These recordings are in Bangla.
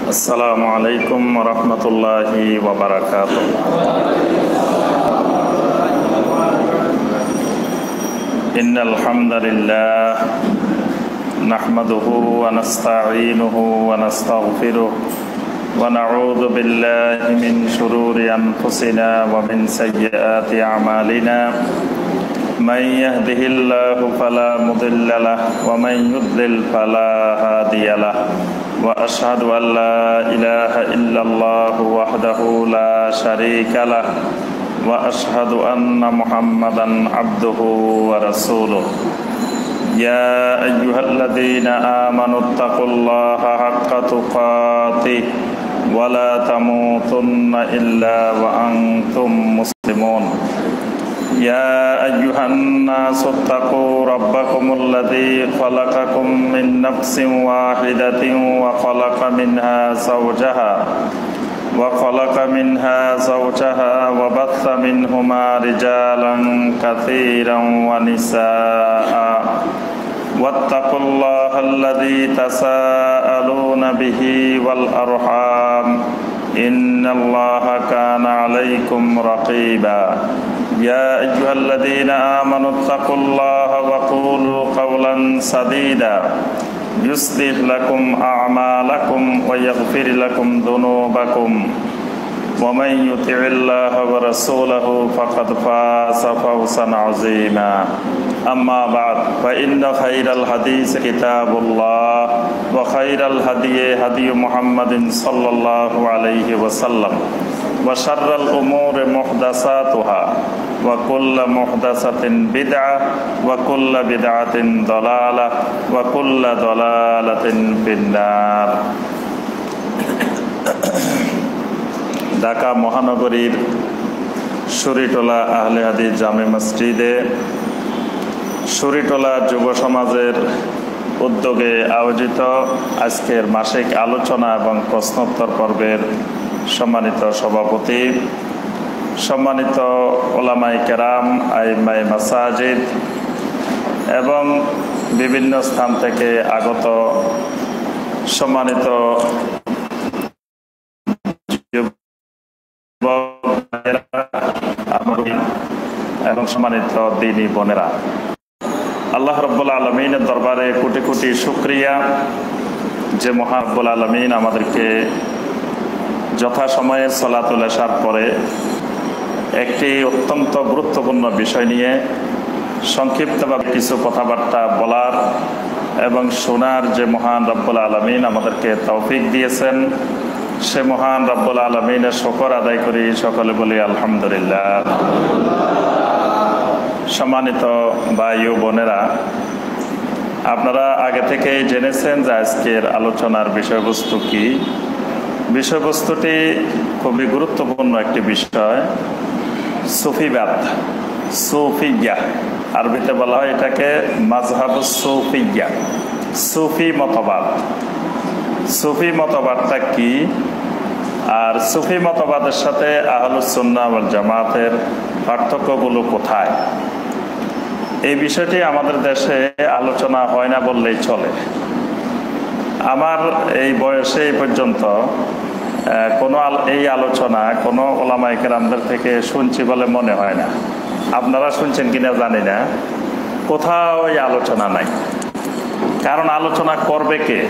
আসসালামু আলাইকুম ওয়া রাহমাতুল্লাহি ওয়া বারাকাতুহু। ইন্নাল হামদালিল্লাহ নাহমাদুহু ওয়া নাস্তাঈনুহু ওয়া নাস্তাগফিরুহু ওয়া নাউযু বিল্লাহি মিন শুরুরি আনফুসিনা ওয়া মিন সাইয়্যাতি আমালিনা। মান ইয়াহদিহিল্লাহু ফালা মুদিল্লা লাহু ওয়া মান ইউদ্লিল ফালা হাদিয়া লাহু। وأشهد أن لا إله إلا الله وحده لا شريك له وأشهد أن محمدا عبده ورسوله يا أيها الذين آمنوا اتقوا الله حق تقاته ولا تموتن إلا وأنتم مسلمون يا أيها الناس اتقوا ربكم الذي خلقكم من نفس واحدة وخلق منها زوجها وبث منهما رجالا كثيرا ونساء واتقوا الله الذي تساءلون به والأرحام إن الله كان عليكم رقيبا يا أيها الذين آمنوا اتقوا الله وقولوا قولا سديدا يصلح لكم أعمالكم ويغفر لكم ذنوبكم ومن يطع الله ورسوله فقد فاز فوزا عظيما أما بعد فإن خير الحديث كتاب الله وخير الهدي هدي محمد صلى الله عليه وسلم وشر الأمور محدثاتها وكل محدثة بدعة وكل بدعة ضلالة وكل ضلالة في النار। ঢাকা মহানগরীর শরীটোলা আহলে হাদিস জামে মসজিদে শরীটোলা যুব সমাজের উদ্যোগে আয়োজিত আজকের মাসিক আলোচনা এবং প্রশ্নোত্তর পর্বের সম্মানিত সভাপতি, সম্মানিত ওলামায়ে কেরাম, আইম্মায়ে মাসাজিদ এবং বিভিন্ন স্থান থেকে আগত সম্মানিত এবং সম্মানিত দ্বীনী বোনেরা, আল্লাহ রাব্বুল আলামিনের দরবারে কোটি কোটি শুকরিয়া যে মহান রব্বুল আলামিন আমাদেরকে যথাসময়ে সালাতুল ইশার পরে একটি অত্যন্ত গুরুত্বপূর্ণ বিষয় নিয়ে সংক্ষিপ্তভাবে কিছু কথাবার্তা বলার এবং শোনার যে মহান রব্বুল আলামিন আমাদেরকে তৌফিক দিয়েছেন, সে মহান রব্বুল আলামিনের শুকর আদায় করি। সকলে বলি আলহামদুলিল্লাহ। সম্মানিত ভাই ও বোনেরা, আপনারা আগে থেকেই জেনেছেন যে আজকের আলোচনার বিষয়বস্তু কি। বিষয়বস্তুটি খুবই গুরুত্বপূর্ণ একটি বিষয়, সুফিবাদ, সুফিয়া। আরবিতে বলা হয় এটাকে মাযহাবুস সুফিয়া, সুফি মতবাদ। সুফি মতবাদটা কি, আর সুফি মতবাদের সাথে আহলুস সুন্নাহ ওয়াল জামাতের পার্থক্যগুলো কোথায়, এই বিষয়টি আমাদের দেশে আলোচনা হয় না বললেই চলে। আমার এই বয়সে এই পর্যন্ত এই আলোচনা কোনো ওলামায়ে কেরামদের থেকে শুনছি বলে মনে হয় না। আপনারা শুনছেন কিনা জানি না, কোথাও এই আলোচনা নাই। কারণ আলোচনা করবে কে?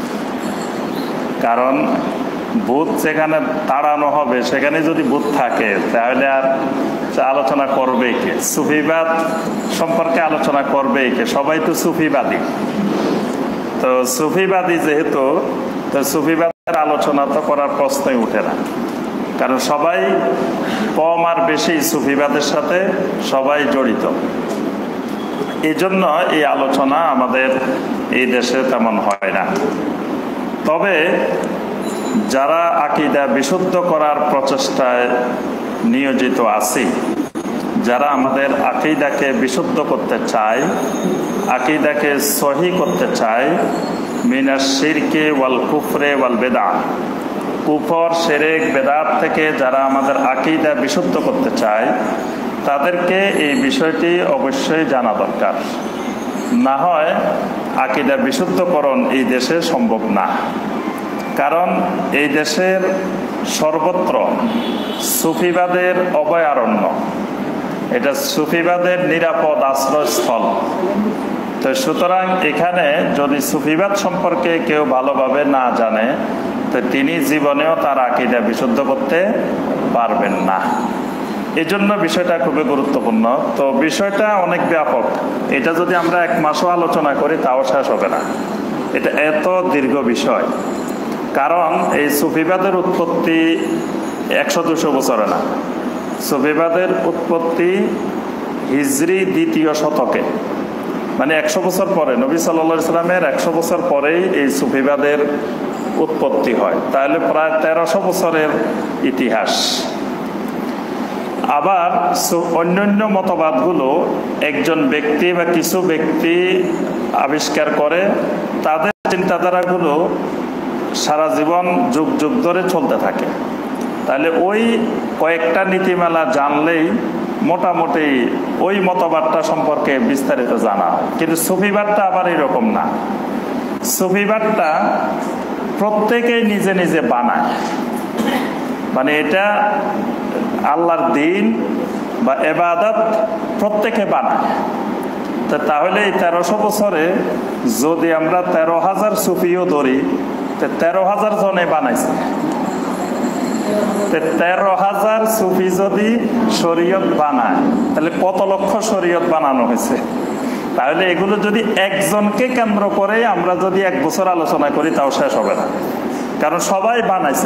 কারণ ভূত যেখানে তাড়ানো হবে সেখানে যদি ভূত থাকে তাহলে আর আলোচনা করবে কে? সুফিবাদ সম্পর্কে আলোচনা করবে কে? সবাই তো সুফিবাদী। তো সুফিবাদী যেহেতু, তো সুফিবাদের আলোচনা তো করার প্রশ্নই উঠে না। কারণ সবাই কম আর বেশি সুফিবাদের সাথে সবাই জড়িত। এই জন্য এই আলোচনা আমাদের এই দেশে তেমন হয় না। তবে যারা আকীদা বিশুদ্ধ করার প্রচেষ্টায় নিয়োজিত আছি, যারা আমাদের আকীদাকে বিশুদ্ধ করতে চায়, আকীদাকে সহি করতে চায়, মিনাশ শিরকে ওয়াল কুফরে ওয়াল বেদাত, কুফর শিরক বেদাত থেকে যারা আমাদের আকীদা বিশুদ্ধ করতে চায়, তাদেরকে এই বিষয়টি অবশ্যই জানা দরকার। না হয় আকীদা বিশুদ্ধকরণ এই দেশে সম্ভব না। কারণ এই দেশের সর্বত্র সুফিবাদের অভয়ারণ্য, এটা সুফিবাদের নিরাপদ আশ্রয়স্থল। তো সুতরাং এখানে যদি সুফিবাদ সম্পর্কে কেউ ভালোভাবে না জানে, তো তিনি জীবনেও তার আকীদা বিশুদ্ধ করতে পারবেন না। এই জন্য বিষয়টা খুবই গুরুত্বপূর্ণ। তো বিষয়টা অনেক ব্যাপক, এটা যদি আমরা এক মাসও আলোচনা করি তাও শেষ হবে না। এটা এত দীর্ঘ বিষয়, কারণ এই সুফিবাদের উৎপত্তি 100-200 বছরে না। সুফিবাদের উৎপত্তি হিজরি 2য় শতকে, মানে 100 বছর পরে, নবী সাল্লাল্লাহু আলাইহি সাল্লামের 100 বছর পরেই এই সুফিবাদের উৎপত্তি হয়। তাহলে প্রায় 1300 বছরের ইতিহাস। আবার অন্যান্য মতবাদগুলো একজন ব্যক্তি বা কিছু ব্যক্তি আবিষ্কার করে, তাদের চিন্তাধারাগুলো সারা জীবন যুগ যুগ ধরে চলতে থাকে। তাহলে ওই কয়েকটা নীতিমালা জানলেই মোটামুটি ওই মতবাদটা সম্পর্কে বিস্তারিত জানা হয়। কিন্তু সুফিবাদটা আবার এরকম না। সুফিবাদটা প্রত্যেকেই নিজে নিজে বানায়, মানে এটা আল্লাহর দ্বীন বা ইবাদত প্রত্যেকে বানায়। তাহলে এই 1300 বছরে যদি আমরা 13,000 সুফিও ধরি, 13,000 জনে বানাইছে। 13,000 সুফি যদি শরীয়ত বানায়, তাহলে কত লক্ষ শরীয়ত বানানো হয়েছে। তাহলে এগুলো যদি একজনকে কেন্দ্র করে আমরা যদি 1 বছর আলোচনা করি তাও শেষ হবে না, কারণ সবাই বানাইছে।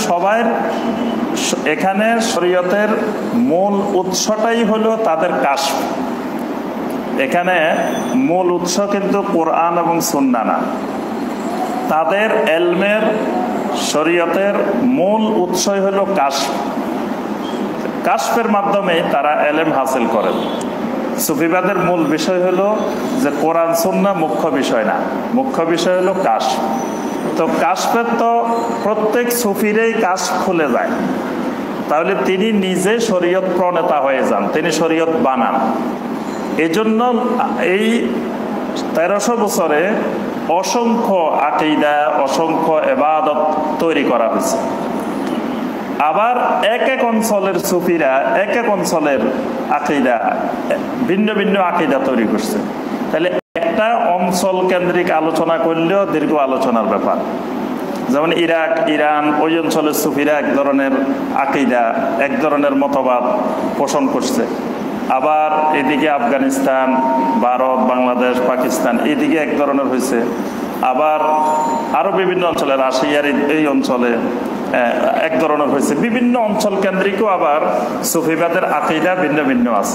এখানে শরীয়তের মূল উৎসটাই হলো তাদের কাশফ। এখানে মূল উৎস কিন্তু কোরআন এবং সুন্নাহ না। তাদের এলমের, শরীয়তের মূল উৎসই হলো কাশফ। কাশফের মাধ্যমে তারা এলেম হাসিল করেন। সুফিবাদের মূল বিষয় হলো যে কোরআন সুন্নাহ মুখ্য বিষয় না, মুখ্য বিষয় হলো কাশফ। তো কাশফের তো প্রত্যেক সুফিরেই কাশফ খুলে যায়, তাহলে তিনি নিজে শরীয়ত প্রণেতা হয়ে যান, তিনি শরীয়ত বানান। এই জন্য এই 1300 বছরে অসংখ্য আকীদা, অসংখ্য ইবাদত তৈরি করা হয়েছে। আবার এক এক অঞ্চলের সুফিরা এক এক অঞ্চলের আকীদা, ভিন্ন ভিন্ন আকীদা তৈরি করছে। তাহলে একটা অঞ্চল কেন্দ্রিক আলোচনা করলেও দীর্ঘ আলোচনার ব্যাপার। যেমন ইরাক, ইরান, ওই অঞ্চলের সুফিরা এক ধরনের আকীদা, এক ধরনের মতবাদ পোষণ করছে। আবার এদিকে আফগানিস্তান, ভারত, বাংলাদেশ, পাকিস্তান, এদিকে এক ধরনের হয়েছে। আবার আরো বিভিন্ন অঞ্চলে, রাশিয়ার এই অঞ্চলে এক ধরনের হয়েছে। বিভিন্ন অঞ্চল কেন্দ্রিকও আবার সুফিবাদের আকীদা ভিন্ন ভিন্ন আছে।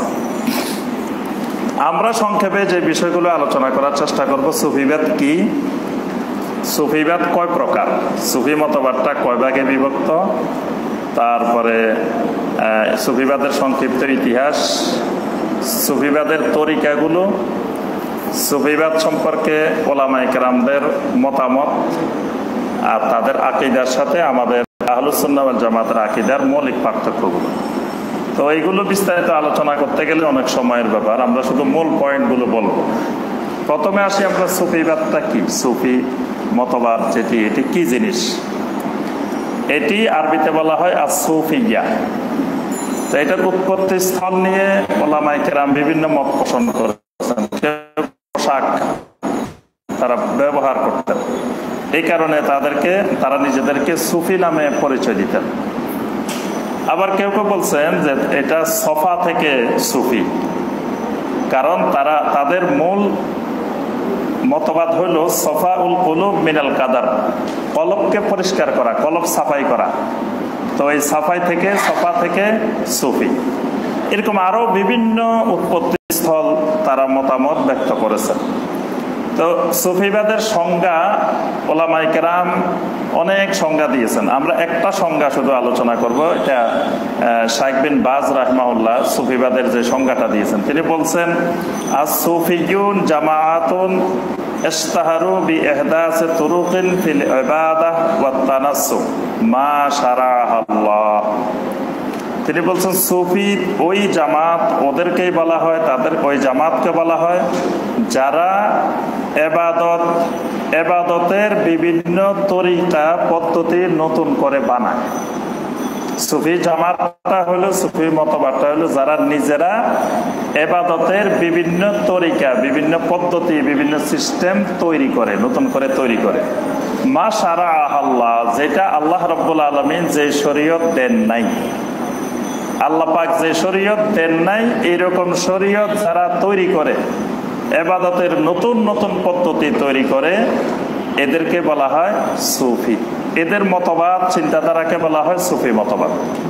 আমরা সংক্ষেপে যে বিষয়গুলো আলোচনা করার চেষ্টা করব, সুফিবাদ কি, সুফিবাদ কয় প্রকার, সুফি মতবাদটা কয় ভাগে বিভক্ত, তারপরে সুফিবাদের সংক্ষিপ্ত ইতিহাস, সুফিবাদের তরিকাগুলো, সুফিবাদ সম্পর্কে ওলামায়ে কেরামদের মতামত, আর তাদের আকীদার সাথে আমাদের আহলুস সুন্নাহ ওয়াল জামাতের আকীদার মৌলিক পার্থক্যগুলো। তো এইগুলো বিস্তারিত আলোচনা করতে গেলে অনেক সময়ের ব্যাপার, আমরা শুধু মূল পয়েন্টগুলো বলবো। প্রথমে আসি আমরা সুফিবাদটা কি, সুফি মতবাদ যেটি, এটি কি জিনিস। এটি আরবিতে বলা হয় as-সুফিয়্যা। তো এটার উৎপত্তি স্থল নিয়ে ওলামায়ে কেরাম বিভিন্ন মত পোষণ করেছেন। পোশাক তারা ব্যবহার করতেন, এই কারণে তারা নিজেদেরকে সুফি নামে পরিচয় দিতেন। আবার কেউ কেউ বলছেন যে এটা সফা থেকে সুফি, কারণ তাদের মূল মতবাদ হইল সফাউল কুলুব মিনাল কাদার, কলবকে পরিষ্কার করা, কলব সাফাই করা। তো এই সাফাই থেকে, সফা থেকে সুফি, এরকম আরো বিভিন্ন উৎপত্তি স্থল তারা মতামত ব্যক্ত করেছেন। তো সুফিবাদের সংজ্ঞা ওলামায়ে কেরাম অনেক সংজ্ঞা দিয়েছেন। আমরা একটা সংজ্ঞা শুধু আলোচনা করব, এটা শাইখ বিন বাজ রাহিমাহুল্লাহ সুফিবাদের যে সংজ্ঞাটা দিয়েছেন, তিনি বলছেন আস-সুফিয়ুন জামাআতুন ইশতাহারু বিইহদাস তুরুকিন ফিল ইবাদাহ ওয়াত তানাসসুক মা শারাআল্লাহ। তিনি বলছেন সুফি ওই জামাত, ওদেরকেই বলা হয়, তাদের ওই জামাতকে বলা হয় যারা এবাদতের বিভিন্ন তরিকা পদ্ধতি নতুন করে বানায়। সুফি জামাতটা হলো, সুফি মতবাদটা হলো যারা নিজেরা এবাদতের বিভিন্ন তরিকা, বিভিন্ন পদ্ধতি, বিভিন্ন সিস্টেম তৈরি করে, নতুন করে তৈরি করে। মা শারা আল্লাহ, যেটা আল্লাহ রাব্বুল আলামিন যে শরীয়ত দেন নাই, আল্লাহ পাক যে শরীয়ত দেন নাই, এইরকম শরীয়ত যারা তৈরি করে, এবাদতের নতুন নতুন পদ্ধতি তৈরি করে, এদেরকে বলা হয় সুফি। এদের মতবাদ, চিন্তাধারাকে বলা হয় সুফি মতবাদ।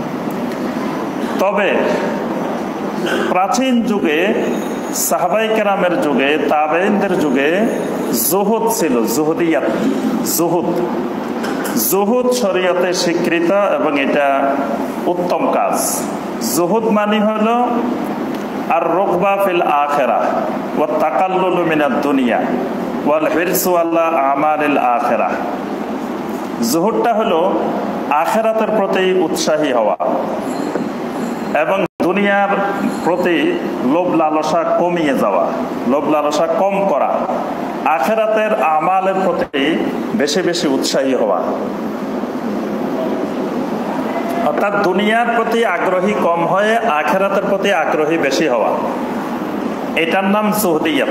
তবে প্রাচীন যুগে, সাহাবায়ে কেরামের যুগে, তাবেঈনদের যুগে জুহুদ ছিল, জুহুদিয়াত, জুহুদ শরীয়তে স্বীকৃত এবং এটা উত্তম কাজ। জুহুদ মানে হলো আর রুগবা ফিল আখিরাহ ওয়া তাকাল্লুলু মিনাদ দুনিয়া ওয়াল হিরসু আলা আমালিল আখিরাহ। জুহুদটা হলো আখিরাতের প্রতি উৎসাহী হওয়া এবং দুনিয়ার প্রতি লোভ লালসা কমিয়ে যাওয়া, লোভ লালসা কম করা, আখিরাতের আমালের প্রতি বেশি বেশি উৎসাহী হওয়া। অর্থাৎ দুনিয়ার প্রতি আগ্রহী কম হয়ে আখিরাতের প্রতি আগ্রহী বেশি হওয়া, এটার নাম জুহুদিয়াত।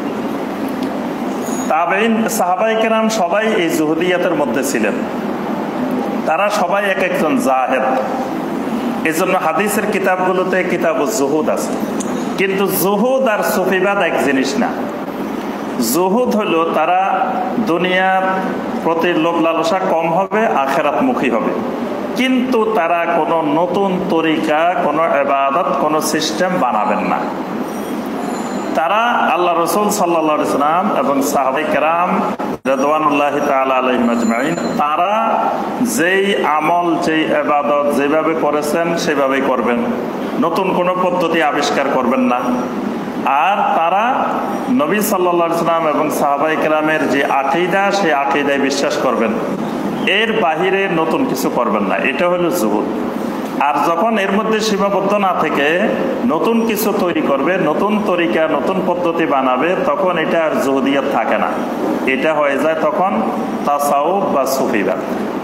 তাবেঈন, সাহাবায়ে কেরাম সবাই এই জুহুদিয়াতের মধ্যে ছিলেন। তারা সবাই এক একজন জাহেদ। এই জন্য হাদিসের কিতাবগুলোতে কিতাবুজ জুহুদ আছে। কিন্তু জুহুদ আর সুফিবাদ এক জিনিস না। জুহুদ হলো তারা দুনিয়ার প্রতি লোভ লালসা কম হবে, আখিরাতমুখী হবে, কিন্তু তারা কোনো নতুন তরিকা, কোনো ইবাদত, কোনো সিস্টেম বানাবেন না। তারা আল্লাহ রাসূল সাল্লাল্লাহু আলাইহি ওয়াসাল্লাম এবং সাহাবায়ে কেরাম রাদিয়াল্লাহু তাআলা আলাইহিম আজমাইন, তারা যেই আমল, যেই ইবাদত যেভাবে করেছেন সেভাবেই করবেন, নতুন কোনো পদ্ধতি আবিষ্কার করবেন না। আর তারা নবী সাল্লাল্লাহু আলাইহি ওয়াসাল্লাম এবং সাহাবায়ে কেরামের যে আকীদা, সেই আকীদায় বিশ্বাস করবেন, এর বাহিরে নতুন কিছু করবেন না। এটা হলো জুহুদ। আর যখন এর মধ্যে সীমাবদ্ধ না থেকে নতুন কিছু তৈরি করবে, নতুন তরিকা, নতুন পদ্ধতি বানাবে, তখন এটা আর জুহুদিয়াত থাকে না, এটা হয়ে যায় তখন তাসাউফ বা সুফিবাদ।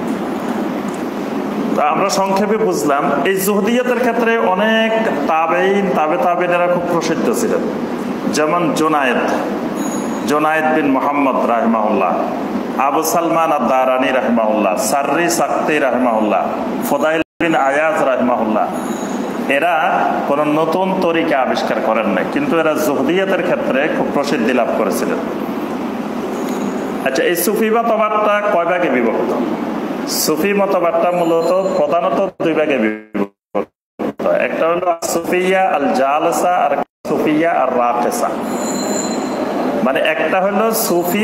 আমরা সংক্ষেপে বুঝলাম, এই জুহুদিয়াতের ক্ষেত্রে অনেক তাবেঈন, তাবেঈনেরা খুব প্রসিদ্ধ ছিলেন। যেমন জুনায়েদ বিন মুহাম্মদ রাহিমাহুল্লাহ, আবু সালমান আদ-দারানি রাহিমাহুল্লাহ, সাররি সাক্তি রাহিমাহুল্লাহ, ফুদাইল বিন আয়াজ রাহিমাহুল্লাহ। এরা কোন নতুন তরিকা আবিষ্কার করেন নাই, কিন্তু এরা জুহুদিয়াতের ক্ষেত্রে খুব প্রসিদ্ধি লাভ করেছিলেন। আচ্ছা, এই সুফি মতবাদটা কয় ভাগে বিভক্ত? সুফি মতবাদটা মূলত প্রধানত দুই ভাগে বিভক্ত। একটা হলো সুফিয়া আল জালসা আর সুফিয়া আর রাকিসা। মানে একটা হলো সুফি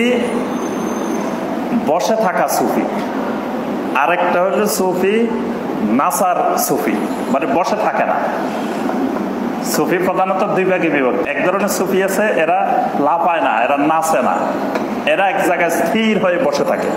বসে থাকা সুফি, আরেকটা হলো সুফি নাসার সুফি, মানে বসে থাকে না। সুফি প্রধানত দুই ভাগে বিভক্ত। এক ধরনের সুফি আছে, এরা লাফায় না, এরা নাচে না, এরা এক জায়গায় স্থির হয়ে বসে থাকে।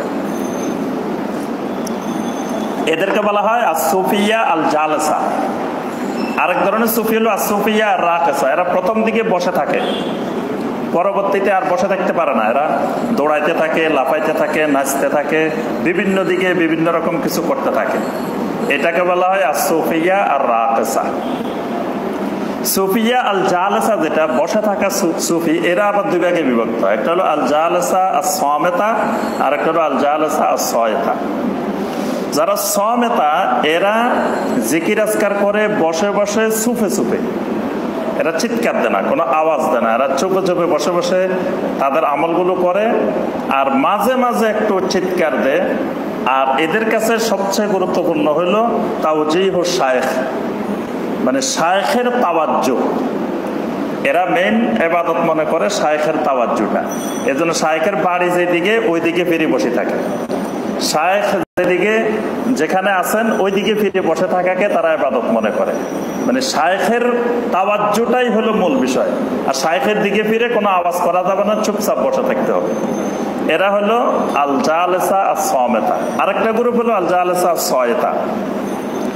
এদেরকে বলা হয় as-সুফিয়া আল জালসা। আরেক ধরনের সুফি হলো as-সুফিয়া আর রাকিসা। এরা প্রথম দিকে বসে থাকে, পরবর্তীতে আর বসে থাকতে পারে না, এরা দৌড়াইতে থাকে, লাফাইতে থাকে, নাচতে থাকে, বিভিন্ন দিকে বিভিন্ন রকম কিছু করতে থাকে। এটাকে বলা হয় as-সুফিয়া আর রাকিসা। সুফিয়া আল জালসা, যেটা বসে থাকা সুফি, এরা আবার দুই ভাগে বিভক্ত। একটা হলো আল জালসা আস-সামিতা, আর একটা হলো আল জালসা আস-সায়তা। যারা সামেতা, এরা জিকির আজকার করে বসে বসে চুপে চুপে, এরা চিৎকার দেয় না, কোনো আওয়াজ দেয় না, এরা চুপে চুপে বসে বসে তাদের আমলগুলো করে, আর মাঝে মাঝে একটু চিৎকার দেয়। আর এদের কাছে সবচেয়ে গুরুত্বপূর্ণ হলো তাওজিহু শাইখ, মানে শাইখের তাওয়াজ্জু। এরা মেইন ইবাদত মনে করে শাইখের তাওয়াজ্জুটা। এজন্য শাইখের বাড়ি যেদিকে, ওই দিকে ফিরে বসে থাকে। শাইখ যেদিকে, যেখানে আছেন ওই দিকে ফিরে বসে থাকাকে তারা ইবাদত মনে করে। মানে শাইখের তাওয়াজ্জুটাই হলো মূল বিষয়। আর শাইখের দিকে ফিরে কোনো আওয়াজ করা যাবে না, চুপচাপ বসে থাকতে হবে। এরা হলো আল জালসা আস-সামিতা। আরেকটা গ্রুপ হলো আল জালসা আস-সায়তা।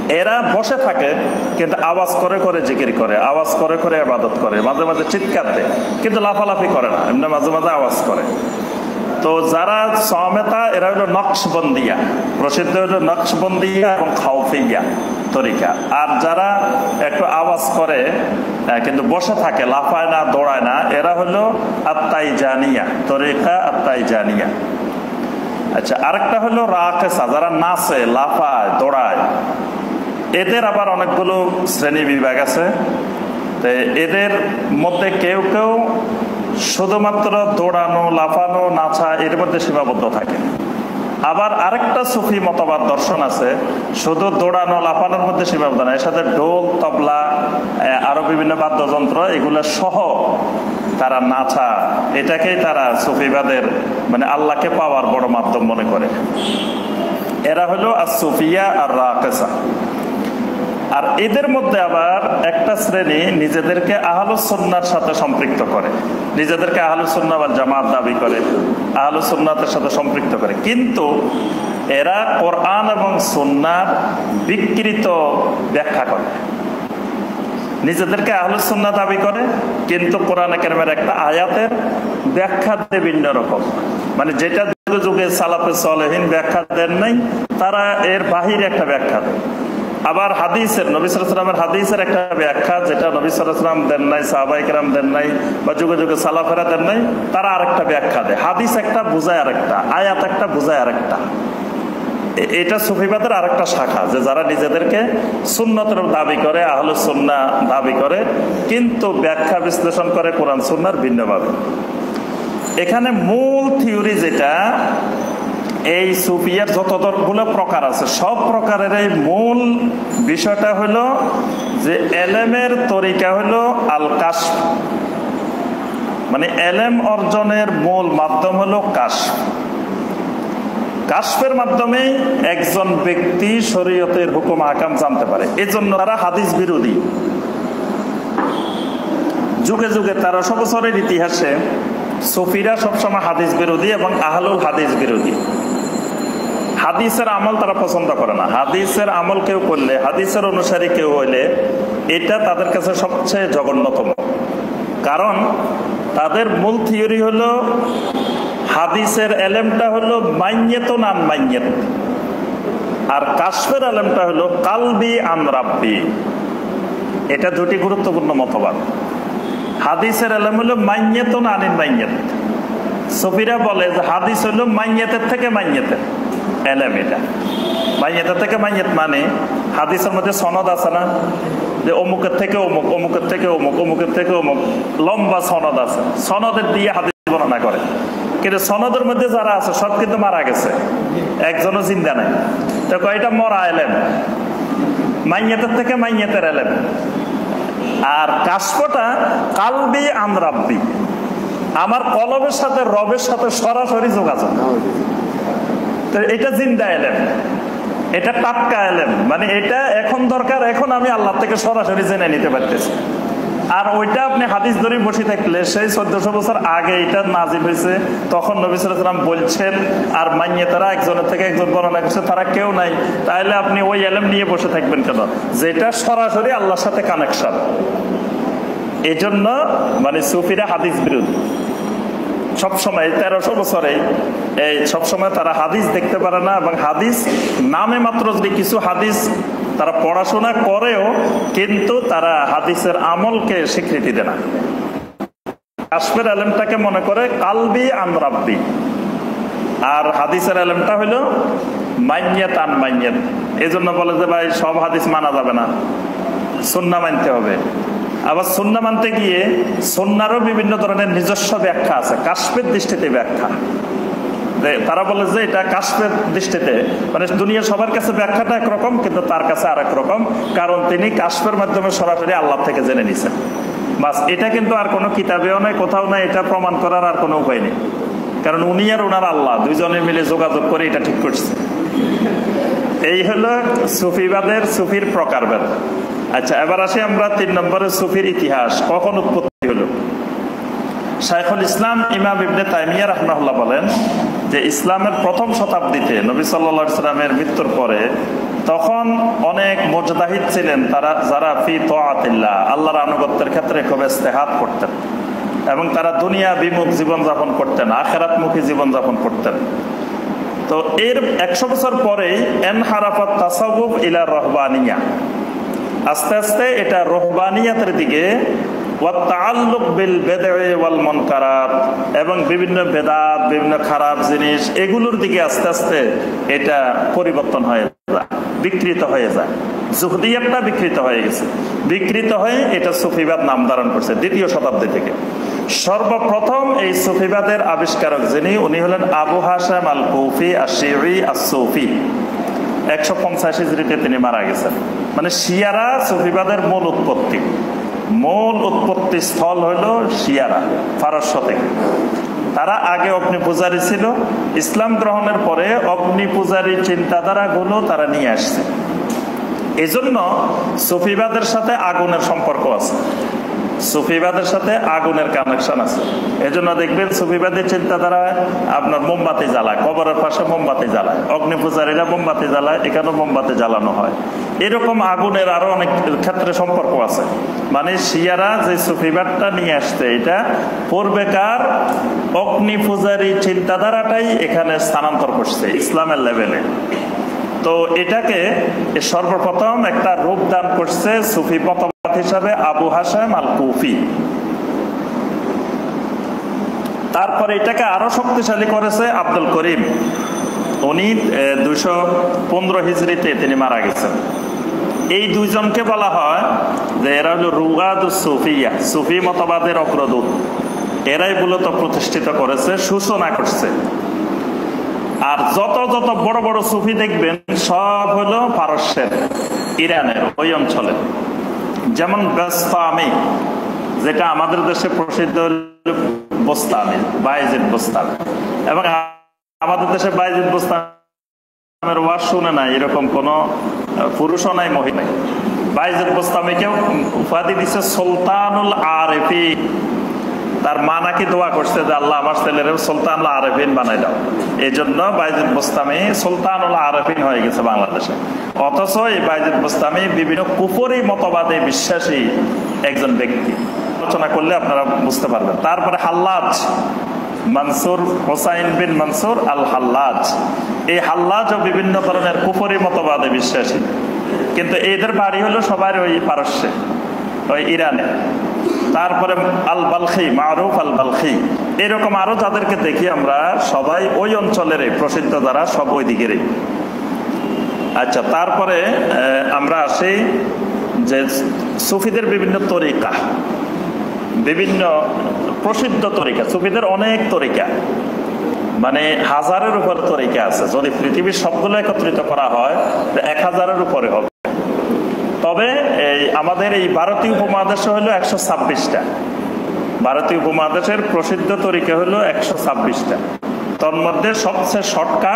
এরা বসে থাকে কিন্তু আওয়াজ করে করে জিকির করে, আওয়াজ করে করে ইবাদত করে, মাঝে মাঝে চিৎকার দেয়, কিন্তু লাফালাফি করে না, এমনি মাঝে মাঝে আওয়াজ করে। তো যারা সামেতা এরা হলো নকশবন্দিয়া, প্রসিদ্ধ হলো নকশবন্দিয়া এবং খাউফিয়া তরিকা। আর যারা একটু আওয়াজ করে কিন্তু বসে থাকে, লাফায় না, দৌড়ায় না, এরা হলো আত্তাইজানিয়া তরিকা, আত্তাইজানিয়া। আচ্ছা, আরেকটা হলো রাকেসা, যারা নাচে, লাফায়, দৌড়ায়। এদের আবার অনেকগুলো শ্রেণী বিভাগ আছে। তো এদের মধ্যে কেউ কেউ শুধুমাত্র দৌড়ানো, লাফানো, নাচা এর মধ্যে সীমাবদ্ধ থাকে। আবার আরেকটা সুফি মতবাদ দর্শন আছে, শুধু দৌড়ানো, লাফানোর মধ্যে সীমাবদ্ধ না, এর সাথে ঢোল, তবলা, আরো বিভিন্ন বাদ্যযন্ত্র এগুলো সহ তারা নাচা, এটাকেই তারা সুফিবাদের মানে আল্লাহকে পাওয়ার বড় মাধ্যম মনে করে। এরা হলো as-সুফিয়া আর রাকেসা। আর এদের মধ্যে আবার একটা শ্রেণী নিজেদেরকে আহলুস সুন্নাহর সাথে সম্পৃক্ত করে, নিজেদেরকে আহলুস সুন্নাহ ওয়াল জামাত দাবি করে, আহলুস সুন্নাতের সাথে সম্পৃক্ত করে, কিন্তু এরা কোরআন এবং সুন্নাহর বিকৃত ব্যাখ্যা করে। নিজেদেরকে আহলুস সুন্নাহ দাবি করে, কিন্তু কোরআনে কারিমের একটা আয়াতের ব্যাখ্যা দেয় ভিন্ন রকম, মানে যেটা যুগে যুগে সালাফে সালেহিন ব্যাখ্যা দেন নাই, তারা এর বাহিরে একটা ব্যাখ্যা দেয়। আবার হাদিসের, নবী সাল্লাল্লাহু আলাইহি ওয়াসাল্লামের হাদিসের একটা ব্যাখ্যা যেটা নবী সাল্লাল্লাহু আলাইহি ওয়াসাল্লাম দেন নাই, সাহাবায়ে কেরাম দেন নাই, বা যুগে যুগে সালাফেরা দেন নাই, তারা আরেকটা ব্যাখ্যা দেয়। হাদিস একটা বুঝায় আরেকটা, আয়াত একটা বুঝায় আরেকটা। এটা সুফিবাদের আরেকটা শাখা, যে যারা নিজেদেরকে সুন্নতের দাবি করে, আহলুস সুন্নাহ দাবি করে, কিন্তু ব্যাখ্যা বিশ্লেষণ করে কোরআন সুন্নাহর ভিন্নভাবে। এখানে মূল থিওরি যেটা, এই সুফিয়ার যতগুলো প্রকার আছে সব প্রকারের এই মূল বিষয়টা হলো যে এলেমের তরিকা হলো আল কাশফ, মানে এলেম অর্জনের মূল মাধ্যম হলো কাশফ। কাশফের মাধ্যমে একজন ব্যক্তি শরীয়তের হুকুম আহকাম জানতে পারে। এজন্য তারা হাদিস বিরোধী। যুগে যুগে 1300 বছরের ইতিহাসে সুফিরা সবসময় হাদিস বিরোধী এবং আহলুল হাদিস বিরোধী। হাদিসের আমল তারা পছন্দ করে না। হাদিসের আমল কেউ করলে, হাদিসের অনুসারী কেউ হইলে, এটা তাদের কাছে সবচেয়ে জঘন্যতম। কারণ তাদের মূল থিওরি হলো হাদিসের এলেমটা হলো মাইয়াত নান মাইয়াত, আর কাশফের এলেমটা হলো কালবি আন রাব্বি। এটা দুটি গুরুত্বপূর্ণ মতবাদ। হাদিসের এলেম হলো মাইয়াত নানিন মাইয়াত। সুফিরা বলে যে হাদিস হলো মাইয়াতের থেকে মাইয়াতের এলেম। এটা মাইয়াতের থেকে মাইয়াত মানে হাদিসের মধ্যে সনদ আছে না, যে অমুকের থেকে অমুক, অমুকের থেকে অমুক, অমুকের থেকে অমুক, লম্বা সনদ আছে, সনদের দিয়ে হাদিস বর্ণনা করে। কিন্তু সনদের মধ্যে যারা আছে সব কিন্তু মারা গেছে, একজনও জিন্দা নাই। তো কয়টা মরা এলেম, মাইয়াতের থেকে মাইয়াতের এলেম। আর কাশফটা কালবি আন রাব্বি, আমার কলবের সাথে রবের সাথে সরাসরি যোগাযোগ। তো এটা জিন্দা এলেম, এটা টাটকা এলেম, মানে এটা এখন দরকার, এখন আমি আল্লাহ থেকে সরাসরি জেনে নিতে পারতেছি। আর ওইটা আপনি হাদিস ধরে বসে থাকলে সেই 1400 বছর আগে এটা নাজিল হয়েছে, তখন নবী সাল্লাল্লাহু আলাইহি ওয়াসাল্লাম বলছেন, আর মাইয়াতেরা একজনের থেকে একজন বর্ণনা করছে, তারা কেউ নাই, তাহলে আপনি ওই এলেম নিয়ে বসে থাকবেন কেন, যেটা সরাসরি আল্লাহর সাথে কানেকশন। এই জন্য মানে সুফিরা হাদিস বিরোধী সবসময়। 1300 বছরে এই সবসময় তারা হাদিস দেখতে পারে না, এবং হাদিস নামে মাত্র যদি কিছু হাদিস তারা পড়াশোনা করেও, কিন্তু তারা হাদিসের আমলকে স্বীকৃতি দেয় না। কাশফের এলেমটাকে মনে করে কালবি আন রাব্বি, আর হাদিসের এলেমটা হলো মাইয়াত আন মাইয়াত। এই জন্য বলে যে ভাই সব হাদিস মানা যাবে না, সুন্নাহ মানতে হবে। আবার সুন্নাহ মানতে গিয়ে সুন্নাহরও বিভিন্ন ধরনের নিজস্ব ব্যাখ্যা আছে, কাশফের দৃষ্টিতে ব্যাখ্যা। তারা বলে যে এটা কাশফের দৃষ্টিতে, মানে দুনিয়া সবার কাছে ব্যাখ্যাটা একরকম, কিন্তু তার কাছে আরেক রকম, কারণ তিনি কাশফের মাধ্যমে সরাসরি আল্লাহ থেকে জেনে নিছেন। বাস, এটা কিন্তু আর কোনো কিতাবেও নাই, কোথাও নাই, এটা প্রমাণ করার আর কোনো উপায় নেই। কারণ উনি আর ওনার আল্লাহ দুইজনে মিলে যোগাযোগ করে এটা ঠিক করছে। এই হলো সুফিবাদের, সুফির প্রকারভেদ। আচ্ছা, এবার আসি আমরা 3 নম্বরে সুফির ইতিহাস, কখন উৎপত্তি হলো। শাইখুল ইসলাম ইমাম ইবনে তাইমিয়া রাহমাহুল্লাহ বলেন যে ইসলামের প্রথম শতাব্দীতে নবী সাল্লাল্লাহু আলাইহি ওয়াসাল্লামের মৃত্যুর পরে তখন অনেক মুজতাহিদ ছিলেন, তারা যারা ফি তাআতিল্লাহ, আল্লাহর আনুগত্যের ক্ষেত্রে খুব ইজতিহাদ করতেন এবং তারা দুনিয়া বিমুখ জীবনযাপন করতেন, আখিরাতমুখী জীবনযাপন করতেন। তো এর 100 বছর পরেই এনহারাফাত তাসাউফ ইলা রহবানিয়া, আস্তে আস্তে এটা রহবানিয়াতের দিকে, ওয়া তাআল্লুক বিল বিদআ ওয়াল মুনকারাত, এবং বিভিন্ন বেদাত, বিভিন্ন খারাপ জিনিস এগুলোর দিকে আস্তে আস্তে এটা পরিবর্তন হয়ে যায়, বিকৃত হয়ে যায়। জুহদিয়াতটা বিকৃত হয়ে গেছে, বিকৃত হয়ে এটা সুফিবাদ নাম ধারণ করছে 2য় শতাব্দী থেকে। সর্বপ্রথম এই সুফিবাদের আবিষ্কারক যিনি, উনি হলেন আবু হাশিম আল কুফি আশ-শিঈ আস-সুফি। 185 হিজরিতে তিনি মারা গেছেন। মানে শিয়ারা সুফিবাদের মূল উৎপত্তি স্থল হইল শিয়ারা, পারস্য থেকে। তারা আগে অগ্নি পূজারী ছিল, ইসলাম গ্রহণের পরে অগ্নি পূজারী চিন্তাধারা গুলো তারা নিয়ে আসছে। এজন্য সুফিবাদের সাথে আগুনের সম্পর্ক আছে, সুফিবাদের সাথে আগুনের কানেকশন আছে। এজন্য দেখবেন সুফিবাদের চিন্তাধারা আপনার মোমবাতি জ্বালায়, কবরের পাশে মোমবাতি জ্বালায়, অগ্নি পূজারীরা মোমবাতি জ্বালায়, এখানেও মোমবাতি জ্বালানো হয়। এরকম আগুনের আরো অনেক ক্ষেত্রে সম্পর্ক আছে। মানে শিয়ারা যে সুফিবাদটা নিয়ে আসছে, এটা পূর্বেকার অগ্নি পূজারী চিন্তাধারাটাই এখানে স্থানান্তর করছে ইসলামের লেভেলে। তো এটাকে সর্বপ্রথম একটা রূপ দান করছে সুফি মতবাদ হিসাবে আবু হাশিম আল কুফি। তারপরে এটাকে আরো শক্তিশালী করেছে আব্দুল করিম, উনি 215 হিজরিতে তিনি মারা গেছেন। এই দুইজনকে বলা হয় যে এরা হলো রুগাদুস সুফিয়া, সুফি মতবাদের অগ্রদূত। এরাই মূলত প্রতিষ্ঠিত করেছে, সূচনা করছে। আর যত যত বড় বড় সুফি দেখবেন সব হলো পারস্যের, ইরানের ওই অঞ্চলে। যেমন বাস্তামি, যেটা আমাদের দেশে প্রসিদ্ধ বোস্তামি, বায়েজিদ বোস্তামি। এবং আমাদের দেশে বায়েজিদ বোস্তামের ওয়াজ শুনে নাই এরকম কোন পুরুষও নাই, মহিলা নাই। বায়েজিদ বোস্তামিকে উপাধি দিচ্ছে সুলতানুল আরিফিন। তার মা নাকি দোয়া করছে যে আল্লাহ আমার ছেলের সুলতানুল আরিফিন বানাই দাও। এই জন্য বায়েজিদ বোস্তামি সুলতানুল আরিফিন হয়ে গেছে বাংলাদেশে। অথচ এই বায়েজিদ বোস্তামি বিভিন্ন কুফরি মতবাদে বিশ্বাসী একজন ব্যক্তি। আলোচনা করলে আপনারা বুঝতে পারবেন। তারপরে হাল্লাজ, মনসুর হোসাইন বিন মনসুর আল হাল্লাজ। এই হাল্লাজও বিভিন্ন ধরনের কুফরি মতবাদে বিশ্বাসী, কিন্তু এদের বাড়ি হলো সবার ওই পারস্যে, ওই ইরানে। তারপরে আল বালখি, মারুফ আল বালখি। এরকম আরো যাদেরকে দেখি আমরা, সবাই ওই অঞ্চলের প্রসিদ্ধ, যারা সব ওই দিকেরই। আচ্ছা, তারপরে আমরা আসি যে সুফিদের বিভিন্ন তরিকা, বিভিন্ন প্রসিদ্ধ তরিকা। সুফিদের অনেক তরিকা, মানে 1000-এর উপর তরিকা আছে। যদি পৃথিবীর সবগুলো একত্রিত করা হয় 1000-এর উপরে হবে। তবে আমাদের এই ভারতীয় উপমহাদেশ হলো 126টা। ভারতীয় উপমহাদেশের প্রসিদ্ধ তরিকা হলো 126টা। তোর মধ্যে সবচেয়ে শর্টকাট,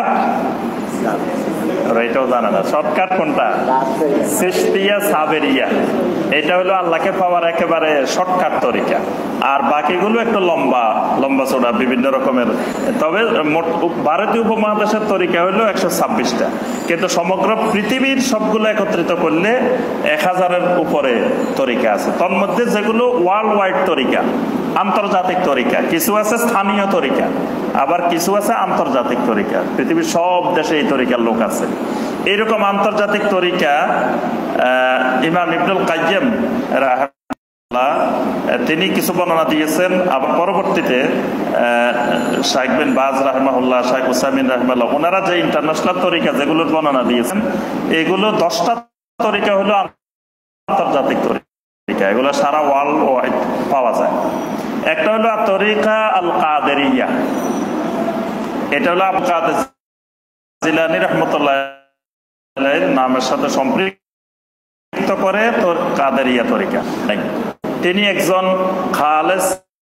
এটাও জানা না শর্টকাট কোনটা, চিশতিয়া সাবেরিয়া। এটা হলো আল্লাহকে পাওয়ার একেবারে শর্টকাট তরিকা। আর বাকিগুলো একটু লম্বা লম্বা চড়া বিভিন্ন রকমের। তবে ভারতীয় উপমহাদেশের তরিকা হলো 126টা, কিন্তু সমগ্র পৃথিবীর সবগুলো একত্রিত করলে 1000-এর উপরে তরিকা আছে। তোর মধ্যে যেগুলো ওয়ার্ল্ড ওয়াইড তরিকা, আন্তর্জাতিক তরিকা, কিছু আছে স্থানীয় তরিকা, আবার কিছু আছে আন্তর্জাতিক তরিকা। পৃথিবীর সব দেশে এই তরিকার লোক আছে। এইরকম আন্তর্জাতিক তরিকা ইমাম ইবনুল কাইয়্যিম রাহিমাহুল্লাহ তিনি কিছু বর্ণনা দিয়েছেন। আবার পরবর্তীতে শাইখ বিন বাজ রাহিমাহুল্লাহ, শাইখ উসাইমিন রাহিমাহুল্লাহ, ওনারা যে ইন্টারন্যাশনাল তরিকা যেগুলোর বর্ণনা দিয়েছেন, এগুলো 10টা তরিকা হলো আন্তর্জাতিক তরিকা। এগুলো সারা ওয়ার্ল্ড ওয়াইড পাওয়া যায়। একটা হলো তরিকা আল কাদেরিয়া। এটা হলো আবুল কাদের জিলানী রাহমাতুল্লাহ আলাইহির নামের সাথে সম্পৃক্ত করে তোর কাদেরিয়া তরিকা। তিনি একজন খালেস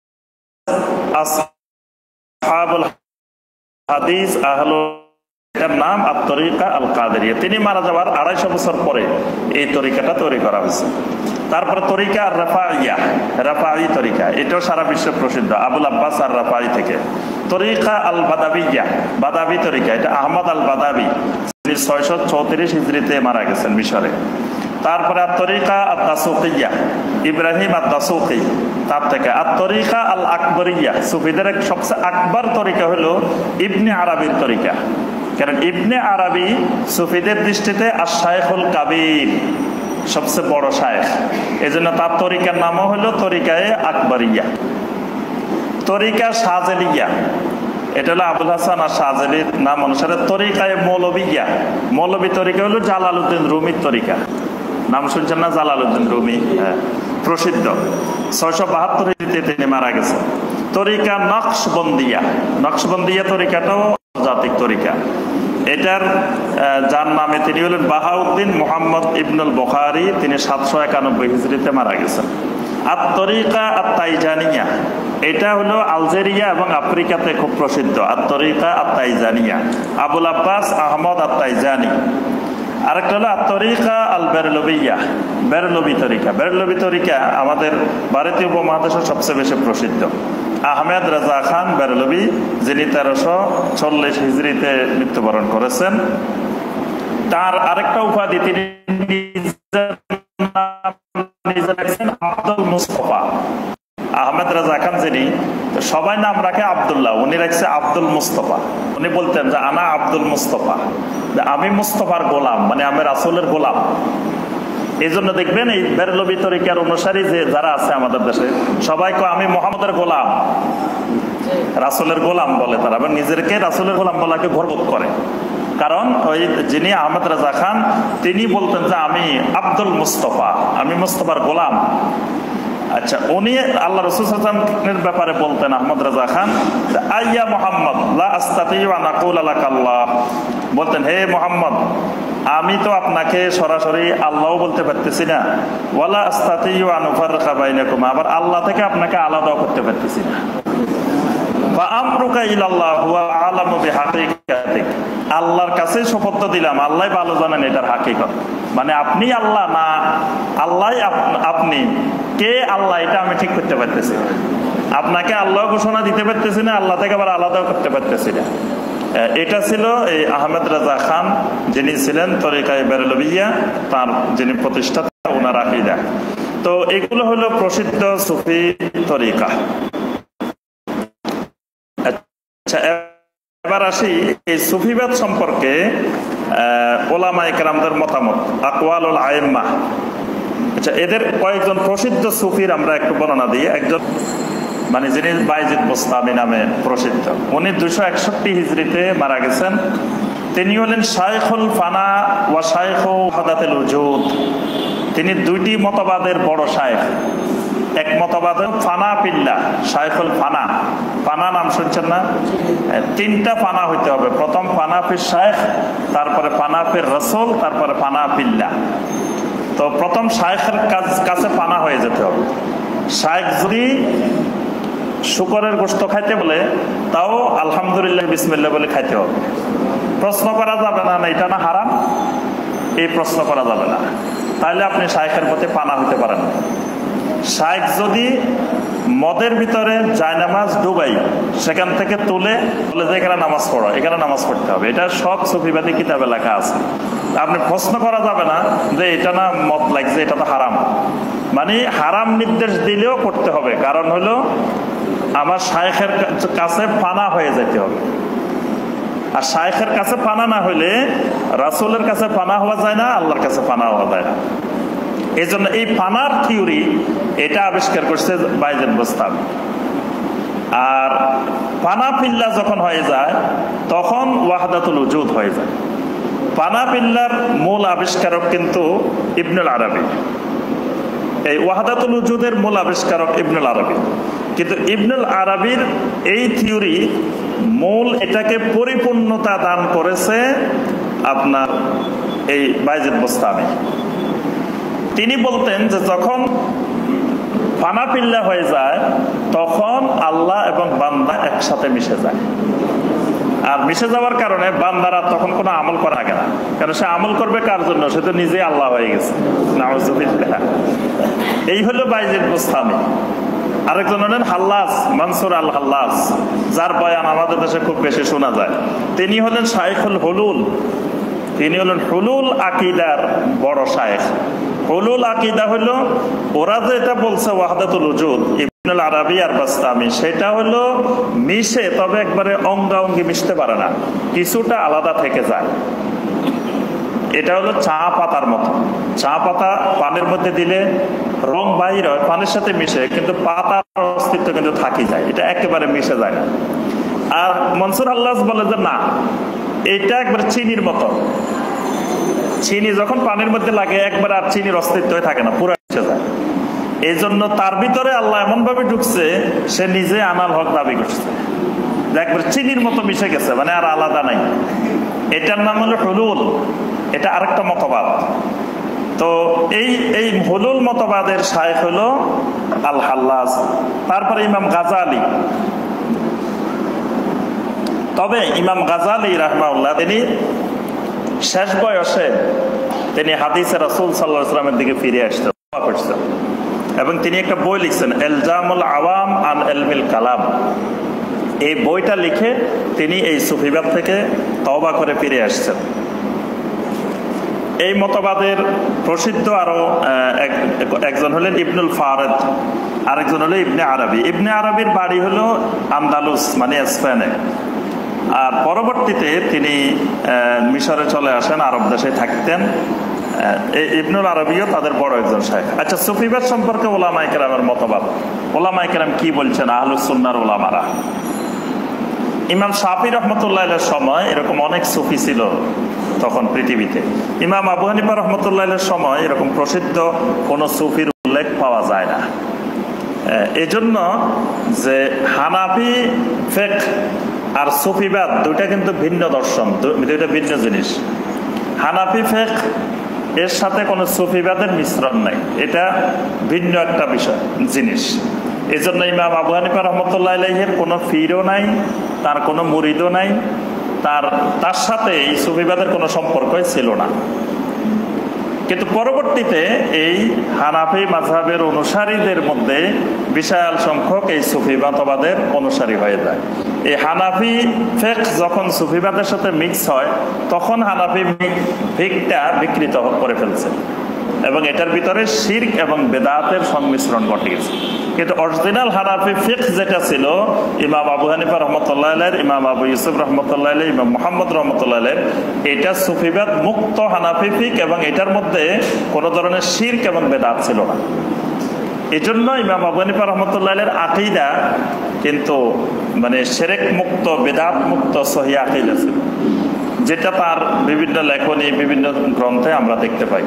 আসহাবুল হাদিস আহলুল, এটার নাম আত-তরিকা আল কাদেরিয়া। তিনি মারা যাওয়ার 250 বছর পরে এই তরিকাটা তৈরি করা হয়েছে। তারপরে তরিকা আর রাফাইয়া, রাফাই তরিকা, এটাও সারা বিশ্বে প্রসিদ্ধ, আবুল আব্বাস আর রাফাই থেকে। তরিকা আল বাদাবিয়া, বাদাবি তরিকা, এটা আহমদ আল বাদাবি 634 হিজরিতে মারা গেছেন মিশরে। তারপরে আত-তরিকা আত-তাসুকিয়া, ইব্রাহিম আত-তাসুকি, তার থেকে আত-তরিকা আল আকবরিয়া, সুফিদের সবচেয়ে আকবর তরিকা হলো ইবনে আরবির তরিকা। কারণ ইবনে আরবি সুফিদের দৃষ্টিতে আশ-শাইখুল কাবীর, সবচেয়ে বড় শায়েখ, এজন্য তার তরিকার নামও হলো তরিকায়ে আকবরিয়া। তরিকা শাযেলিয়া, এটা হলো আবুল হাসান আর শাযেলির নাম অনুসারে তরিকায়ে মৌলবিয়া। মৌলবী তরিকা হলো জালালউদ্দিন রুমির তরিকা, নাম শুনছেন না? জালালউদ্দিন রুমি, হ্যাঁ, প্রসিদ্ধ। 672 হিজরিতে তিনি মারা গেছেন। তরিকা নকশবন্দিয়া, নকশবন্দিয়া তরিকাটাও জাতিক তরিকা। এটার যার নামে তিনি হলেন বাহাউদ্দিন মুহাম্মদ ইবনুল বুখারী, তিনি 791 হিজরিতে মারা গেছেন। আত-তরিকা আত-তাইজানিয়া, এটা হলো আলজেরিয়া এবং আফ্রিকাতে খুব প্রসিদ্ধ। আত-তরিকা আত-তাইজানিয়া, আবুল আব্বাস আহমদ আত-তাইজানি। আরেকটা হলো আত-তরিকা আল বেরলভিয়া, বেরলভি তরিকা। বেরলভি তরিকা আমাদের ভারতীয় উপমহাদেশের সবচেয়ে বেশি প্রসিদ্ধ। আহমেদ রাজা খান বেরলভি, যিনি 1340 হিজরিতে মৃত্যুবরণ করেছেন। তার আরেকটা উপাধি, তিনি আব্দুল মুস্তফা। আহমেদ রাজা খান যিনি, সবাই নাম রাখে আব্দুল্লাহ, উনি রাখছে আব্দুল মুস্তফা। উনি বলতেন যে আনা আব্দুল মুস্তফা, আমি মুস্তফার গোলাম, মানে আমি রাসূলের গোলাম। এই জন্য দেখবেন এই বেরলভি তরিকার অনুসারী যে যারা আছে আমাদের দেশে, সবাই কয় আমি মুহাম্মদের গোলাম, রাসূলের গোলাম বলে তারা, এবং নিজেকে রাসূলের গোলাম বলাকে গর্ববোধ করে। কারণ ওই যিনি আহমেদ রাজা খান, তিনি বলতেন যে আমি আব্দুল মুস্তফা, আমি মুস্তফার গোলাম। আচ্ছা, উনি আল্লাহ রাসূল সাল্লাল্লাহু আলাইহি ওয়াসাল্লামের ব্যাপারে বলতেন আহমদ রাজা খান, আইয়া মুহাম্মদ লা আস্তাতিউ আন আকুলা লাকাল্লাহ, বলতেন হে মুহাম্মদ, আমি তো আপনাকে সরাসরি আল্লাহও বলতে পারতেছি না, ওয়ালা আস্তাতিউ আন উফাররিকা বাইনাকুম, আবার আল্লাহ থেকে আপনাকে আলাদাও করতে পারতেছি না। ফা আমরুকা ইলাল্লাহ হুয়া আলামু বিহাকিকাতিক, আল্লাহর কাছে শপথ দিলাম, আল্লাহ ভালো জানেন এটার হাকিকত। মানে আপনি আল্লাহ না আল্লাহ আপনি, কে আল্লাহ এটা আমি ঠিক করতে পারতেছি না। আপনাকে আল্লাহ ঘোষণা দিতে পারতেছি না, আল্লাহ থেকে আবার আলাদাও করতে পারতেছি না। এটা ছিল এই আহমেদ রাজা খান, যিনি ছিলেন তরিকায়ে বেরলভিয়া, তার যিনি প্রতিষ্ঠাতা, ওনার আকীদা। তো এগুলো হলো প্রসিদ্ধ সুফি তরিকা। আচ্ছা, এবার আসি এই সুফিবাদ সম্পর্কে ওলামায়ে কেরামদের মতামত, আকওয়ালুল আইম্মা। আচ্ছা, এদের কয়েকজন প্রসিদ্ধ সুফির আমরা একটু বর্ণনা দিই। একজন মানে যিনি বাইজিদ বোস্তামি নামে প্রসিদ্ধ, উনি 261 হিজরিতে মারা গেছেন। তিনি হলেন শাইখুল ফানা ওয়া শাইখু ওয়াহদাতুল উজুদ। তিনি দুইটি মতবাদের বড় শাইখ। এক মতবাদ ফানা পিল্লা, শাইখুল ফানা। ফানা নাম শুনছেন না? 3টা ফানা হইতে হবে। প্রথম ফানা ফির শাইখ, তারপরে ফানা ফির রাসূল, তারপরে ফানা পিল্লা। তো প্রথম শাইখের কাছে ফানা হয়ে যেতে হবে। শাইখ যদি শুকরের গোশত খাইতে বলে, তাও আলহামদুলিল্লাহ বিসমিল্লাহ বলে খাইতে হবে। প্রশ্ন করা যাবে না এটা না হারাম, এই প্রশ্ন করা যাবে না, তাহলে আপনি শাইখের প্রতি পানা হতে পারেন না। শাইখ যদি মদের ভিতরে জায়নামাজ ডুবাই, সেখান থেকে তুলে বলে যে এখানে নামাজ পড়ো, এখানে নামাজ পড়তে হবে, এটা সব সুফিবাদী কিতাবে লেখা আছে। আপনি প্রশ্ন করা যাবে না যে এটা না মদ লাগছে, এটা তো হারাম। মানে হারাম নির্দেশ দিলেও করতে হবে, কারণ হলো আমার শাইখের কাছে ফানা হয়ে যেতে হবে। আর শাইখের কাছে ফানা না হইলে রাসূলের কাছে ফানা হওয়া যায় না, আল্লাহর কাছে ফানা হওয়া যায় না। এই জন্য এই ফানার থিওরি এটা আবিষ্কার করছে বাইজিদ বোস্তামি। আর ফানা পিল্লা যখন হয়ে যায় তখন ওয়াহদাতুল উজুদ হয়ে যায়। ফানা পিল্লার মূল আবিষ্কারক কিন্তু ইবনুল আরবি, এই ওয়াহদাতুল উজুদের মূল আবিষ্কারক ইবনুল আরবি। কিন্তু ইবনুল আরবির এই থিওরি মূল এটাকে পরিপূর্ণতা দান করেছে আপনার এই বাইজিদ বোস্তামি। তিনি বলতেন যে যখন ফানা পিল্লা হয়ে যায় তখন আল্লাহ এবং বান্দা একসাথে মিশে যায়। আর মিশে যাওয়ার কারণে বান্দারা তখন কোনো আমল করা লাগে না, কারণ সে আমল করবে কার জন্য? সে তো নিজে আল্লাহ হয়ে গেছে। নাউজুবিল্লাহ। এই হলো বাইজিদ বোস্তামি। আরেকজন হলেন হাল্লাস, মনসুর আল হাল্লাস, যার বয়ান আমাদের দেশে খুব বেশি শোনা যায়। তিনি হলেন শাইখুল হুলুল। তিনি হলেন হুলুল আকিদার বড় শায়েখ। হুলুল আকিদা হলো ওরা যে এটা বলছে ওয়াহদাতুল উজুদ ইবনুল আরাবী আর বাসতামি, সেটা হলো মিশে, তবে একবারে অঙ্গাঙ্গি মিশতে পারে না, কিছুটা আলাদা থেকে যায়। এটা হলো চা পাতার মতো। চা পাতা পানির মধ্যে দিলে রং বাহির হয়, পানির সাথে মিশে, কিন্তু পাতার অস্তিত্ব কিন্তু থাকি যায়, এটা একেবারে মিশে যায় না। আর মনসুর আল্লাহ বলে যে না, এটা একবার চিনির মতো। চিনি যখন পানির মধ্যে লাগে একবার আর চিনির অস্তিত্ব থাকে না, পুরো মিশে যায়। এই জন্য তার ভিতরে আল্লাহ এমন ভাবে ঢুকছে, সে নিজে আনাল হক দাবি করছে, একবার চিনির মতো মিশে গেছে, মানে আর আলাদা নাই। এটার নাম হলো হুলুল। এটা আরেকটা মতবাদ। তো এই হুলুল মতবাদের শায়েখ হলো আল হাল্লাজ। তারপরে ইমাম গাজালি। তবে ইমাম গাজালি রাহমাহুল্লাহ তিনি শেষ বয়সে তিনি হাদিসে রাসূল সাল্লাল্লাহু আলাইহি ওয়াসাল্লামের দিকে ফিরে আসতেন এবং তিনি একটা বই লিখছেন ইলজামুল আওয়াম আন ইলমিল কালাম। এই বইটা লিখে তিনি এই সুফিবাদ থেকে তওবা করে ফিরে আসছেন। এই মতবাদের প্রসিদ্ধ আরো একজন হলেন ইবনুল ফারেদ, আরেকজন হলো ইবনে আরবি। ইবনে আরবির বাড়ি হলো আন্দালুস, মানে স্পেনে। আর পরবর্তীতে তিনি মিশরে চলে আসেন, আরব দেশে থাকতেন। ইবনুল আরবিও তাদের বড় একজন শায়েখ। আচ্ছা, সুফিবাদ সম্পর্কে ওলামায়ে কেরামের মতবাদ, ওলামায়ে কেরাম কি বলছেন আহলুস সুন্নাহর ওলামারা। ইমাম শাফি রহমতুল্লাহ আলাইহির সময় এরকম অনেক সুফি ছিল তখন পৃথিবীতে। ইমাম আবু হানিফা রহমতুল্লাহ আলাইহির সময় এরকম প্রসিদ্ধ কোন সুফির উল্লেখ পাওয়া যায় না। এজন্য যে হানাফি ফিকহ আর সুফিবাদ দুইটা কিন্তু ভিন্ন দর্শন, দুইটা ভিন্ন জিনিস। হানাফি ফিকহ এর সাথে কোনো সুফিবাদের মিশ্রণ নাই, এটা ভিন্ন একটা বিষয় জিনিস। এই জন্য ইমাম আবু হানিফা রহমতুল্লাহ আলাইহির কোনো ফিরও নাই, তার কোনো মুরিদও নাই, তার সাথে এই সুফিবাদের কোনো সম্পর্কই ছিল না। কিন্তু পরবর্তীতে এই হানাফি মাযহাবের অনুসারীদের মধ্যে বিশাল সংখ্যক এই সুফিবাদবাদের অনুসারী হয়ে যায়। এই হানাফি ফিকহ যখন সুফিবাদের সাথে মিক্স হয়, তখন হানাফি ফিকহটা বিকৃত করে ফেলছে এবং এটার ভিতরে শিরক এবং বেদাতের সংমিশ্রণ ঘটিয়েছে। কিন্তু অরিজিনাল হানাফি ফিকহ যেটা ছিল ইমাম আবু হানিফা রহমতুল্লাহ আলাইহি, ইমাম আবু ইউসুফ রহমতুল্লাহ আলাইহি, ইমাম মুহাম্মদ রহমতুল্লাহ আলাইহি, এটা সুফিবাদ মুক্ত হানাফি ফিকহ এবং এটার মধ্যে কোনো ধরনের শিরক এবং বেদাত ছিল না। এই জন্য ইমাম আবু হানিফা রহমতুল্লাহ আলাইহির আকীদা কিন্তু মানে শিরক মুক্ত, বেদাত মুক্ত সহিহ আকীদা ছিল, যেটা তার বিভিন্ন লেখনী, বিভিন্ন গ্রন্থে আমরা দেখতে পাই।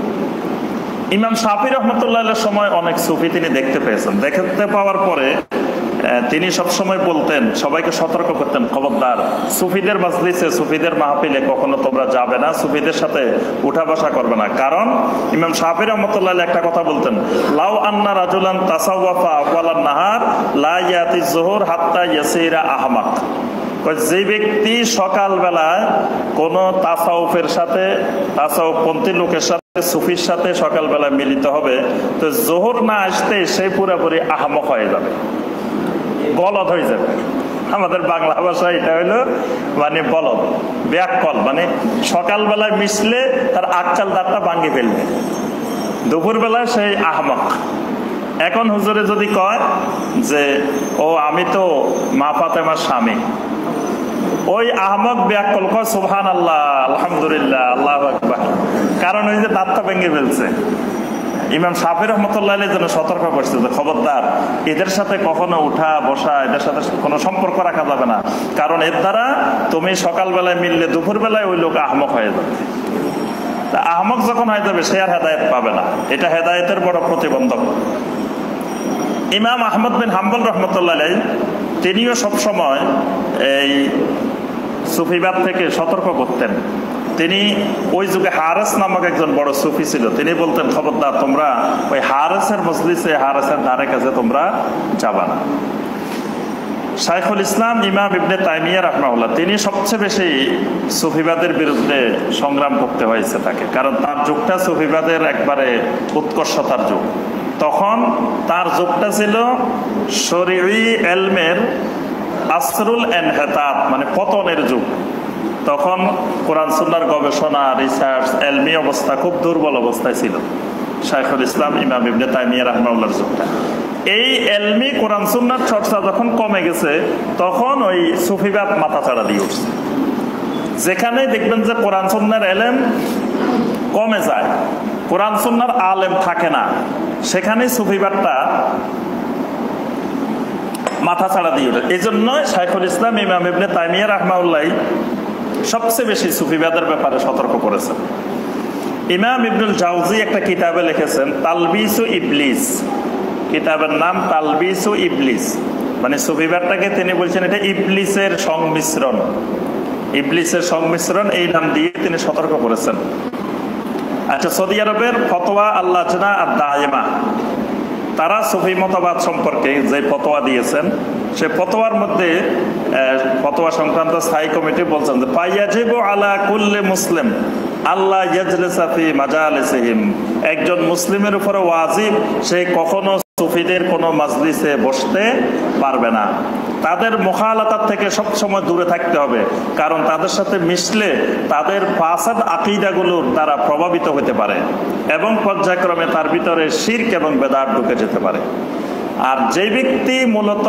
ইমাম শাফি রহমতুল্লাহের সময় অনেক সুফি তিনি দেখতে পেয়েছেন। দেখতে পাওয়ার পরে তিনি সবসময় বলতেন, সবাইকে সতর্ক করতেন, খবরদার সুফিদের মাজলিসে, সুফিদের মাহফিলে কখনো তোমরা যাবে না, সুফিদের সাথে উঠা বসা করবে না। কারণ ইমাম শাফি রহমতুল্লাহ একটা কথা বলতেন, লাউ আন্না রাজুলান তাসাওয়াফা আওয়ালান নাহার লা ইয়াতি যুহুর হাত্তা ইয়াসিরা আহমাক। যে ব্যক্তি সকালবেলায় কোন তাসাউফের সাথে, তাসাউফপন্থী লোকের সাথে, সুফির সাথে সকালবেলায় মিলিত হবে, তো জোহর না আসতে সে পুরোপুরি আহমক হয়ে যাবে, বলদ হয়ে যাবে। আমাদের বাংলা ভাষায় এটা হলো মানে বলদ, ব্যাককল, মানে সকালবেলায় মিশলে তার আক্কাল দাঁতটা ভাঙে ফেলবে, দুপুর বেলায় সেই আহমক। এখন হুজুরে যদি কয় যে ও আমি তো মা ফাতেমার স্বামী, ওই আহমক ব্যাককল কয় সুবহানাল্লাহ, আলহামদুলিল্লাহ, আল্লাহু আকবার, কারণ ওই যে দাঁতটা ভেঙে ফেলছে। ইমাম শাফি রহমতুল্লাহ আলাইহির জন্য সতর্ক করছে যে খবরদার এদের সাথে কখনো উঠা বসা, এদের সাথে কোনো সম্পর্ক রাখা যাবে না, কারণ এর দ্বারা তুমি সকালবেলায় মিললে দুপুর বেলায় ওই লোক আহমক হয়ে যাবে। আহমক যখন হয়ে যাবে সে আর হেদায়েত পাবে না, এটা হেদায়েতের বড় প্রতিবন্ধক। ইমাম আহমদ বিন হাম্বল রহমতুল্লাহ আলাইহি তিনিও সবসময় এই সুফিবাদ থেকে সতর্ক করতেন। তিনি ওই যুগে হারেস নামক একজন বড় সুফি ছিল, তিনি বলতেন খবরদার তোমরা ওই হারেসের মজলিসে, হারেসের ধারে কাছে তোমরা যাবা না। শাইখুল ইসলাম ইমাম ইবনে তাইমিয়া রাহমাহুল্লাহ তিনি সবচেয়ে বেশি সুফিবাদের বিরুদ্ধে সংগ্রাম করতে হয়েছে তাকে, কারণ তার যুগটা সুফিবাদের একবারে উৎকর্ষতার যুগ। তখন তার যুগটা ছিল শরঈ ইলমের আসরুল ইনহিতাত, মানে পতনের যুগ। তখন কোরআন সুন্নাহর গবেষণা, রিসার্চ, এলমি অবস্থা খুব দুর্বল অবস্থায় ছিল শাইখুল ইসলাম ইমাম ইবনে তাইমিয়া রাহিমাহুল্লাহর যুগটা। এই এলমি কোরআন সুন্নাহর চর্চা যখন কমে গেছে, তখন ওই সুফিবাদ মাথাচাড়া দিয়ে উঠছে। যেখানে দেখবেন যে কোরআন সুন্নাহর এলেম কমে যায়, কোরআন সুন্নাহর আলেম থাকে না, সেখানে সুফিবাদটা মাথা ছাড়া দিয়ে ওঠে। এই জন্য শাইখুল ইসলাম ইমাম ইবনে তাইমিয়া রাহিমাহুল্লাহ সবচেয়ে বেশি সুফিবাদের ব্যাপারে সতর্ক করেছেন। ইমাম ইবনুল জাওজি একটা কিতাবে লিখেছেন তালবিসু ইবলিস, কিতাবের নাম তালবিসু ইবলিস, মানে সুফিবাদটাকে তিনি বলছেন এটা ইবলিসের সংমিশ্রণ, ইবলিসের সংমিশ্রণ, এই নাম দিয়ে তিনি সতর্ক করেছেন। আচ্ছা, সৌদি আরবের ফতোয়া আল্লাজনা আদ-দায়েমা, তারা সুফি মতবাদ সম্পর্কে যে ফতোয়া দিয়েছেন, সে ফতোয়ার মধ্যে ফতোয়া সংক্রান্ত স্থায়ী কমিটি বলছেন যে ফায়াজিবু আলা কুল্লি মুসলিম আল্লাহ ইয়াজলিসা ফি মাজালিসিহিম, একজন মুসলিমের উপরে ওয়াজিব সে কখনো সুফিদের কোনো মাজলিসে বসতে পারবে না, তাদের মুখালাতাত থেকে সবসময় দূরে থাকতে হবে, কারণ তাদের সাথে মিশলে তাদের ফাসাদ আকীদাগুলোর দ্বারা প্রভাবিত হতে পারে এবং পর্যায়ক্রমে তার ভিতরে শিরক এবং বেদাত ঢুকে যেতে পারে। আর যে ব্যক্তি মূলত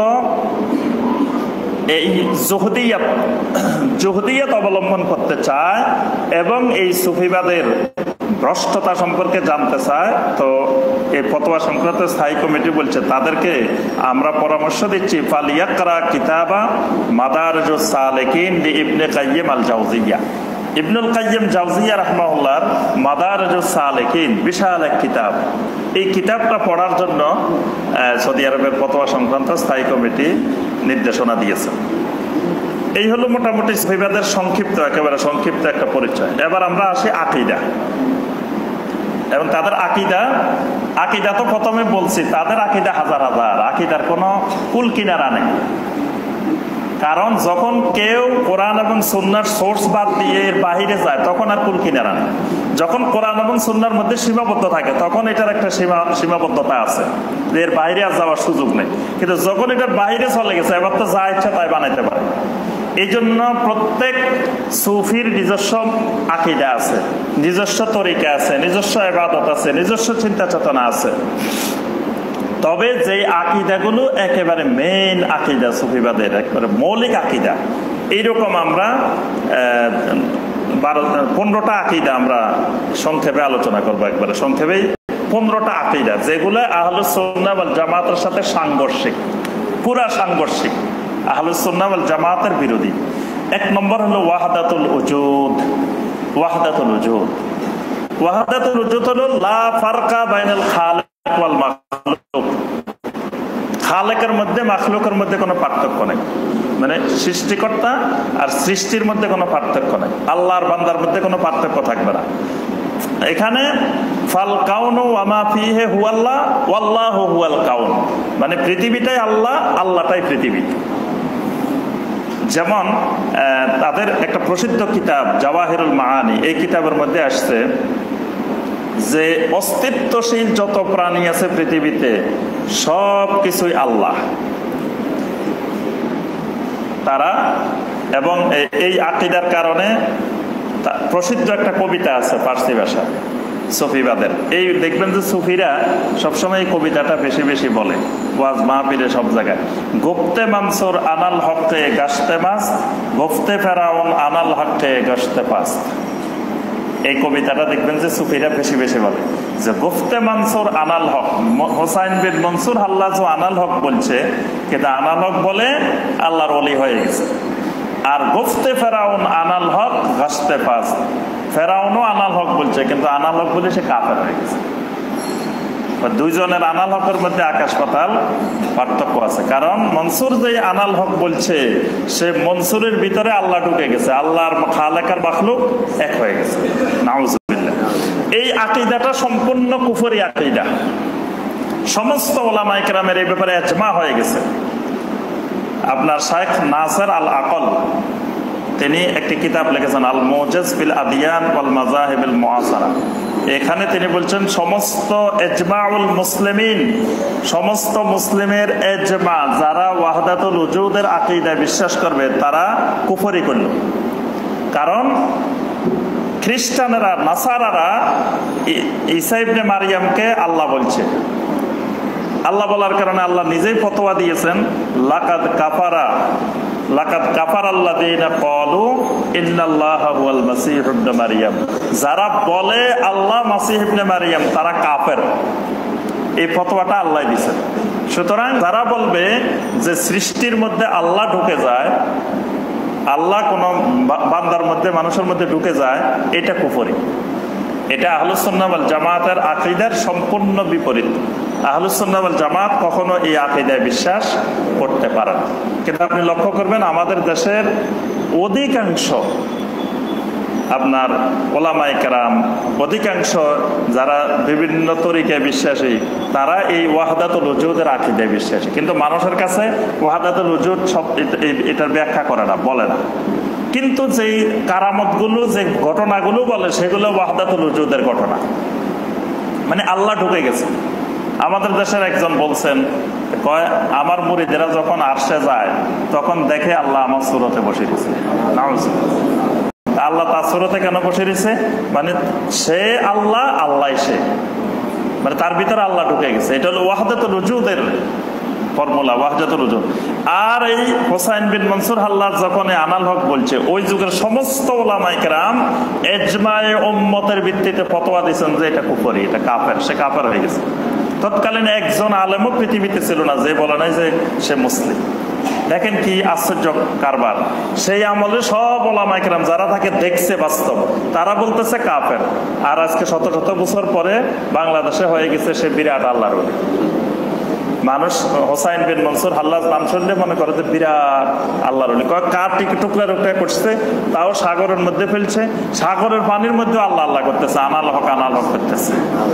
এই জুহদিয়াত অবলম্বন করতে চায় এবং এই সুফিবাদের ভ্রষ্টতা সম্পর্কে জানতে চায়, তো এই ফতোয়া সংক্রান্ত স্থায়ী কমিটি বলছে তাদেরকে আমরা পরামর্শ দিচ্ছি ফালিয়াকরা কিতাবা মাদারিজুস সালিকিন লিইবনে কাইয়িম আল জাওজিয়া। ইবনুল কাইয়িম জাওজিয়া রাহিমাহুল্লাহ মাদারিজুস সালিকিন বিশাল এক কিতাব, এই কিতাবটা পড়ার জন্য সৌদি আরবের ফতোয়া সংক্রান্ত স্থায়ী কমিটি নির্দেশনা দিয়েছে। এই হলো মোটামুটি সুফিবাদের সংক্ষিপ্ত, একেবারে সংক্ষিপ্ত একটা পরিচয়। এবার আমরা আসি আকীদা এবং তাদের আকীদা তো প্রথমে বলছি, তাদের আকীদা হাজার হাজার, আকীদার কোনো কুল কিনারা নেই। কারণ যখন কেউ কোরআন এবং সুন্নাহর সোর্স বাদ দিয়ে এর বাহিরে যায়, তখন আর কুল কিনারা নেই। যখন কোরআন এবং সুন্নাহর মধ্যে সীমাবদ্ধ থাকে, তখন এটার একটা সীমাবদ্ধতা আছে, এর বাইরে আর যাওয়ার সুযোগ নেই। কিন্তু যখন এটার বাইরে চলে গেছে, এবার তো যা ইচ্ছা তাই বানাইতে পারে। এই জন্য প্রত্যেক সুফির নিজস্ব আকীদা আছে, নিজস্ব তরিকা আছে, নিজস্ব ইবাদত আছে, নিজস্ব চিন্তা চেতনা আছে। তবে যে আকীদাগুলো একেবারে মেইন আকীদা, সুফিবাদের একেবারে মৌলিক আকীদা, এইরকম আমরা 15টা আকীদা আমরা সংক্ষেপে আলোচনা করবো। একবারে সংক্ষেপেই 15টা আকীদা যেগুলো আহলুস সুন্নাহ ওয়াল জামাতের সাথে সাংঘর্ষিক, পুরা সাংঘর্ষিক, আহলুস সুন্নাহ ওয়াল জামাতের বিরোধী। 1 নম্বর হলো ওয়াহদাতুল উজুদ। ওয়াহদাতুল উজুদ, ওয়াহদাতুল উজুদ হলো লা ফারকা বাইনাল খালিক ওয়াল মাখলুক, খালেকের মধ্যে মাখলুকের মধ্যে কোনো পার্থক্য নেই, মানে সৃষ্টিকর্তা আর সৃষ্টির মধ্যে কোনো পার্থক্য নেই, আল্লাহর বান্দার মধ্যে কোনো পার্থক্য থাকবে না। এখানে ফাল কাউনু ওয়া মা ফিহি হুয়াল্লাহ ওয়াল্লাহু হুয়াল কাউন, মানে পৃথিবীটাই আল্লাহ, আল্লাহটাই পৃথিবী। যেমন তাদের একটা প্রসিদ্ধ কিতাব জাওয়াহিরুল মাআনি, এই কিতাবের মধ্যে আসছে যে অস্তিত্বশীল যত প্রাণী আছে পৃথিবীতে সব কিছুই আল্লাহ তারা। এবং এই আকীদার কারণে প্রসিদ্ধ একটা কবিতা আছে ফার্সি ভাষা সুফিবাদের। এই দেখবেন যে সুফিরা সবসময় এই কবিতাটা বেশি বেশি বলে ওয়াজ মাহফিলে, সব জায়গায়। গোফতে মানসুর আনাল হকে গাছতে মাস, গোফতে ফেরাউন আনাল হকে গাছতে পাস। এই কবিতাটা দেখবেন যে সুফিরা বেশি বেশি বলে যে গোফতে মানসুর আনাল হক, হোসাইন বিন মনসুর হাল্লাজ আনাল হক বলছে, কিন্তু আনাল হক বলে আল্লাহর ওলি হয়ে গেছে। আর গোফতে ফেরাউন আনাল হক গাছতে পাস, ফেরাউনও আনাল হক বলছে, কিন্তু আনাল হক বলে সে কাফের হয়ে গেছে। দুইজনের আনাল হকের মধ্যে আকাশ পাতাল পার্থক্য আছে। কারণ মনসুর যে আনাল হক বলছে, সে মনসুরের ভিতরে আল্লাহ ঢুকে গেছে, আল্লাহর খালেক আর মাখলুক এক হয়ে গেছে। নাউজুবিল্লাহ। এই আকীদাটা সম্পূর্ণ কুফরি আকীদা। সমস্ত উলামায়ে কেরামের এই ব্যাপারে ইজমা হয়ে গেছে। আপনার শাইখ নাসির আল আকল তিনি একটি কিতাব লিখেছেন আল মুজাজ ফিল আদিয়ান ওয়াল মাযাহিবিল মুআসারা। এখানে তিনি বলছেন সমস্ত ইজমাউল মুসলিমিন, সমস্ত মুসলিমের ইজমা, যারা ওয়াহদাতুল উজুদের আকীদায় বিশ্বাস করবে তারা কুফরি করল। কারণ খ্রিস্টানেরা, নাসারারা ঈসা ইবনে মারিয়ামকে আল্লাহ বলছে। আল্লাহ বলার কারণে আল্লাহ নিজেই ফতোয়া দিয়েছেন, লাকাদ কাফার আল্লাযীনা ক্বালু ইন্নাল্লাহা হুয়াল মাসীহ ইবনে মারিয়াম। যারা বলে আল্লাহ মাসীহ ইবনে মারিয়াম তারা কাফের, এই ফতোয়াটা আল্লাহ দিয়েছেন। সুতরাং যারা বলবে যে সৃষ্টির মধ্যে আল্লাহ ঢুকে যায়, আল্লাহ কোন বান্দার মধ্যে, মানুষের মধ্যে ঢুকে যায়, এটা কুফরি। এটা আহলুস সুন্নাহ ওয়াল জামাতের আকীদার সম্পূর্ণ বিপরীত। আহলুস সুন্নাহ ওয়াল জামাত কখনো এই আকীদায় বিশ্বাস করতে পারে না। কিন্তু আপনি লক্ষ্য করবেন আমাদের দেশের অধিকাংশ আপনার ওলামায়ে কেরাম, অধিকাংশ যারা বিভিন্ন তরিকায় বিশ্বাসী, তারা এই ওয়াহদাতুল উজুদের আকীদায় বিশ্বাসী। কিন্তু মানুষের কাছে ওয়াহদাতুল উজুদ সব এটার ব্যাখ্যা করে না, বলে না। কিন্তু যেই কারামতগুলো, যে ঘটনাগুলো বলে, সেগুলো ওয়াহদাতুল উজুদের ঘটনা, মানে আল্লাহ ঢুকে গেছে। আমাদের দেশের একজন বলছেন, কয় আমার মুরিদেরা যখন আরশে যায় তখন দেখে আল্লাহ আমার সুরতে বসে গেছে। আল্লাহ তার সুরতে কেন বসে রয়েছে? মানে সে আল্লাহ, আল্লাহ সে, মানে তার ভিতরে আল্লাহ ঢুকে গেছে। এটা হলো ওয়াহদাতুল উজুদের ফর্মুলা, ওয়াহদাতুল উজুদ। আর এই হোসাইন বিন মনসুর হাল্লাজ যখন আনাল হক বলছে, ওই যুগের সমস্ত ওলামায়ে কেরাম ইজমায়ে উম্মতের ভিত্তিতে ফতোয়া দিয়েছেন যে এটা কুফরি, এটা কাফের, সে কাফের হয়ে গেছে। তৎকালীন একজন আলেমও পৃথিবীতে ছিল না যে বলে নাই যে সে মুসলিম। দেখেন কি আশ্চর্য কারবার। সেই আমলে সব ওলামায়ে কেরাম যারা তাকে দেখছে বাস্তব, তারা বলতেছে কাফের। আর আজকে শত শত বছর পরে বাংলাদেশে হয়ে গেছে সে বিরাট আল্লাহর ওলি। মানুষ হোসাইন বিন মনসুর হাল্লাজ নাম শুনলে মনে করে যে বিরাট আল্লাহর ওলি। কার টুকরা টুকরা করছে, তাও সাগরের মধ্যে ফেলছে, সাগরের পানির মধ্যে আল্লাহ আল্লাহ করতেছে, আনাল হক করতেছে।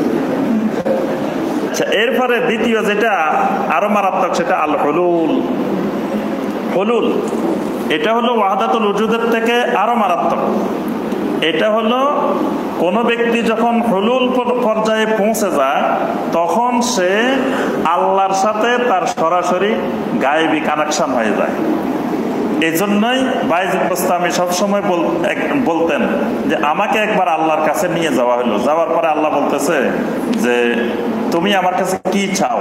আচ্ছা, এরপরে দ্বিতীয় যেটা আরো মারাত্মক, সেটা আল হুলুল। হুলুল এটা হলো ওয়াহদাতুল উজুদের থেকে আরো মারাত্মক। এটা হলো কোন ব্যক্তি যখন হুলুল পর্যায়ে পৌঁছে যায়, তখন সে আল্লাহর সাথে তার সরাসরি গায়েবী কানেকশন হয়ে যায়। এই জন্যই বায়েজিদ বোস্তামি সবসময় বলতেন যে আমাকে একবার আল্লাহর কাছে নিয়ে যাওয়া হলো। যাওয়ার পরে আল্লাহ বলতেছে যে তুমি আমার কাছে কি চাও?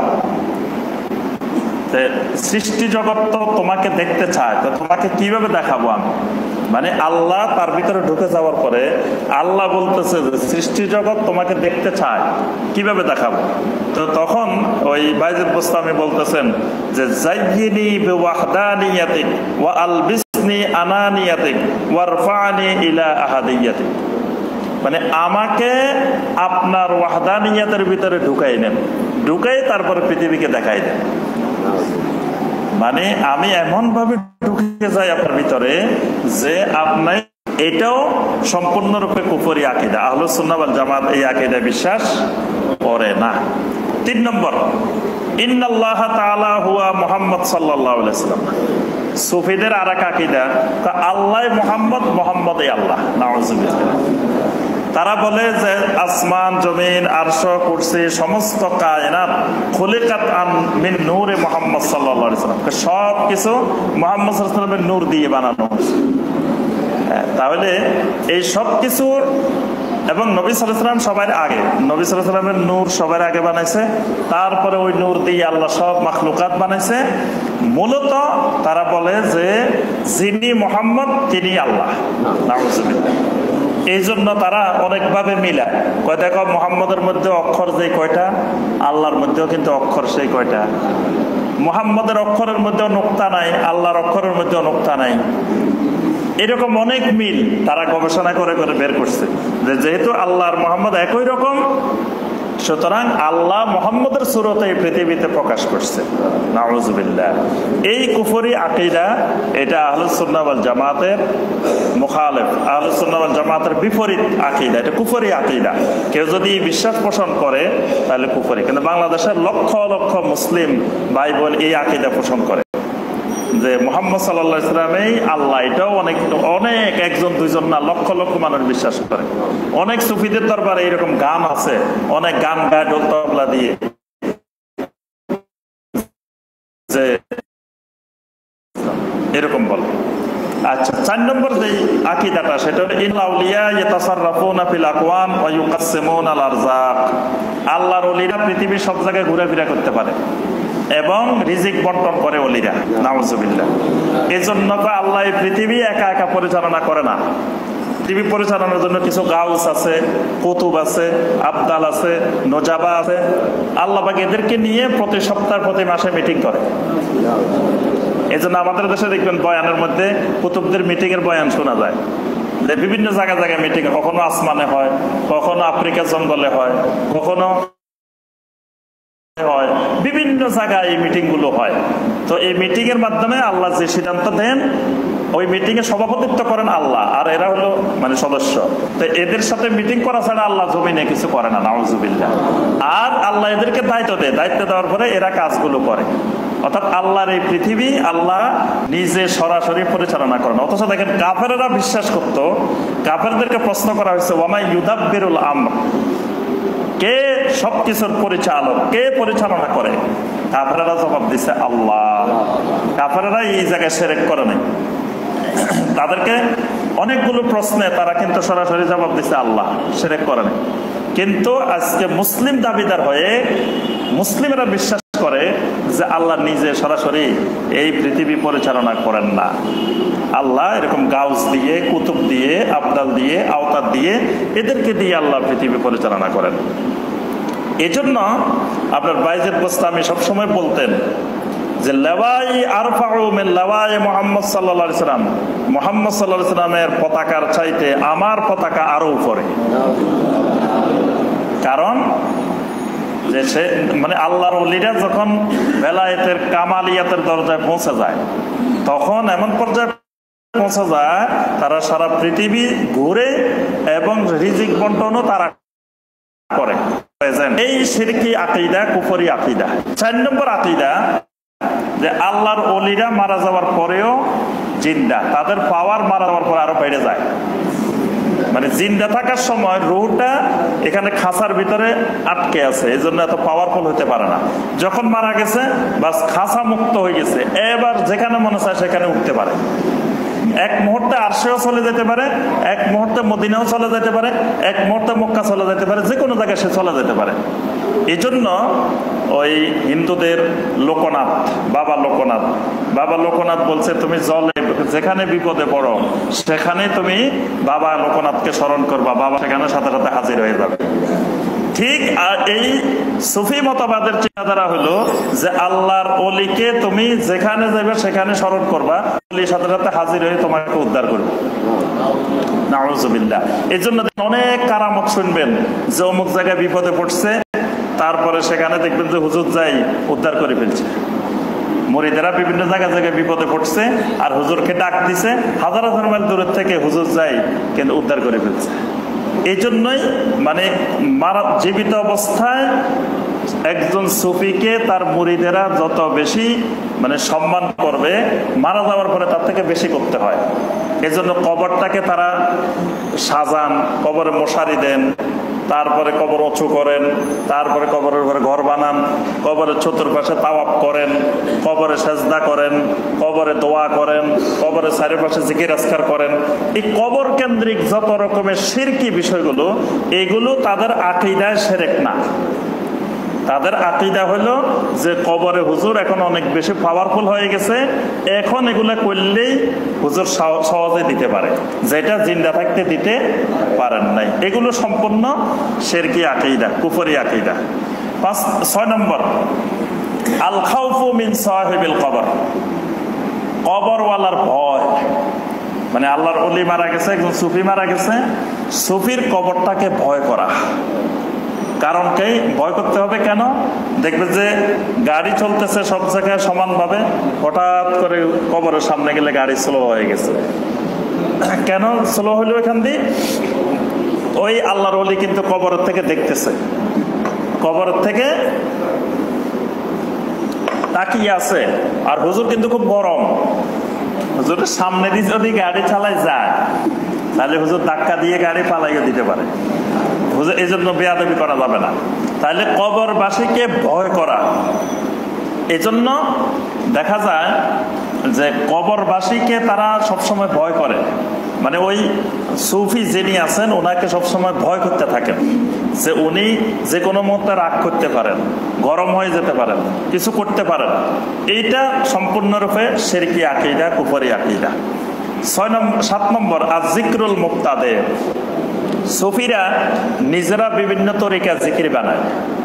সৃষ্টি জগৎ তো তোমাকে দেখতে চায়, তো তোমাকে কিভাবে দেখাবো আমি? মানে আল্লাহ তার ভিতরে ঢুকে যাওয়ার পরে আল্লাহ বলতেছে যে সৃষ্টি জগৎ তোমাকে দেখতে চায়, কিভাবে দেখাবো? তো তখন ওই বায়েজিদ বোস্তামি বলতেছেন যে যায়্যিনি বিওয়াহদানিয়াতিক ওয়া আলবিসনি আনানিয়াতিক ওয়ারফানি ইলা আহাদিয়াতিক। মানে আমাকে আপনার ওয়াহদানিয়াতের ভিতরে ঢুকাই নেন, ঢুকাই তারপরে পৃথিবীকে দেখাই দেন। মানে আমি এমন ভাবে ঢুকে যাই আপনার ভিতরে যে আপনি, এটাও সম্পূর্ণরূপে কুফরি আকীদা। আহলুস সুন্নাহ ওয়াল জামাত এই আকীদায় বিশ্বাস করে না। 3 নম্বর, ইন্নাল্লাহা তাআলা হুয়া মুহাম্মদ সাল্লাল্লাহু আলাইহি ওয়াসাল্লাম। সুফিদের আরেক আকীদা, আল্লাহ মুহাম্মদ, মুহাম্মদই আল্লাহ। নাউযুবিল্লাহ। তারা বলে যে আসমান, জমিন, আরশ, কুরসি, সমস্ত কায়নাত খুলিকাত মিন নূরে মুহাম্মদ সাল্লাল্লাহু আলাইহি ওয়াসাল্লাম, সব কিছু মুহাম্মদ সাল্লাল্লাহু আলাইহি ওয়াসাল্লামের নূর দিয়ে বানানো হয়েছে। তাহলে এই সব কিছু, এবং নবী সাল্লাল্লাহু আলাইহি ওয়াসাল্লাম সবার আগে, নবী সাল্লাল্লাহু আলাইহি ওয়াসাল্লামের নূর সবার আগে বানাইছে, তারপরে ওই নূর দিয়ে আল্লাহ সব মাখলুকাত বানাইছে। মূলত তারা বলে যে যিনি মুহাম্মদ তিনি আল্লাহ। নাউযুবিল্লাহ। এই জন্য তারা অনেকভাবে মিলায়, কয় দেখো মুহাম্মদের মধ্যে অক্ষর যে কয়টা, আল্লাহর মধ্যেও কিন্তু অক্ষর সেই কয়টা। মুহাম্মদের অক্ষরের মধ্যেও নুকতা নাই, আল্লাহর অক্ষরের মধ্যেও নুকতা নাই। এরকম অনেক মিল তারা গবেষণা করে করে বের করছে যে যেহেতু আল্লাহ আর মুহাম্মদ একই রকম, সুতরাং আল্লাহ মুহাম্মদের সূরতে এই পৃথিবীতে প্রকাশ করছে। নাউযুবিল্লাহ। এই কুফরি আকীদা, এটা আহলুস সুন্নাহ ওয়াল জামাতের মুখালিফ, আহলুস সুন্নাহ ওয়াল জামাতের বিপরীত আকীদা, এটা কুফরি আকীদা। কেউ যদি বিশ্বাস পোষণ করে তাহলে কুফরি। কিন্তু বাংলাদেশের লক্ষ লক্ষ মুসলিম ভাই বোন এই আকীদা পোষণ করে যে মুহাম্মদ সাল্লাল্লাহু আলাইহি ওয়াসাল্লামই আল্লাহ। এটাও অনেক অনেক, একজন দুইজন না, লক্ষ লক্ষ মানুষ বিশ্বাস করে। অনেক সুফিদের দরবারে এরকম গান আছে, অনেক গান গায় ঢোল তবলা দিয়ে, যে এরকম বলে। আচ্ছা, 4 নম্বর যে আকীদাটা সেটা হলো ইন্নাল আউলিয়া ইয়াতাসাররাফুনা ফিল আকওয়ান ওয়া ইউকাসসিমুনা আল আরযাক। আল্লাহর ওলিরা পৃথিবীর সব জায়গায় ঘোরাফেরা করতে পারে এবং রিজিক বন্টন করে ওলিরা। নাউজুবিল্লাহ। এজন্য তো আল্লাহ এই পৃথিবী একা একা পরিচালনা করে না। পৃথিবী পরিচালনার জন্য কিছু গাউস আছে, কুতুব আছে, আবদাল আছে, নজাবা আছে। আল্লাহ পাক এদেরকে নিয়ে প্রতি সপ্তাহ প্রতি মাসে মিটিং করে। এই জন্য আমাদের দেশে দেখবেন বয়ানের মধ্যে কুতুবদের মিটিং এর বয়ান শোনা যায়, যে বিভিন্ন জায়গায় জায়গায় মিটিং, কখনো আসমানে হয়, কখনো আফ্রিকা জঙ্গলে হয়, কখনো হয়, বিভিন্ন জায়গায় এই মিটিং গুলো হয়। তো এই মিটিং এর মাধ্যমে আল্লাহ যে সিদ্ধান্ত দেন ওই মিটিং এ সভাপতিত্ব করেন আল্লাহ, আর এরা হলো মানে সদস্য। তো এদের সাথে মিটিং করা ছাড়া আল্লাহ জমিনে কিছু করে না। নাউজুবিল্লাহ। আর আল্লাহ এদেরকে দায়িত্ব দেয়, দায়িত্ব দেওয়ার পরে এরা কাজগুলো করে। অর্থাৎ আল্লাহর এই পৃথিবী আল্লাহ নিজে সরাসরি পরিচালনা করেন। অথচ দেখেন কাফেররা বিশ্বাস করত, কাফেরদেরকে প্রশ্ন করা হয়েছে ওয়ামাই ইউদাব্বিরুল আমর, কে সবকিছুর পরিচালক, কে পরিচালনা করে? কাফেররা জবাব দিছে আল্লাহ। কাফেররা এই জায়গায় শিরক করে নাই। তাদেরকে অনেকগুলো প্রশ্নে তারা কিন্তু সরাসরি জবাব দিছে আল্লাহ, শিরক করে নাই। কিন্তু আজকে মুসলিম দাবিদার হয়ে মুসলিমরা বিশ্বাস করে যে আল্লাহ নিজে সরাসরি এই পৃথিবী পরিচালনা করেন না। আল্লাহ এরকম গাউস দিয়ে, কুতুব দিয়ে, আবদাল দিয়ে, আওতার দিয়ে, এদেরকে দিয়ে আল্লাহ পৃথিবী পরিচালনা করেন। এই জন্য আপনার বাইজিদ বোস্তামি সবসময় বলতেন যে লাওয়াই আরফাউ মিন লাওয়াই মুহাম্মদ সাল্লাল্লাহু আলাইহি সাল্লাম, মুহাম্মদ সাল্লাল্লাহু আলাইহি সাল্লামের পতাকার চাইতে আমার পতাকা আরো উপরে। কারণ যে সে মানে আল্লাহর ওলিরা যখন বেলায়েতের কামালিয়াতের দরজায় পৌঁছে যায়, তখন এমন পর্যায়ে পৌঁছে যায় তারা সারা পৃথিবী ঘুরে এবং রিজিক বন্টনও তারা করে। এই শিরকি আকীদা, কুফরি আকীদা। 4 নম্বর আকীদা যে আল্লাহর ওলিরা মারা যাওয়ার পরেও জিন্দা, তাদের পাওয়ার মারা যাওয়ার পরে আরো বেড়ে যায়। মানে জিন্দা থাকার সময় রুহটা এখানে খাঁচার ভিতরে আটকে আছে, এই জন্য এত পাওয়ারফুল হতে পারে না। যখন মারা গেছে বাস খাঁচা মুক্ত হয়ে গেছে, এবার যেখানে মনে চায় সেখানে উঠতে পারে। এক মুহূর্তে আরশেও চলে যেতে পারে, এক মুহূর্তে মদিনাও চলে যেতে পারে, এক মুহূর্তে মক্কা চলে যেতে পারে, যে কোনো জায়গায় সে চলে যেতে পারে। এই জন্য ওই হিন্দুদের লোকনাথ, বাবা লোকনাথ বলছে তুমি জলে যেখানে বিপদে পড়ো সেখানে তুমি বাবা লোকনাথকে স্মরণ করবা, বাবা সেখানে সাথে সাথে হাজির হয়ে যাবে। ঠিক আর এই সুফি মতবাদের চিন্তাধারা হলো যে আল্লাহর ওলিকে তুমি যেখানে যাবে সেখানে স্মরণ করবা, ওলির সাথে সাথে হাজির হয়ে তোমাকে উদ্ধার করবে। নাউজুবিল্লাহ। এই জন্য অনেক কারামত শুনবেন যে অমুক জায়গায় বিপদে পড়ছে, তারপরে সেখানে দেখবেন যে হুজুর যাই উদ্ধার করে ফেলছে। মুরিদেরা বিভিন্ন জায়গায় জায়গায় বিপদে পড়ছে আর হুজুরকে ডাক দিছে, হাজার হাজার মাইল দূরের থেকে হুজুর যাই কিন্তু উদ্ধার করে ফেলছে। এই জন্যই মানে জীবিত অবস্থায় একজন সুফিকে তার মুরিদেরা যত বেশি মানে সম্মান করবে, মারা যাওয়ার পরে তার থেকে বেশি করতে হয়। এজন্য কবরটাকে তারা সাজান, কবরে মশারি দেন, তারপরে কবর উঁচু করেন, তারপরে কবরের উপরে ঘর বানান, কবরের চতুর্পাশে তাওয়াফ করেন, কবরে সেজদা করেন, কবরে দোয়া করেন, কবরের চারিপাশে জিকির আজকার করেন। এই কবর কেন্দ্রিক যত রকমের শিরকি বিষয়গুলো, এগুলো তাদের আকীদায় শিরক না। তাদের আকীদা হলো যে কবরে হুজুর এখন অনেক বেশি পাওয়ারফুল হয়ে গেছে, এখন এগুলা করলেই হুজুর সহজে দিতে পারে, যেটা জিন্দা থাকতে দিতে পারেন নাই। এগুলো সম্পূর্ণ শিরকি আকীদা, কুফরি আকীদা। 6 নম্বর আল খাউফু মিন সাহিবিল কবর, কবরওয়ালার ভয়। মানে আল্লাহর ওলি মারা গেছে, একজন সুফি মারা গেছে, সুফির কবরটাকে ভয় করা। কারণ কে ভয় করতে হবে কেন? দেখবে যে গাড়ি চলতেছে সব জায়গায় সমানভাবে, হঠাৎ করে কবরের সামনে গেলে গাড়ি স্লো হয়ে গেছে। কেন স্লো হইলো? এখান দিয়ে ওই আল্লাহর ওলি কিন্তু কবরের থেকে দেখতেছে, কবরের থেকে তাকিয়ে আছে। আর হুজুর কিন্তু খুব গরম, হুজুরের সামনে দিয়ে যদি গাড়ি চালায় যায় তাহলে হুজুর ধাক্কা দিয়ে গাড়ি পালাইয়ে দিতে পারে। এই জন্য বেয়াদবি করা যাবে না। তাহলে কবরবাসীকে ভয় করা। এই জন্য দেখা যায় যে কবরবাসীকে তারা সবসময় ভয় করে, মানে ওই সুফি যিনি আছেন ওনাকে সবসময় ভয় করতে থাকেন যে উনি যে কোনো মুহূর্তে রাগ করতে পারেন, গরম হয়ে যেতে পারেন, কিছু করতে পারেন। এইটা সম্পূর্ণরূপে শিরকি আকীদা, কুফরি আকীদা। 7 নম্বর আয-যিকরুল মুক্তাদে। সুফিরা নিজেরা বিভিন্ন তরিকা জিকির বানায়,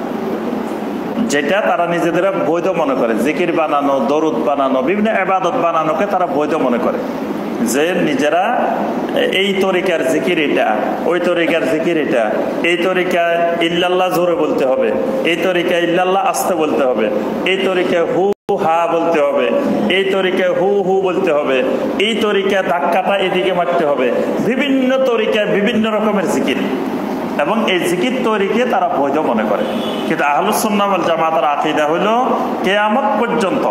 যেটা তারা নিজেদের বৈধ মনে করে। জিকির বানানো, দরুদ বানানো, বিভিন্ন ইবাদত বানানোকে তারা বৈধ মনে করে, যে নিজেরা এই তরিকার জিকির এটা, ওই তরিকার জিকির এটা, এই তরিকায় ইল্লাল্লাহ জোরে বলতে হবে, এই তরিকায় ইল্লাল্লাহ আস্তে বলতে হবে, এই তরিকায় হু হা বলতে হবে, এই তরিকায় হু হু বলতে হবে, এই তরিকায় ধাক্কাটা এদিকে মারতে হবে। বিভিন্ন তরিকায় বিভিন্ন রকমের জিকির, এবং এই জিকির তরিকে তারা বৈধ মনে করে। কিন্তু আহলুস সুন্নাহ ওয়াল জামাতের আকীদা হলো কিয়ামত পর্যন্ত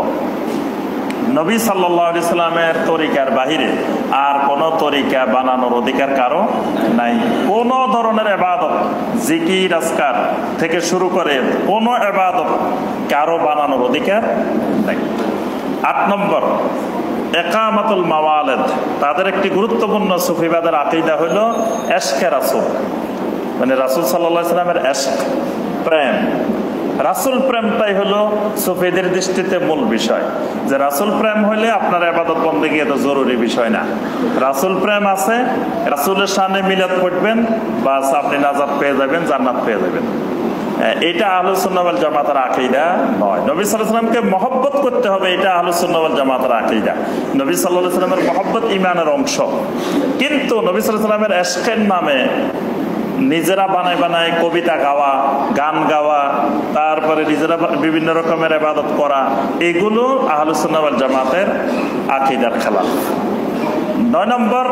নবী সাল্লাল্লাহু আলাইহি সাল্লামের তরিকার বাহিরে আর কোন তরিকা বানানোর অধিকার কারো নাই। কোন ধরনের ইবাদত, জিকির আজকার থেকে শুরু করে কোন ইবাদত কারো বানানোর অধিকার নাই। 8 নম্বর ইকামাতুল মাওয়ালিদ। তাদের একটি গুরুত্বপূর্ণ সুফিবাদের আকীদা হলো ইশকে রাসূল, মানে রাসূল সাল্লাল্লাহু আলাইহি সাল্লামের ইশক, প্রেম। রাসূল প্রেমটাই হলো সুফিদের দৃষ্টিতে মূল বিষয়, যে রাসূল প্রেম হলে আপনার ইবাদত বন্দেগী এত জরুরি বিষয় না। রাসূল প্রেম আছে, রাসূলের শানে মিলাদ পড়বেন, বাস আপনি নাজাত পেয়ে যাবেন, জান্নাত পেয়ে যাবেন। এটা আহলুস সুন্নাহ ওয়াল জামাতের আকীদা নয়। নবী সাল্লাল্লাহু আলাইহি ওয়াসাল্লামকে মহব্বত করতে হবে, এটা আহলুস সুন্নাহ ওয়াল জামাতের আকীদা। নবী সাল্লাল্লাহু আলাইহি ওয়াসাল্লামের মহব্বত ঈমানের অংশ। কিন্তু নবী সাল্লাল্লাহু আলাইহি ওয়াসাল্লামের ইশকের নামে নিজেরা বানায় বানায় কবিতা গাওয়া, গান গাওয়া, তারপরে নিজেরা বিভিন্ন রকমের ইবাদত করা, এগুলো আহলুস সুন্নাহ ওয়াল জামাতের আকীদার খেলাফ। 9 নম্বর,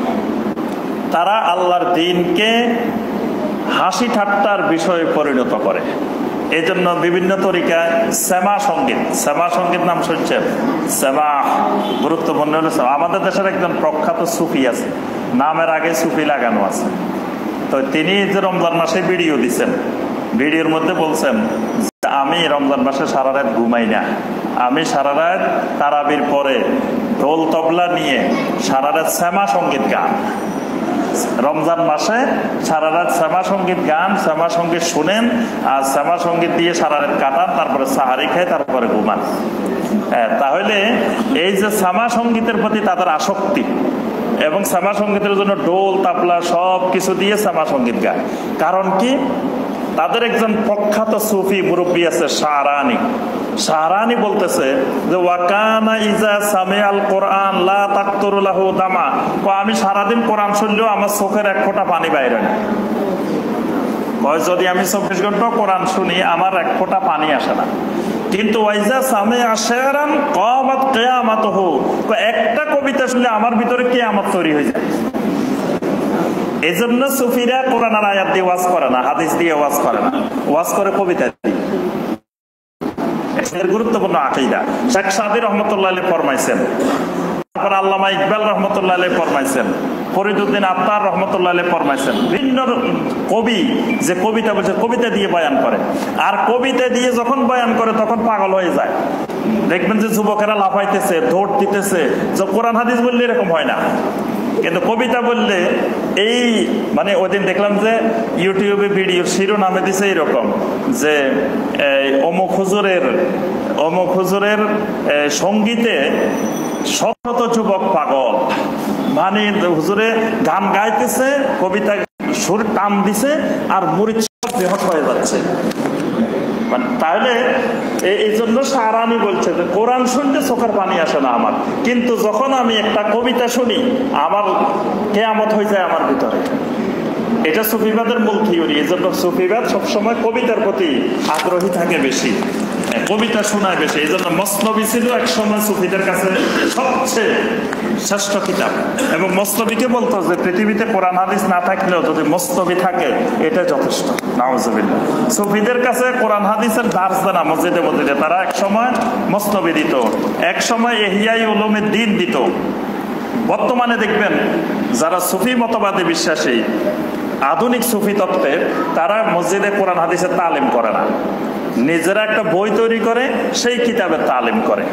তারা আল্লাহর দ্বীনকে হাসি ঠাট্টার বিষয়ে পরিণত করে। এই জন্য বিভিন্ন তরিকায় সেমা সঙ্গীত, সেমা সঙ্গীত নাম শুনছেন? সেমা গুরুত্বপূর্ণ হলো, আমাদের দেশের একজন প্রখ্যাত সুফি আছে, নামের আগে সুফি লাগানো আছে। তো তিনি যে রমজান মাসে ভিডিও দিচ্ছেন, ভিডিওর মধ্যে বলছেন আমি রমজান মাসে সারা রাত ঘুমাই না, আমি সারা রাত তারাবির পরে ঢোল তবলা নিয়ে সারা রাত শ্যামা সঙ্গীত গান। রমজান মাসে সারা রাত শ্যামা সঙ্গীত গান, শ্যামা সঙ্গীত শুনেন, আর শ্যামা সঙ্গীত দিয়ে সারা রাত কাটান, তারপরে সাহারি খায়, তারপরে ঘুমান। তাহলে এই যে শ্যামা সঙ্গীতের প্রতি তাদের আসক্তি, এবং শ্যামা সঙ্গীতের জন্য ঢোল তাবলা সব কিছু দিয়ে শ্যামা সঙ্গীত গায়। কারণ কি? তাদের একজন প্রখ্যাত সুফি মুরব্বী আছে শাহরানি। শাহরানি বলতেছে যে ওয়াকানা ইজা সামিআল কোরআন লা তাকতুরু লাহু দামা। আমি সারাদিন কোরআন শুনলেও আমার চোখের এক ফোঁটা পানি বাইরে না। যদি আমি 24 ঘন্টা কোরআন শুনি আমার এক ফোঁটা পানি আসে না। কিন্তু ওয়াইজা সামিআ শায়রান কামাত কিয়ামাতুহু, একটা কবিতা শুনলে আমার ভিতরে কিয়ামত তৈরি হয়ে যায়। এই জন্য সুফিরা কোরআনের আয়াত দিয়ে ওয়াজ করে না, হাদিস দিয়ে ওয়াজ করে না, ওয়াজ করে কবিতা দিয়ে। এর গুরুত্বপূর্ণ আকীদা শেখ সাদী রহমাতুল্লাহ আলাইহি ফরমাইছেন, তারপর আল্লামা ইকবাল রহমাতুল্লাহ আলাইহি ফরমাইছেন, ফরিদউদ্দিন আত্তার রহমাতুল্লাহ আলাইহি ফরমাইছেন। বিভিন্ন কবি যে কবিতা বলছে, কবিতা দিয়ে বয়ান করে, আর কবিতা দিয়ে যখন বয়ান করে তখন পাগল হয়ে যায়। দেখবেন যে যুবকেরা লাফাইতেছে, দৌড় দিতেছে। যে কোরআন হাদিস বললে এরকম হয় না, কিন্তু কবিতা বললে এই মানে ওই দিন দেখলাম যে ইউটিউবে ভিডিও শিরোনামে দিছে এরকম যে অমুক হুজুরের সঙ্গীতে শত শত যুবক পাগল। মানে হুজুরে গান গাইতেছে, কবিতা সুর টান দিছে, আর মুরিদ সব বেহত হয়ে যাচ্ছে। তাহলে এই জন্য শাহরানি বলছে যে কোরআন শুনতে চোখের পানি আসে না আমার, কিন্তু যখন আমি একটা কবিতা শুনি আমার কিয়ামত হয়ে যায় আমার ভিতরে। এটা সুফিবাদের মূল থিওরি। এই জন্য সুফিবাদ সবসময় কবিতার প্রতি আগ্রহী থাকে বেশি, কবিতা শোনায় বেশি। এই জন্য মসনবী ছিল এক সময় সুফিদের কাছে সবচেয়ে শ্রেষ্ঠ কিতাব, এবং মসনবীকে বলতো যে পৃথিবীতে কোরআন হাদিস না থাকলেও যদি মসনবী থাকে এটা যথেষ্ট। নাউজুবিল্লাহ। সুফিদের কাছে কোরআন হাদিসের দার্স দেনা মসজিদে মসজিদে, তারা এক সময় মসনবী দিত, এক সময় ইহইয়া উলুমিদ্দিন দিত। বর্তমানে দেখবেন যারা সুফি মতবাদে বিশ্বাসী, আধুনিক সুফি তত্ত্বে, তারা মসজিদে কোরআন হাদিসের তালিম করে না, নিজেরা একটা বই তৈরি করে সেই কিতাবের তালিম করে।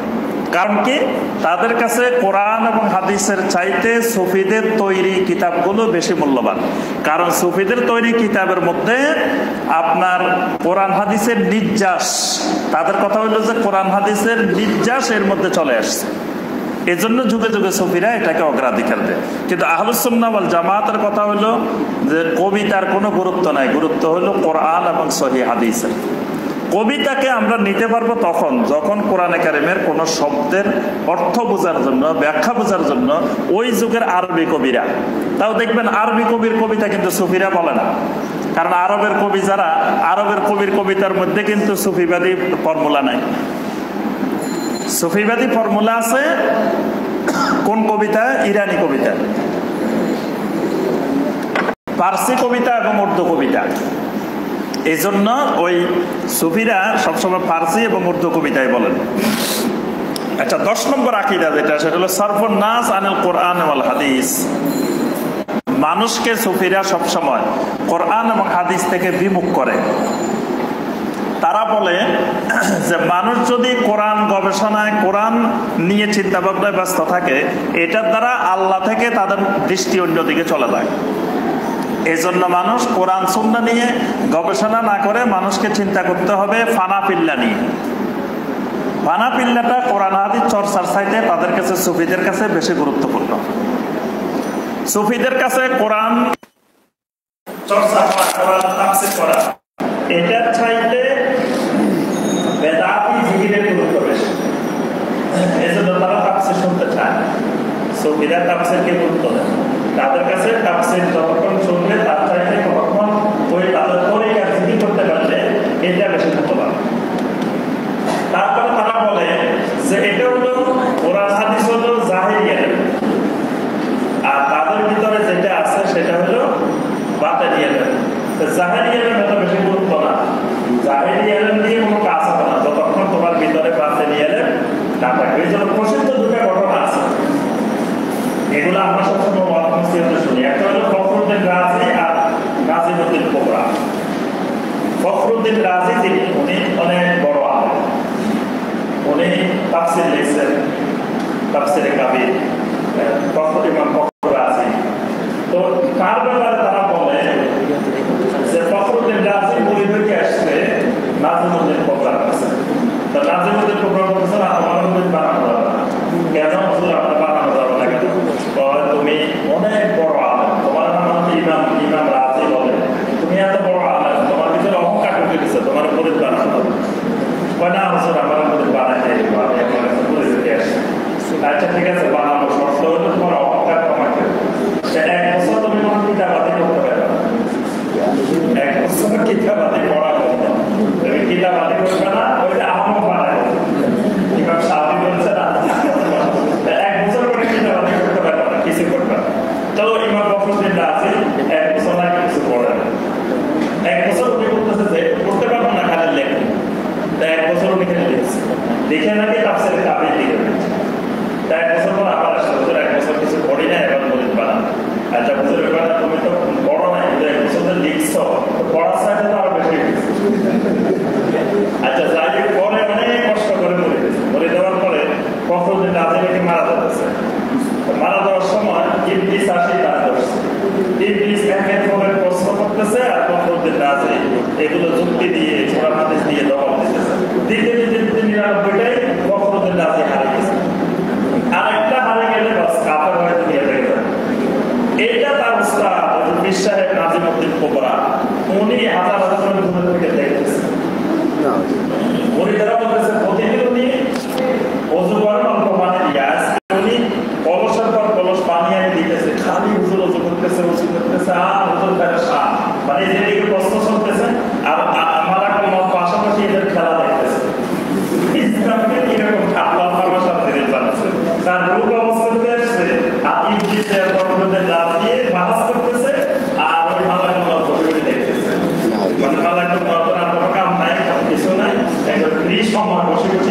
কারণ কি, তাদের কাছে কোরআন এবং হাদিসের চাইতে সুফিদের তৈরি কিতাবগুলো বেশি মূল্যবান। কারণ সুফিদের তৈরি কিতাবের মধ্যে আপনার কোরআন হাদিসের নির্যাস, তাদের কথা হলো যে কোরআন হাদিসের নির্যাস এর মধ্যে চলে আসছে। এজন্য যুগে যুগে সুফিরা এটাকে অগ্রাধিকার দেয়। কিন্তু আহলুস সুন্নাহ ওয়াল জামাতের কথা হলো যে কবিতার কোনো গুরুত্ব নাই, গুরুত্ব হলো কোরআন এবং সহিহ হাদিসের। কবিতাকে আমরা নিতে পারবো তখন যখন কোরআনে কারিমের কোন শব্দের অর্থ বোঝার জন্য, ব্যাখ্যা বোঝার জন্য ওই যুগের আরবি কবিরা, তাও দেখবেন আরবি কবির কবিতা কিন্তু সুফিরা বলে না। কারণ আরবের কবি যারা, আরবের কবির কবিতার মধ্যে কিন্তু সুফিবাদী ফর্মুলা নাই। সুফিবাদী ফর্মুলা আছে কোন কবিতা? ইরানি কবিতা, ফার্সি কবিতা এবং উর্দু কবিতা। এই জন্য ওই সুফিরা সবসময় ফার্সি এবং উর্দু কবিতায় বলেন। আচ্ছা, 10 নম্বর আকীদা যেটা, সেটা হলো সারফুন নাস আনিল কোরআন ওয়াল হাদিস। মানুষকে সুফিরা সবসময় কোরআন এবং হাদিস থেকে বিমুখ করে। তারা বলে যে মানুষ যদি কোরআন গবেষণায়, কোরআন নিয়ে চিন্তা ভাবনায় ব্যস্ত থাকে, এটার দ্বারা আল্লাহ থেকে তাদের দৃষ্টি অন্যদিকে চলে যায়। এই জন্য মানুষ কোরআন সুন্নাহ নিয়ে গবেষণা না করে মানুষকে চিন্তা করতে হবে ফানা পিল্লা নিয়ে। ফানা পিল্লাটা কোরআন হাদিস চর্চার চাইতে তাদের কাছে, সুফিদের কাছে বেশি গুরুত্বপূর্ণ। সুফিদের কাছে কোরআন চর্চা করা, কোরআন তাফসীর করা, এটার চাইতে বেদাতি জিকিরের গুরুত্ব বেশি। এই জন্য তারা তাফসীর শুনতে চায়। সুফিরা তাফসীরকে গুরুত্ব দেয়। তাদের কাছে তাফসীর যতক্ষণ শুনবে তার চাইতে ততক্ষণ ওই তাদের তরিকার জিকির করতে পারলে এটা বেশি মূল্যবান। তারপরে তারা বলে যে এটা হলো কোরআন হাদিস হলো জাহেরি ইলম, আর তাদের ভিতরে যেটা আছে সেটা হলো বাতিনি ইলম। জাহেরি ইলম এত বেশি গুরুত্ব না, জাহেরি ইলম দিয়ে কোনো কাজ হবে না যতক্ষণ তোমার ভিতরে বাতিনি ইলম না থাকবে। এই জন্য প্রসিদ্ধ দুটো ঘটনা আছে, এগুলো আমরা সবসময় শুনি। একটা হলো ফখরুদ্দিন রাজি আর নাজিমুদ্দিন কোবরা। ফখরুদ্দিন রাজি তিনি, উনি অনেক বড় আলেম, উনি তাফসীর লিখছেন, তাফসীরে কাবীর, ইমাম ফখরুদ্দিন রাজি। তো তার ব্যাপারে তারা বলে যে ফখরুদ্দিন রাজি মুরিদ হয়ে আসছে নাজিমুদ্দিন কোবরার কাছে। তো নাজিমুদ্দিন কোবরা বলছেন আমার মুরিদ বানানো যাবে না। কেন? আপনার বানানো যাবে না কেন? তুমি অনেক বড় আলেম, তোমার নাম ইমাম, ইমাম রাজি বলে, তুমি এত বড় আলেম, তোমার ভিতরে অহংকার ঢুকে গেছে, তোমার মুরিদ বানানো হবে না। হুজুর আমার মুরিদ বানাই দেয়, মুরিদ হতে আসে। আচ্ছা ঠিক আছে, বানাবো, শর্ত হলো তোমার অহংকার কমাতে। 1 বছর তুমি কোনো কিতাবাদি করতে পারবে না, 1 বছর কিতাবাদি পড়া করতে, তুমি কিতাবাদি করবে না, ওইটা আহমদ বানায়। ইমাম শাফি বলছে না, 1 বছর করে কিতাবাদি করতে পারবে না, কিছু করবে না। তো ইমাম ফখরুদ্দিন রাজি 1 বছর আগে কিছু পড়ে না। 1 বছর উনি করতেছে যে করতে পারবো না, খালি লেখে। 1 বছর উনি খালি লিখছে, লিখে নাকি তাফসীরে কাবীর লিখে দিচ্ছে। 1 বছর পর আবার আসলে 1 বছর কিছু পড়ি না, এবার মুরিদ বানান। আচ্ছা বুঝতে পারবে, তুমি তো বড় নাই, 1 বছর লিখছো, পড়ার চাইতে তো আরো বেশি। আচ্ছা যাই হোক, পরে অনেক কষ্ট করে মরে গেছে। মরে দেওয়ার পরে ফখরুদ্দিন রাজিকে মারা যাচ্ছে। মারা যাওয়ার সময় ইবলিস আসে তার ধরছে। ইবলিস একের পর এক প্রশ্ন করতেছে, আর ফখরুদ্দিন রাজি এগুলো যুক্তি দিয়ে, কোরআন হাদিস দিয়ে জবাব দিতেছে। দিতে দিতে 99টাই ফখরুদ্দিন রাজি হারিয়ে গেছে। আরেকটা হারিয়ে গেলে বাস কাফের হয়ে দুনিয়া থেকে যাবে। এইটা তার উস্তাদ পীর সাহেব নাজিমুদ্দিন কোবরা, উনি হাজার হাজার দূর থেকে দেখতেছেন। মুরিদরা বলতেছে প্রতিদিন উনি ওযু করেন অল্প পানি দিয়ে, উনি কলসের পর কলস পানি আনি দিতেছে, খালি হুজুর ওযু করতেছে, আর হুজুর তার শাহ, মানে যেদিকে প্রশ্ন চলতেছে আর আমরা কোনো পাশাপাশি এদের খেলা দেখতেছে। ইসলামকে এরকম আল্লাহ তাআলা সাথে বানাচ্ছে, তার রূপ অবস্থাতে আসছে, আর ইবলিসের পরবর্তীতে লাভ দিয়ে বাহাস করতেছে, আর ওই মালাকুল্লাহ বসে দেখতেছে। মানে মালাকুল্লাহ তো আর কোনো কাম নাই, কিছু নাই, একজন ফ্রি সময় বসে বসে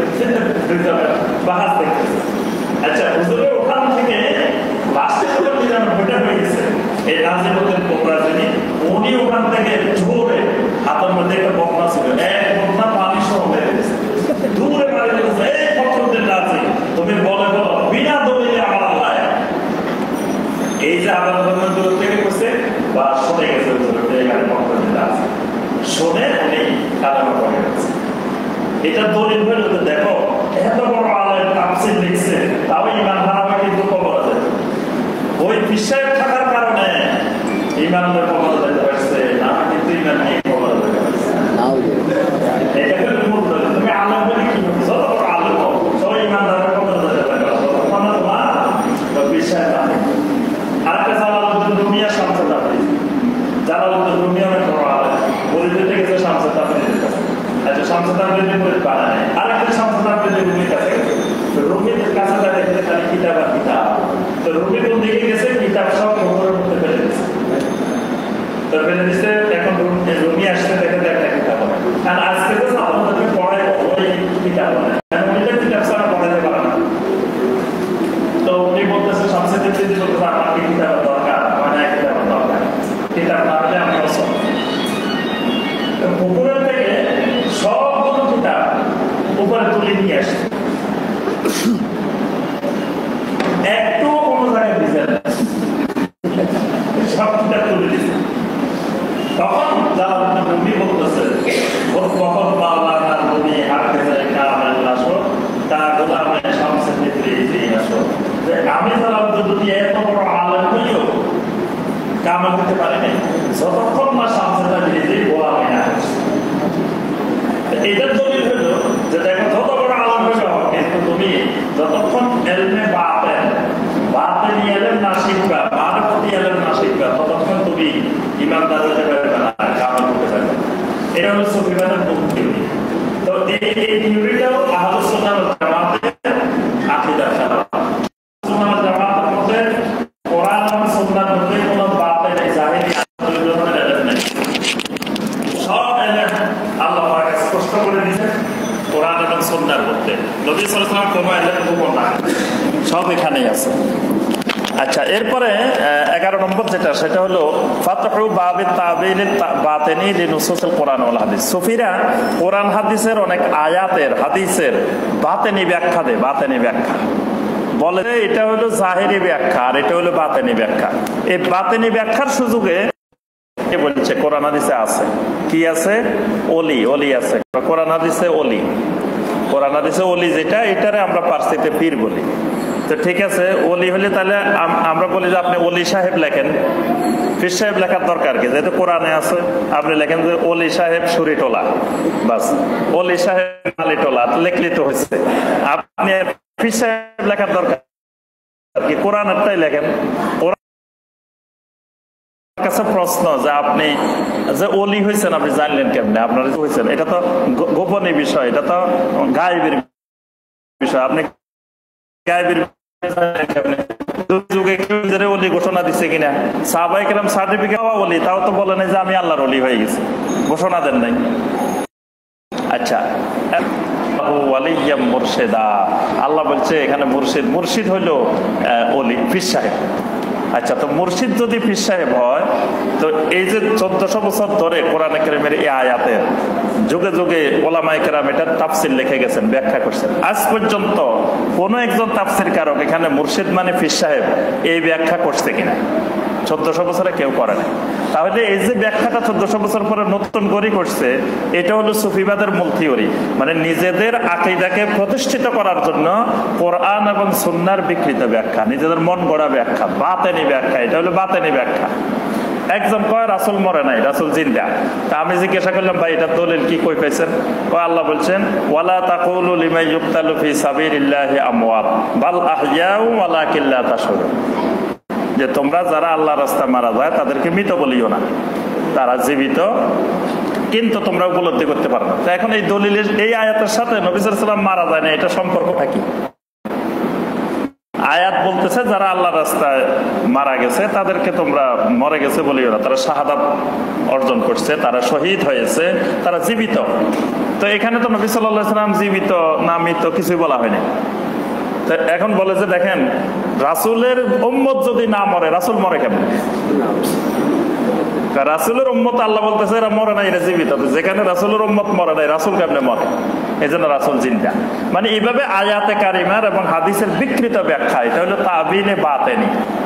বাহাস দেখতেছে। আচ্ছা হুজুরের ওখান থেকে লাস্টে যখন 99টা হয়ে গেছে, এই নাজিমুদ্দিন কোবরা যিনি, উনি ওখান থেকে জোরে হাতের মধ্যে একটা বকনা ছিল, এক বকনা পানি সহ মেরে গেছে, দূরে মারে গেছে, এই ফখরুদ্দিন রাজি এত বড় আলেম তাফসীর লিখছে, তাও ঈমান হারাবে কিন্তু কবরে যায়। ওই বিশ্বাস থাকার কারণে ঈমানের কবরে যেতে পারছে না, কিন্তু ঈমান নিয়ে কবরে যেতে পারছে। এটা কিন্তু মূল। তুমি আলেম বলে কি বুঝছো? আলেম সব ঈমানদারের কবরে যেতে পারে, তোমার বিশ্বাস থাকে। আরেকটা জালালউদ্দিন রুমিয়া শামসুল তাবরিজি, জালালউদ্দিন রুমিয়া অনেক বড় আলেম, মুরিদ থেকে গেছে শামসুল তাবরিজির কাছে। আচ্ছা, শামসুল তাবরিজি মুরিদ বানায় নাই, আরেকটা শামসুল তাবরিজি রুমির কাছে গেছে। রুমিদের কাছে দেখতে খালি কিতাব আর কিতাব। তো রুমি কোন দিকে গেছে? কিতাব সব ঘরের মধ্যে ফেলে দিচ্ছে। তো ফেলে দিচ্ছে, এখন রুমি আসতে দেখে একটা কিতাব হবে। কারণ আজকে তো আপনাদেরকে পড়ায় ওই কিতাব হবে, উনিটা কিতাব ছাড়া পড়াতে পারে না। তো উনি বলতেছে শামসুল তাবরিজি বলতেছে আমাকে কিতাবের দরকার, মানে কিতাবের দরকার, কিতাব না হলে আমি অসম। পুকুরের থেকে সবগুলো কিতাব উপরে তুলে নিয়ে আসছে, একটু কোনো জায়গায় ভিজে সব কিতাব তুলে দিচ্ছে। তখন জালালউদ্দিন রুমি বলতেছে, কখন মাওলানা রুমি হাফেজে কামেল আসো, তা গোলামে শামসুল তাবরিজি আসো, যে আমি জালালউদ্দিন রুমি এত বড় আলেম হইও কামেল দিতে পারি নাই যতক্ষণ না শামসুল তাবরিজি গোলামে না আসে। এটার দলিল হলো যে দেখো যত বড় আলেম হইল, কিন্তু তুমি যতক্ষণ এলমে বাতেন এলেম না শিখবা, মারফতি এলেম না শিখবা, ততক্ষণ তুমি ইমানদার হতে পারবে না, কামেল হতে পারবে না। এটা হলো সুফিবাদের মূল থিওরি। তো এই থিওরিটাও আহলুস সুন্নাহ ওয়াল জামাতের আকীদার খেলা। সুন্নাহ ওয়াল জামাতের মধ্যে কোরআন এবং সুন্নাহর মধ্যে কোনো বাতেন জাহেলি আন্দোলনের এলেম নেই। সব এলেম আল্লাহ পাক স্পষ্ট করে দিয়েছেন কোরআন এবং সুন্নাহর মধ্যে। নবী সাল্লাল্লাহু আলাইহি ওয়াসাল্লাম কোনো এলেম গোপন না, সব এখানেই আছে। আচ্ছা, এরপরে 11 নম্বর যেটা, সেটা হলো ফাতহু বাবি তাবিল বাতিনি লিনুসুসিল কোরআন ওয়াল হাদিস। সুফিরা কোরআন হাদিসের অনেক আয়াতের হাদিসের বাতিনি ব্যাখ্যা দেয়। বাতিনি ব্যাখ্যা বলে এটা হলো জাহিরি ব্যাখ্যা আর এটা হলো বাতিনি ব্যাখ্যা। এই বাতিনি ব্যাখ্যার সুযোগে বলছে কোরআন হাদিসে আছে কি আছে? ওলি আছে কোরআন হাদিসে। কোরআন হাদিসে ওলি যেটা, এটারে আমরা পার্সিতে পীর বলি। তো ঠিক আছে, ওলি হলে তাহলে আমরা বলি যে আপনি ওলি সাহেব লেখেন, পীর সাহেব লেখার দরকার কি? যেহেতু কোরআনে আছে, আপনি লেখেন যে ওলি সাহেব সুরিটোলা, বাস ওলি সাহেব মালিটোলা, লেখলি তো হচ্ছে। আপনি পীর সাহেব লেখার দরকার কি? কোরআনেরটাই লেখেন। কাছে প্রশ্ন যে আপনি যে ওলি হয়েছেন আপনি জানলেন কেমনে? আপনারা হয়েছেন, এটা তো গোপনীয় বিষয়, এটা তো গায়েবের বিষয়। আপনি গায়েবের যুগে ওলি ঘোষণা দিচ্ছে কিনা? সাহাবায়ে কেরাম সার্টিফিকেট ওলি, তাও তো বলে নাই যে আমি আল্লাহর ওলি হয়ে গেছি, ঘোষণা দেন নাই। আচ্ছা, মুর্শিদা, আল্লাহ বলছে এখানে মুর্শিদ হইলো ওলি, পীর সাহেব। আচ্ছা, তো মুর্শিদ যদি পীর সাহেব হয়, তো এই যে 1400 বছর ধরে কোরআন কারীমের এই আয়াতের যুগে যুগে ওলামায়ে কেরাম এটা তাফসীর লিখে গেছেন, ব্যাখ্যা করছেন। আজ পর্যন্ত কোন একজন তাফসীরকারক এখানে মুর্শিদ মানে পীর সাহেব এই ব্যাখ্যা করছে কিনা? 1400 বছরে কেউ করে নাই। তাহলে এই যে ব্যাখ্যাটা 1400 বছর পরে নতুন করে করছে, এটা হলো সুফিবাদের মূল থিওরি। মানে নিজেদের আকীদাকে প্রতিষ্ঠিত করার জন্য কোরআন এবং সুন্নাহর বিকৃত ব্যাখ্যা, নিজেদের মন গড়া ব্যাখ্যা, বাতেনি ব্যাখ্যা, এটা হলো বাতেনি ব্যাখ্যা। একজন কয় রাসূল মরে নাই, রাসূল জিন্দা। তা আমি জিজ্ঞাসা করলাম, ভাই এটা দলিল কি কই পাইছেন? কয় আল্লাহ বলছেন ওয়ালা তাকুলু লিমান ইউকতালু ফি সাবিলিল্লাহি আমওয়াত বাল আহইয়াউ ওয়ালাকিন লা তাশউরুন, যে তোমরা যারা আল্লাহর রাস্তায় মারা যায় তাদেরকে মৃত বলিও না, তারা জীবিত, কিন্তু তোমরা উপলব্ধি করতে পারো না। তো এখন এই দলিলের এই আয়াতের সাথে নবী সাল্লাল্লাহু আলাইহি ওয়াসাল্লাম মারা যায় না, এটা সম্পর্কটা কি? আয়াত বলতেছে যারা আল্লাহর রাস্তায় মারা গেছে তাদেরকে তোমরা মরে গেছে বলিও না, তারা শাহাদাত অর্জন করছে, তারা শহীদ হয়েছে, তারা জীবিত। তো এখানে তো নবী সাল্লাল্লাহু আলাইহি ওয়াসাল্লাম জীবিত না মৃত কিছুই বলা হয়নি। এখন বলে যে দেখেন, রাসূলের উম্মত যদি না মরে, রাসূল মরে কেমন? রাসূলের উম্মত আল্লাহ বলতেছে এরা মরে নাই, এরা জীবিত। যেখানে রাসূলের উম্মত মরে নাই, রাসূল কেমনে মরে? এই জন্য রাসূল জিন্দা। মানে এইভাবে আয়াতে কারিমার এবং হাদিসের বিকৃত ব্যাখ্যা, এটা হলো তাবিনে বাতেনি।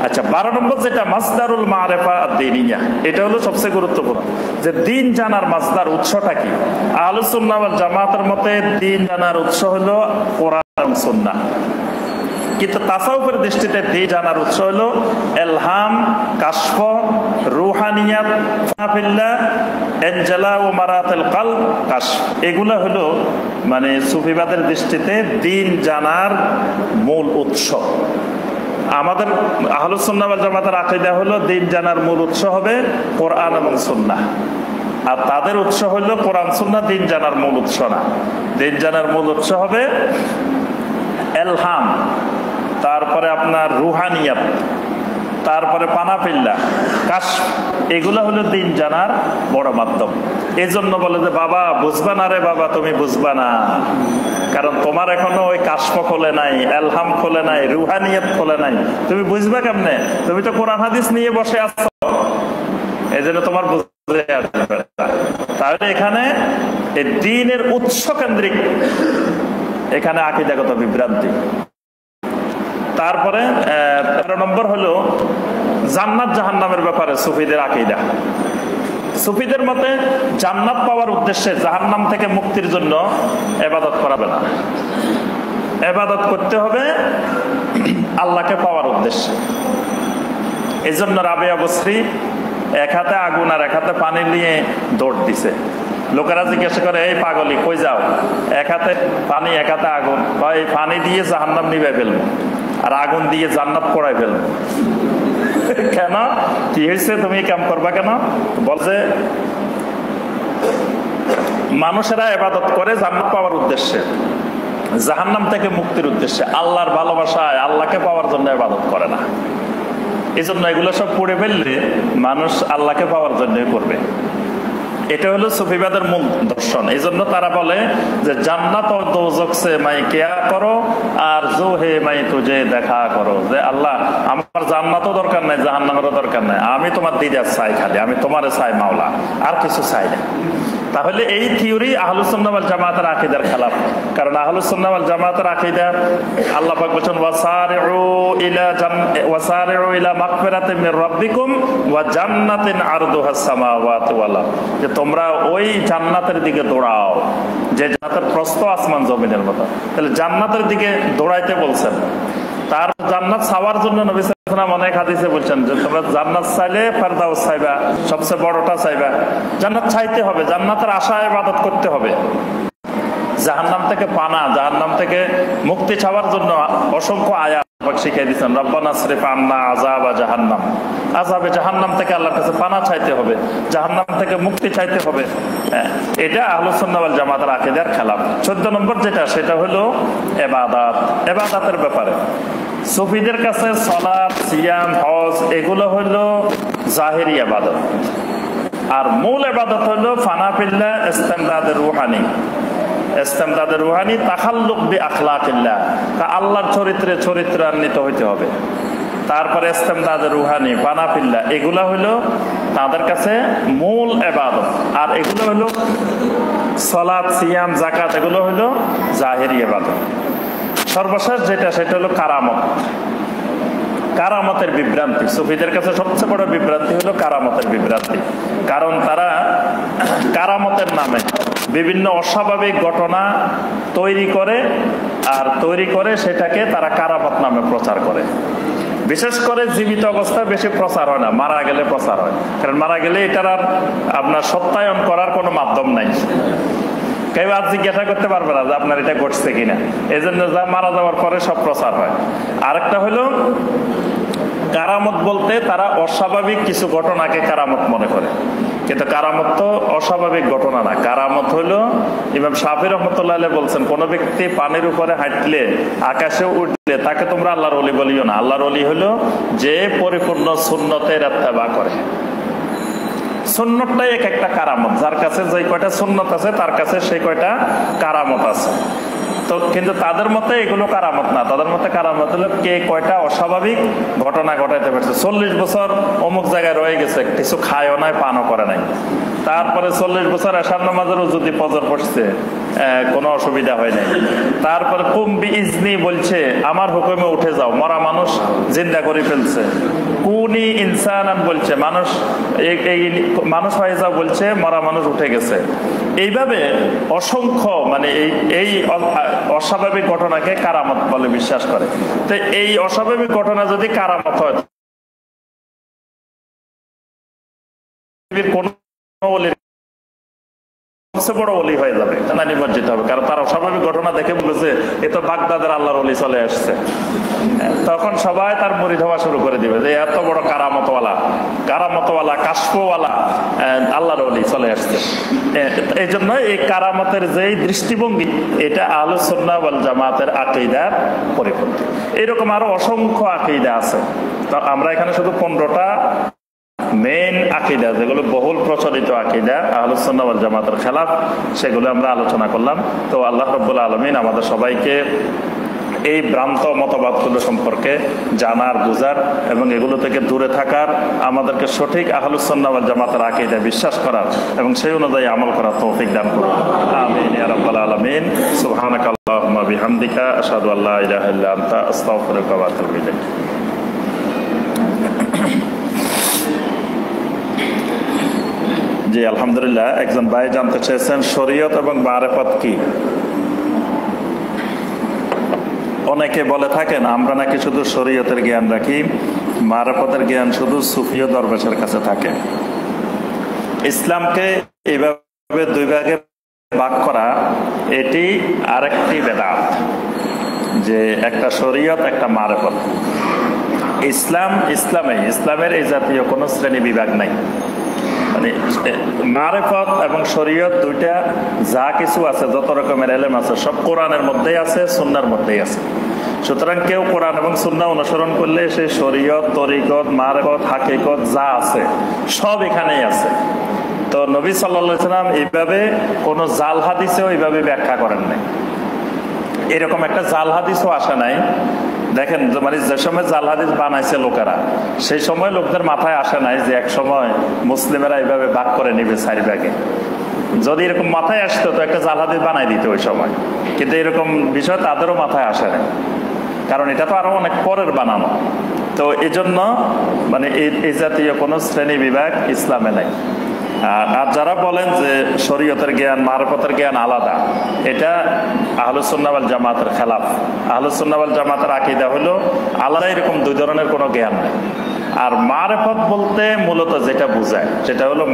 আচ্ছা, 12 নম্বর যেটা মাসদারুল মারিফা আদ-দীনিয়া, এটা হলো সবচেয়ে গুরুত্বপূর্ণ, যে দিন জানার মাসদার, উৎসটা কি। আহলুস সুন্নাহ ওয়াল জামাতের মতে দিন জানার উৎস হলো কোরআন এবং সুন্নাহ। কিন্তু তাসাউফের দৃষ্টিতে দিন জানার উৎস হলো ইলহাম, কাশফ, রুহানিয়াত, ফাফিল্লাহ, ইনজালা ও মারাতিল কলব, কাশফ। এগুলো হলো মানে সুফিবাদের দৃষ্টিতে দিন জানার মূল উৎস। আমাদের আহলুস সুন্নাহ ওয়াল জামাতের আকীদা হলো দিন জানার মূল উৎস হবে কোরআন এবং সুন্নাহ। আর তাদের উৎস হলো কোরআন সুন্নাহ দিন জানার মূল উৎস না। দিন জানার মূল উৎস হবে ইলহাম, তারপরে আপনার রুহানিয়াত, তারপরে পানাফিল্লা, কাশফ। এগুলো হলো দিন জানার বড় মাধ্যম। এই জন্য বলে যে বাবা বুঝবা না রে বাবা, তুমি বুঝবা না, কারণ তোমার এখনো ওই কাশফ খোলে নাই, ইলহাম খোলে নাই, রুহানিয়াত খোলে নাই। তুমি বুঝবা কেমনে? তুমি তো কোরআন হাদিস নিয়ে বসে আছো, এই জন্য তোমার বুঝতে আসবে। তাহলে এখানে এই দ্বীনের উৎস কেন্দ্রিক এখানে আকীদাগত বিভ্রান্তি। তারপরে 13 নম্বর হলো জান্নাত জাহান্নামের ব্যাপারে সুফিদের আকীদা। সুফিদের মতে জান্নাত পাওয়ার উদ্দেশ্যে জাহান্নাম থেকে মুক্তির জন্য ইবাদত করাবে না, ইবাদত করতে হবে আল্লাহকে পাওয়ার উদ্দেশ্যে। এই জন্য রাবিয়া বসরি এক হাতে আগুন আর এক হাতে পানি নিয়ে দৌড় দিছে। লোকেরা জিজ্ঞাসা করে, এই পাগলি কই যাও? এক হাতে পানি এক হাতে আগুন। এই পানি দিয়ে জাহান্নাম নিভে ফেলবো আর আগুন দিয়ে জান্নাত পড়াই ফেলবো। কেন? কি হয়েছে? তুমি কাম করবা কেন? বলছে মানুষেরা ইবাদত করে জান্নাত পাওয়ার উদ্দেশ্যে, জাহান্নাম থেকে মুক্তির উদ্দেশ্যে, আল্লাহর ভালোবাসায় আল্লাহকে পাওয়ার জন্য ইবাদত করে না। এই জন্য এগুলো সব পড়ে ফেললে মানুষ আল্লাহকে পাওয়ার জন্যই করবে। এটা হলো সুফিবাদের মূল দর্শন। এই জন্য তারা বলে যে জান্নাত ও দোজখ সে মাই কিয়া করো আর জো হে মাই তুজে দেখা করো, যে আল্লাহ আমার জান্নাতও দরকার নাই, জাহান্নামেরও দরকার নাই, আমি তোমার দিদার চাই, খালি আমি তোমারে চাই মাওলা, আর কিছু চাই না। তাহলে এই থিওরি আহলুস সুন্নাহ ওয়াল জামাতের আকীদার খেলাফ। কারণ আহলুস সুন্নাহ ওয়াল জামাতের আকীদা, আল্লাহ পাক বলেন ওয়াসারিউ ইলা মাগফিরাতিন মির রাব্বিকুম ওয়া জান্নাতিন আরদুহাস সামাওয়াতু ওয়াল আরদ, যে তোমরা ওই জান্নাতের দিকে দৌড়াও যে জান্নাতের প্রস্থ আসমান জমিনের মতো। তাহলে জান্নাতের দিকে দৌড়াইতে বলছেন। তার জান্নাত চাওয়ার জন্য নবী সাল্লাল্লাহু আলাইহি ওয়াসাল্লাম অনেক হাদিসে বলছেন যে তোমরা জান্নাত চাইলে ফেরদাউস চাইবা, সবচেয়ে বড়টা চাইবা। জান্নাত চাইতে হবে, জান্নাতের আশায় ইবাদত করতে হবে। জাহান্নাম থেকে পানা, জাহান্নাম থেকে মুক্তি চাওয়ার জন্য অসংখ্য আয়াত শিখিয়ে দিচ্ছেন। রব্বানা সরিফ আন্না আযাবা জাহান্নাম, আযাবে জাহান্নাম থেকে আল্লাহর কাছে পানা চাইতে হবে, জাহান্নাম থেকে মুক্তি চাইতে হবে। এটা আহলুস সুন্নাহ ওয়াল জামাতের আকীদার খেলাফ। 14 নম্বর যেটা, সেটা হলো ইবাদত। ইবাদতের ব্যাপারে সুফিদের কাছে সালাত, সিয়াম, হজ এগুলো হলো জাহিরি ইবাদত, আর মূল ইবাদত হলো ফানাফিল্লাহ, ইস্তিমদাদুর রুহানি। ইস্তিমদাদুর রুহানি তাখাল্লুক বি আখলাকিল্লাহ, আল্লাহর চরিত্রে চরিত্রান্বিত হইতে হবে। তারপরে ইস্তিমদাদুর রুহানি, ফানাফিল্লাহ, এগুলো হলো তাদের কাছে মূল ইবাদত। আর এগুলো হলো সালাত, সিয়াম, যাকাত, এগুলো হলো জাহিরি ইবাদত। সর্বশেষ যেটা, সেটা হলো কারামত। কারামতের বিভ্রান্তি সুফিদের কাছে সবচেয়ে বড় বিভ্রান্তি হলো কারামতের বিভ্রান্তি। কারণ তারা কারামতের নামে বিভিন্ন অস্বাভাবিক ঘটনা তৈরি করে, আর তৈরি করে সেটাকে তারা কারামত নামে প্রচার করে। বিশেষ করে জীবিত অবস্থায় বেশি প্রচার হয় না, মারা গেলে প্রচার হয়। কারণ মারা গেলে এটার আর আপনার সত্যায়ন করার কোনো মাধ্যম নাই। কেউ আজ জিজ্ঞাসা করতে পারবে না যে আপনার এটা ঘটছে কিনা, এই জন্য যা মারা যাওয়ার পরে সব প্রচার হয়। আরেকটা হলো কারামত বলতে তারা অস্বাভাবিক কিছু ঘটনাকে কারামত মনে করে, কিন্তু কারামত তো অস্বাভাবিক ঘটনা না। কারামত হলো, ইমাম শাফি রহমতুল্লাহ আলাইহি বলছেন, কোন ব্যক্তি পানির উপরে হাঁটলে, আকাশে উঠলে তাকে তোমরা আল্লাহর ওলি বলিও না। আল্লাহর ওলি হলো যে পরিপূর্ণ সুন্নতের ইত্তেবা করে। সুন্নতটাই এক একটা কারামত, যার কাছে যে কয়টা সুন্নত আছে তার কাছে সেই কয়টা কারামত আছে। তো কিন্তু তাদের মতে এগুলো কারামত না, তাদের মতে কারামত হলো কে কয়টা অস্বাভাবিক ঘটনা ঘটাইতে পারছে। 40 বছর অমুক জায়গায় রয়ে গেছে, কিছু খায়ও নাই, পানও করে নাই, তারপরে 40 বছর এশার নামাজেরও যদি ফজর পড়ছে কোনো অসুবিধা হয় নাই। তারপরে কুম্বি ইজনি বলছে আমার হুকুমে উঠে যাও, মরা মানুষ জিন্দা করে ফেলছে। কুনি ইনসানান বলছে মানুষ মানুষ হয়ে যাও বলছে, মরা মানুষ উঠে গেছে। এইভাবে অসংখ্য মানে এই অস্বাভাবিক ঘটনাকে কারামত বলে বিশ্বাস করে। তো এই অস্বাভাবিক ঘটনা যদি কারামত হয়, কোন সবচেয়ে বড় ওলি হয়ে যাবে, না নিমজ্জিত হবে। কারণ তার অস্বাভাবিক ঘটনা দেখে বলেছে এ তো বাগদাদের আল্লাহর ওলি চলে আসছে। তখন সবাই তার মুরিদ হওয়া শুরু করে দিবে যে এত বড় কারামতওয়ালা কাশফওয়ালা আল্লাহর ওলি চলে আসছে। এই জন্য এই কারামতের যেই দৃষ্টিভঙ্গি, এটা আহলুস সুন্নাহ ওয়াল জামাতের আকীদার পরিপন্থী। এরকম আরো অসংখ্য আকীদা আছে। তো আমরা এখানে শুধু 15টা মেইন আকীদা, যেগুলো বহুল প্রচলিত আকীদা আহলুস সুন্নাহ ওয়াল জামাতের খেলাফ, সেগুলো আমরা আলোচনা করলাম। তো আল্লাহ রাব্বুল আলামিন আমাদের সবাইকে এই ভ্রান্ত মতবাদগুলো সম্পর্কে জানার, বুঝার এবং এগুলো থেকে দূরে থাকার, আমাদেরকে সঠিক আহলুস সুন্নাহ ওয়াল জামাতের আকীদা বিশ্বাস করার এবং সেই অনুযায়ী আমল করার তৌফিক দান করুন। আমিন ইয়া রাব্বাল আলামিন। সুবহানাকা আল্লাহুম্মা বিহামদিকা আশহাদু আল্লা ইলাহা ইল্লা আনতা আস্তাগফিরুকা ওয়া আতুবু ইলাইক। জি আলহামদুলিল্লাহ, একজন ভাই জানতে চেয়েছেন শরীয়ত এবং মারিফত কি। অনেকে বলে থাকেন আমরা নাকি শুধু শরীয়তের জ্ঞান রাখি, মারিফতের জ্ঞান শুধু সুফি ও দরবেশের কাছে থাকে। ইসলামকে এইভাবে দুই ভাগে ভাগ করা, এটি আরেকটি বেদাত, যে একটা শরীয়ত একটা মারিফত। ইসলামের এই জাতীয় কোনো শ্রেণী বিভাগ নাই। মানে মারিফত এবং শরীয়ত দুইটা যা কিছু আছে, যত রকমের ইলম আছে, সব কোরআনের মধ্যেই আছে, সুন্নাহর মধ্যেই আছে। সুতরাং কেউ কোরআন এবং সুন্নাহ অনুসরণ করলে সে শরীয়ত, তরিকত, মারিফত, হাকিকত যা আছে সব এখানেই আছে। তো নবী সাল্লাল্লাহু আলাইহি ওয়াসাল্লাম এইভাবে কোন জাল হাদিসেও এইভাবে ব্যাখ্যা করেন নাই। এরকম একটা জাল হাদিসও আসে নাই। দেখেন, মানে যে সময় জাল হাদিস বানাইছে লোকেরা, সেই সময় লোকদের মাথায় আসে নাই যে এক সময় মুসলিমেরা এইভাবে ভাগ করে নিবে 4 ভাগে। যদি এরকম মাথায় আসতো তো একটা জাল হাদিস বানাই দিত ওই সময়, কিন্তু এরকম বিষয় তাদেরও মাথায় আসে না, কারণ এটা তো আরো অনেক পরের বানানো। তো এই জন্য মানে এই জাতীয় কোনো শ্রেণী বিভাগ ইসলামে নাই। আর যারা বলেন যে শরীয়তের জ্ঞান, মারিফতের জ্ঞান আলাদা, এটা আহলুস সুন্নাহ ওয়াল জামাতের খেলাফ। আহলুস সুন্নাহ ওয়াল জামাতের আকীদা হলো আলাদা এরকম দুই ধরনের কোনো জ্ঞান নেই। আর মারিফত বলতে মূলত যেটা বোঝায় সেটা হলো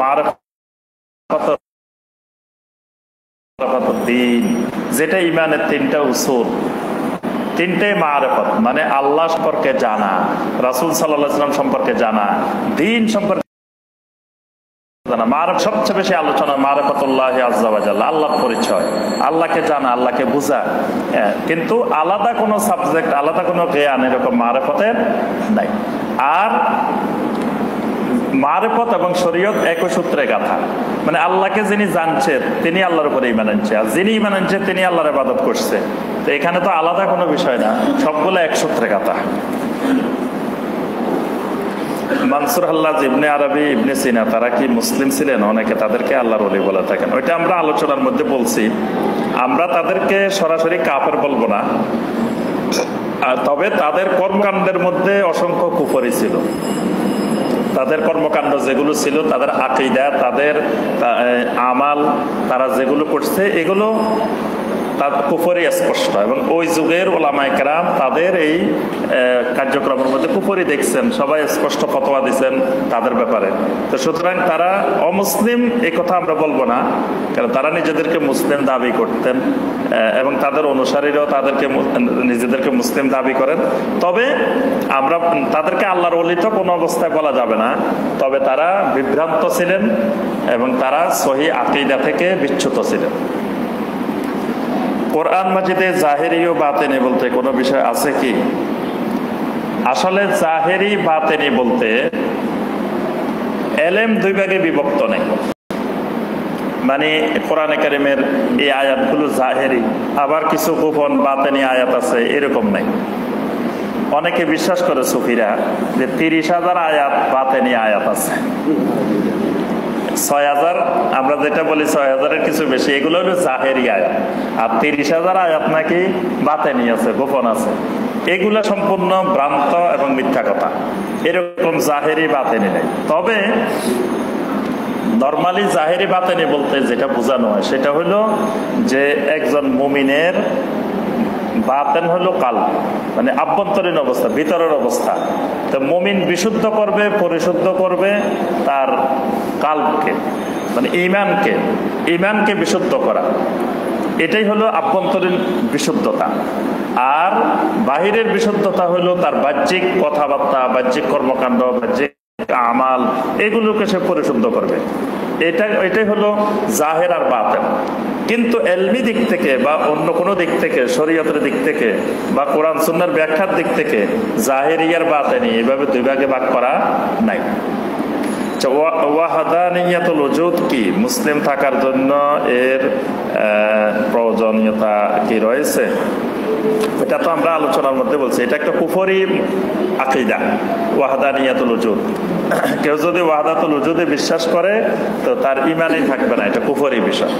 মারিফাতুদ্দীন, যেটা ইমানের 3টা উসুল, 3টে মারিফত, মানে আল্লাহ সম্পর্কে জানা, রাসূল সাল্লাল্লাহু আলাইহি ওয়াসাল্লাম সম্পর্কে জানা, দ্বীন সম্পর্কে সবচেয়ে বেশি আলোচনা মারিফাতুল্লাহ আযজা ওয়া জাল্লা, আল্লাহর পরিচয়, আল্লাহকে জানা, আল্লাহকে বোঝা। কিন্তু আলাদা কোনো সাবজেক্ট, আলাদা কোনো জ্ঞান এরকম মারিফতের নাই। আর মারিফত এবং শরীয়ত একই সূত্রে গাঁথা। মানে আল্লাহকে যিনি জানছে তিনি আল্লাহর উপরে ঈমান আনছে, আর যিনি ঈমান আনছে তিনি আল্লাহর ইবাদত করছে। তো এখানে তো আলাদা কোনো বিষয় না, সবগুলো এক সূত্রে গাঁথা। মানসুর হাল্লাজ, ইবনে আরবি, ইবনে সিনা, তারা কি মুসলিম ছিলেন? অনেকে তাদেরকে আল্লাহর ওলি বলে থাকেন। ওইটা আমরা আলোচনার মধ্যে বলছি। আমরা তাদেরকে সরাসরি কাফের বলবো না, তবে তাদের কর্মকাণ্ডের মধ্যে অসংখ্য কুফরি ছিল। তাদের কর্মকাণ্ড যেগুলো ছিল, তাদের আকীদা, তাদের আমাল, তারা যেগুলো করছে এগুলো কুফরি স্পষ্ট। এবং ওই যুগের ওলামায়ে কেরাম তাদের এই কার্যক্রমের মধ্যে কুফরি দেখছেন, সবাই স্পষ্ট ফতোয়া দিচ্ছেন তাদের ব্যাপারে। তো সুতরাং তারা অমুসলিম এই কথা আমরা বলবো না, কারণ তারা নিজেদেরকে মুসলিম দাবি করতেন এবং তাদের অনুসারীরাও তাদেরকে নিজেদেরকে মুসলিম দাবি করেন। তবে আমরা তাদেরকে আল্লাহর ওলি তো কোনো অবস্থায় বলা যাবে না, তবে তারা বিভ্রান্ত ছিলেন এবং তারা সহিহ আকীদা থেকে বিচ্যুত ছিলেন। কোরআন মাজিদে জাহেরি ও বাতেনি বলতে কোনো বিষয় আছে কি? আসলে জাহেরি বাতেনি বলতে এলেম 2 ভাগে বিভক্ত নেই। মানে কোরআনে কারিমের এই আয়াতগুলো জাহেরি, আবার কিছু গোপন বাতেনি আয়াত আছে, এরকম নাই। অনেকে বিশ্বাস করে সুফিরা যে 30,000 আয়াত বাতেনি আয়াত আছে। 6000, আমরা যেটা বলি 6000-এর কিছু বেশি, এগুলো হলো জাহেরি আয়াত। আর 30,000 আয়াত নাকি বাতেনি আছে, গোপন আছে। এগুলা সম্পূর্ণ ভ্রান্ত এবং মিথ্যা কথা। এরকম জাহেরি বাতেনি নেই। তবে নরমালি জাহেরি বাতেনি বলতে যেটা বোঝানো হয় সেটা হলো যে একজন মুমিনের বাতেন হলো কাল্ব, মানে আভ্যন্তরীণ অবস্থা, ভিতরের অবস্থা। তো মুমিন বিশুদ্ধ করবে, পরিশুদ্ধ করবে তার কাল্বকে, মানে ইমানকে বিশুদ্ধ করা। এটাই হলো আভ্যন্তরীণ বিশুদ্ধতা। আর বাহিরের বিশুদ্ধতা হলো তার বাহ্যিক কথাবার্তা, বাহ্যিক কর্মকাণ্ড, বাহ্যিক আমাল, এগুলোকে সে পরিশুদ্ধ করবে। এটাই হলো জাহের আর বাতেন। কিন্তু এলমি দিক থেকে বা অন্য কোনো দিক থেকে, শরীয়তের দিক থেকে বা কোরআন সুন্নাহর ব্যাখ্যার দিক থেকে জাহেরি আর বাতেনি এভাবে দুই ভাগে ভাগ করা নাই। ওয়াহদানিয়াতুল ওজুদ কি, মুসলিম থাকার জন্য এর প্রয়োজনীয়তা কি রয়েছে, এটা তো আমরা আলোচনার মধ্যে বলছি। এটা একটা কুফরি আকীদা, ওয়াহদানিয়াতুল ওজুদ। কেউ যদি ওয়াহদাতুল ওজুদে বিশ্বাস করে তো তার ঈমানই থাকবে না, এটা কুফরি বিষয়।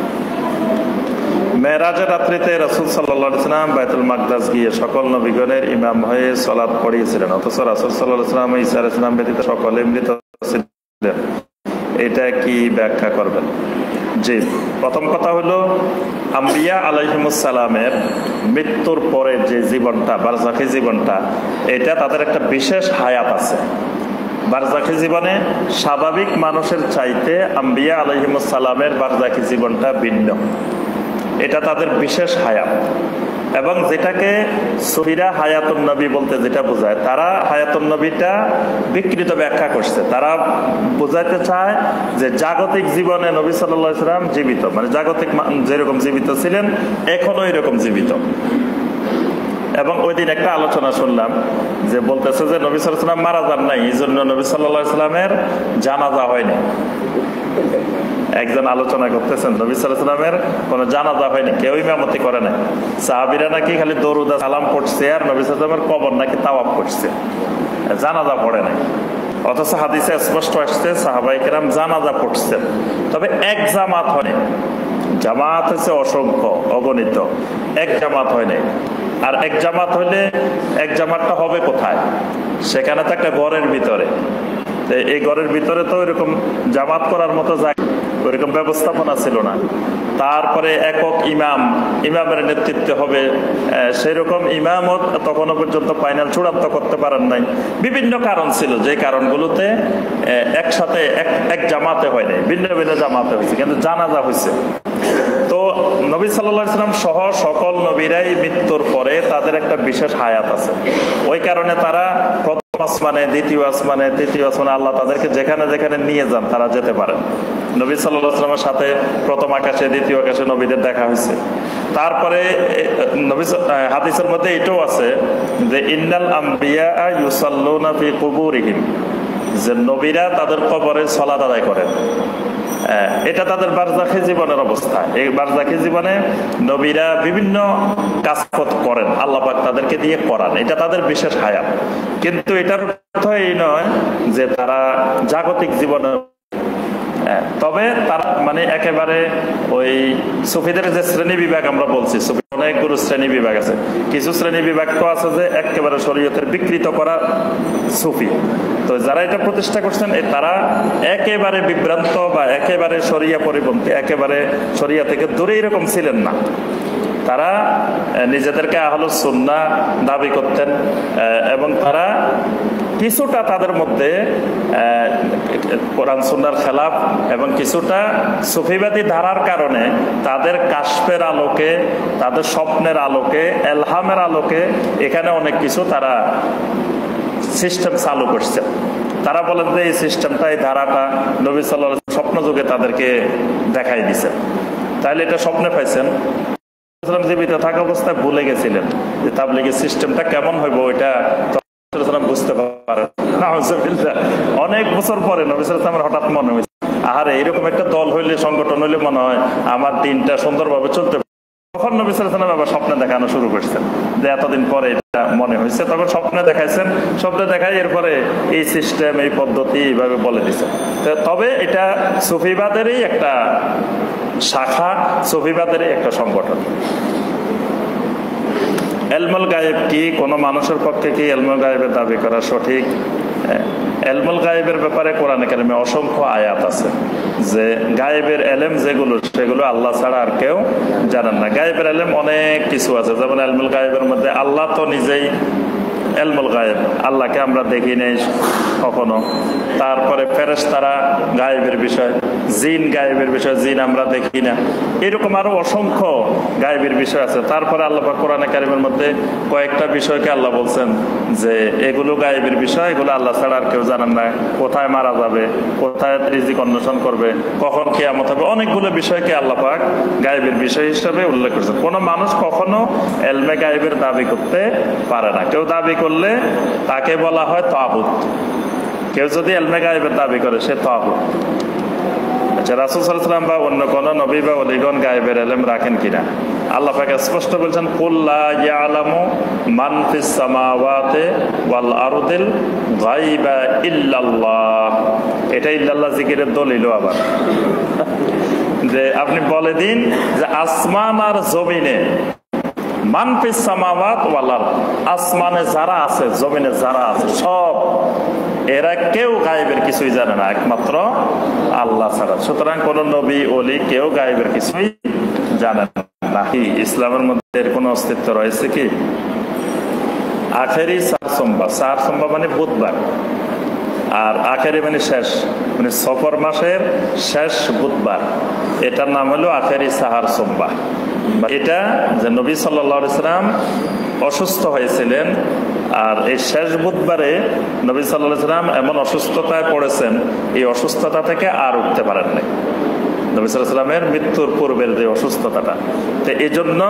মেরাজের রাত্রিতে রাসূল সাল্লাল্লাহু আলাইহি ওয়াসাল্লাম বাইতুল মাকদাস গিয়ে সকল নবীগণের ইমাম হয়ে সালাত পড়িয়েছিলেন, অথচ রাসূল সাল্লাল্লাহু আলাইহি ওয়াসাল্লাম ঈসা আলাইহিস সালাম ব্যতীত সকলে মৃত ছিলেন। এটা কি ব্যাখ্যা করবেন? জি, প্রথম কথা হলো আম্বিয়া আলাইহিমুস সালামের মৃত্যুর পরে যে জীবনটা, বারজাখী জীবনটা, এটা তাদের একটা বিশেষ হায়াত আছে। বারজাখী জীবনে স্বাভাবিক মানুষের চাইতে আম্বিয়া আলাইহিমুস সালামের বারজাখী জীবনটা ভিন্ন। এটা তাদের বিশেষ হায়াত। এবং যেটাকে সুফিরা হায়াতুন নবী বলতে যেটা বোঝায়, তারা হায়াতুন নবীটা বিকৃত ব্যাখ্যা করছে। তারা বোঝাইতে চায় যে জাগতিক জীবনে নবী সাল্লাল্লাহু আলাইহি ওয়াসাল্লাম জীবিত, মানে জাগতিক যেরকম জীবিত ছিলেন এখনো এরকম জীবিত। এবং ওই দিন একটা আলোচনা শুনলাম যে বলতেছে যে নবী সাল্লাল্লাহু আলাইহি ওয়াসাল্লাম মারা যান নাই, এই জন্য নবী সাল্লাল্লাহু আলাইহি ওয়াসাল্লামের জানাজা হয়নি। একজন আলোচনা করতেছেন নবী সাল্লাল্লাহু আলাইহি ওয়াসাল্লামের কোনো জানাজা হয়নি, কেউ ইমামতি করে নাই। সাহাবীরা নাকি খালি দরুদ সালাম পড়ছে আর নবী সাল্লাল্লাহু আলাইহি ওয়াসাল্লামের কবর নাকি তাওয়াফ করছে, জানাজা পড়ে নাই। অথচ হাদিসে স্পষ্ট আসছে সাহাবায়ে কেরাম জানাজা পড়ছেন, তবে এক জামাত হয়নি। জামাত হচ্ছে অসংখ্য, অগণিত, এক জামাত হয় নাই। আর এক জামাত হইলে এক জামাতটা হবে কোথায়? সেখানে তো একটা ঘরের ভিতরে। এই ঘরের ভিতরে তো ওইরকম জামাত করার মতো জায়গা, ওইরকম ব্যবস্থাপনা ছিল না। তারপরে একক ইমামের নেতৃত্বে হবে, সেরকম ইমামও তখনও পর্যন্ত ফাইনাল চূড়ান্ত করতে পারেন নাই। বিভিন্ন কারণ ছিল, যে কারণগুলোতে একসাথে এক জামাতে হয় নাই, ভিন্ন ভিন্ন জামাতে হয়েছে, কিন্তু জানাজা হয়েছে। তো নবী সাল্লাল্লাহু আলাইহি ওয়াসাল্লাম সহ সকল নবীরাই মৃত্যুর পরে তাদের একটা বিশেষ হায়াত আছে। ওই কারণে তারা প্রথম আসমানে, দ্বিতীয় আসমানে, তৃতীয় আসমানে আল্লাহ তাদেরকে যেখানে যেখানে নিয়ে যান তারা যেতে পারেন। নবী সাল্লাল্লাহু আলাইহি ওয়াসাল্লামের সাথে প্রথম আকাশে, দ্বিতীয় আকাশে নবীদের দেখা হয়েছে। তারপরে নবী হাদিসের মধ্যে এটাও আছে যে ইন্নাল আম্বিয়া ইউসাল্লুনা ফি কুবুরিহিম, যে নবীরা তাদের কবরে সালাত আদায় করেন। এটা তাদের বারজাখী জীবনের অবস্থা। এই বারজাখী জীবনে নবীরা বিভিন্ন কাজ করেন, আল্লাহ পাক তাদেরকে দিয়ে করান, এটা তাদের বিশেষ হায়াত। কিন্তু এটার অর্থ এই নয় যে তারা জাগতিক জীবনে, তবে তারা মানে একেবারে ওই সুফিদের যে শ্রেণী বিভাগ আমরা বলছি, অনেকগুলো শ্রেণী বিভাগ আছে। কিছু শ্রেণী বিভাগ তো আছে যে একেবারে শরীয়তের বিকৃত করা সুফি। তো যারা এটা প্রতিষ্ঠা করছেন তারা একেবারে বিভ্রান্ত বা একেবারে শরিয়া পরিপন্থী, একেবারে শরিয়া থেকে দূরে এরকম ছিলেন না। তারা নিজেদেরকে আহলুস সুন্নাহ দাবি করতেন এবং তারা কিছুটা তাদের মধ্যে কোরআন সুন্নাহর খেলাফ এবং কিছুটা সুফিবাদী ধারার কারণে তাদের কাশফের আলোকে, তাদের স্বপ্নের আলোকে, এলহামের আলোকে এখানে অনেক কিছু তারা সিস্টেম চালু করছে। তারা বলেন যে এই সিস্টেমটা, এই ধারাটা নবী সাল্লাল্লাহু আলাইহি ওয়াসাল্লাম স্বপ্ন যুগে তাদেরকে দেখাই দিছে। তাহলে এটা স্বপ্নে পাইছেন, জীবিত থাকা অবস্থায় ভুলে গেছিলেন যে তাবলীগের সিস্টেমটা কেমন হইব, ওইটা বুঝতে পারেন। অনেক বছর পরে নবী সাল্লাল্লাহু আলাইহি ওয়াসাল্লামের হঠাৎ মনে হয়েছে, আহারে এরকম একটা দল হইলে, সংগঠন হইলে মনে হয় আমার দিনটা সুন্দরভাবে চলতে পারে। তখন নবী সাল্লাল্লাহু আলাইহি ওয়াসাল্লাম আবার স্বপ্নে দেখানো শুরু করছেন যে এতদিন পরে এটা মনে হয়েছে, তখন স্বপ্নে দেখাইছেন, স্বপ্নে দেখাই এরপরে এই সিস্টেম, এই পদ্ধতি এইভাবে বলে দিচ্ছেন। তবে এটা সুফিবাদেরই একটা শাখা, সুফিবাদেরই একটা সংগঠন। এলমুল গায়েব কি? কোনো মানুষের পক্ষে কি এলমুল গায়েবের দাবি করা সঠিক? এলমুল গায়েবের ব্যাপারে কোরআনে কারিমে অসংখ্য আয়াত আছে যে গায়েবের এলেম যেগুলো, সেগুলো আল্লাহ ছাড়া আর কেউ জানেন না। গায়েবের এলেম অনেক কিছু আছে, যেমন এলমুল গায়েবের মধ্যে আল্লাহ তো নিজেই এলমুল গায়েব, আল্লাহকে আমরা দেখি নেই কখনো। তারপরে ফেরেশতারা গায়েবের বিষয়, জিন গায়েবের বিষয়, জিন আমরা দেখি না। এরকম আরো অসংখ্য গায়েবের বিষয় আছে। তারপরে আল্লাহ পাক কোরআনে কারিমের মধ্যে কয়েকটা বিষয়কে আল্লাহ বলছেন যে এগুলো গায়েবের বিষয়, এগুলো আল্লাহ ছাড়া আর কেউ জানেন না। কোথায় মারা যাবে, কোথায় রিজিক অন্বেষণ করবে, কখন কিয়ামত হবে, অনেকগুলো বিষয়কে আল্লাহ পাক গায়েবের বিষয় হিসেবে উল্লেখ করেছেন। কোনো মানুষ কখনো এলমে গায়েবের দাবি করতে পারে না। কেউ দাবি করলে তাকে বলা হয় তাগুত। কেউ যদি এলমে গায়েবের দাবি করে সে তাগুত। আচ্ছা, রাসূল সাল্লাল্লাহু আলাইহি ওয়াসাল্লাম বা অন্য কোন নবী বা ওলিগণ গায়েবের ইলম রাখেন কিনা? আল্লাহ পাক স্পষ্ট বলেছেন, কুল লা ইয়ালামু মান ফিস সামাওয়াতি ওয়াল আরদিল গায়বা ইল্লাল্লাহ। এটা ইল্লাল্লাহ জিকিরের দলিল। আবার যে আপনি বলে দিন যে আসমান আর জমিনে, মান ফিস সামাওয়াত ওয়াল আরদ, আসমানে যারা আছে, জমিনে যারা আছে, সব এরা কেউ গায়েবের কিছুই জানে না একমাত্র আল্লাহ ছাড়া। সুতরাং কোন নবী ওলি কেউ গায়েবের কিছুই জানে না। ইসলামের মধ্যে এর কোন অস্তিত্ব রয়েছে কি? আখেরি সার সোমবার মানে বুধবার, আর আখেরি মানে শেষ, মানে সফর মাসের শেষ বুধবার, এটার নাম হলো আখেরি সাহার সোমবার। এটা যে নবী সাল্লাল্লাহু আলাইহি ওয়াসাল্লাম অসুস্থ হয়েছিলেন, আর এই শেষ বুধবারে নবী সাল্লাল্লাহু আলাইহি ওয়াসাল্লাম এমন অসুস্থতায় পড়েছেন, এই অসুস্থতা থেকে আর উঠতে পারেন নাই। নবী সাল্লাল্লাহু আলাইহি ওয়াসাল্লামের মৃত্যুর পূর্বের যে অসুস্থতাটা, তো এই জন্য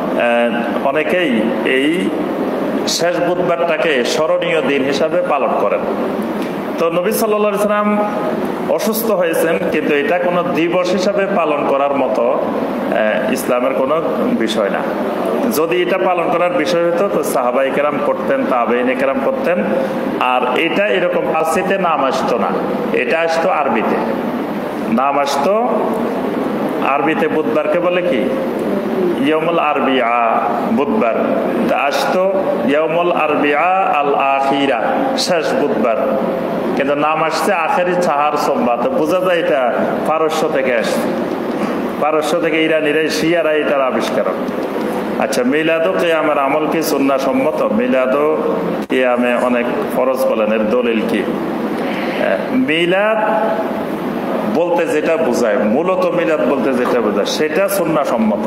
অনেকেই এই শেষ বুধবারটাকে স্মরণীয় দিন হিসাবে পালন করেন। তো নবী সাল্লাল্লাহু আলাইহি ওয়াসাল্লাম অসুস্থ হয়েছেন, কিন্তু এটা কোনো দিবস হিসাবে পালন করার মতো ইসলামের কোনো বিষয় না। যদি এটা পালন করার বিষয় হতো তো সাহাবাই কেরাম করতেন, তাবেঈনে কেরাম করতেন। আর এটা এরকম ফার্সিতে নাম আসতো না, এটা আসতো আরবিতে। নাম আসতো আরবিতে, বুধবারকে বলে কি ইয়াউমুল আরবিআ, বুধবার। আসতো ইয়াউমুল আরবিআ আল আখিরা, শেষ বুধবার। কিন্তু নাম আসছে আখেরি সাহার সোমবার। তো বোঝা যায় এটা পারস্য থেকে আসছে, পারস্য থেকে ইরানিরা, শিয়ারা এটার আবিষ্কারক। আচ্ছা, মিলাদো কিয়ামের আমল কি সুন্নাহ সম্মত? মিলাদো কিয়ামে অনেক ফরজ বলেন, এর দলিল কি? মিলাদ বলতে যেটা বোঝায়, মূলত মিলাদ বলতে যেটা বোঝায় সেটা সুন্নাহ সম্মত।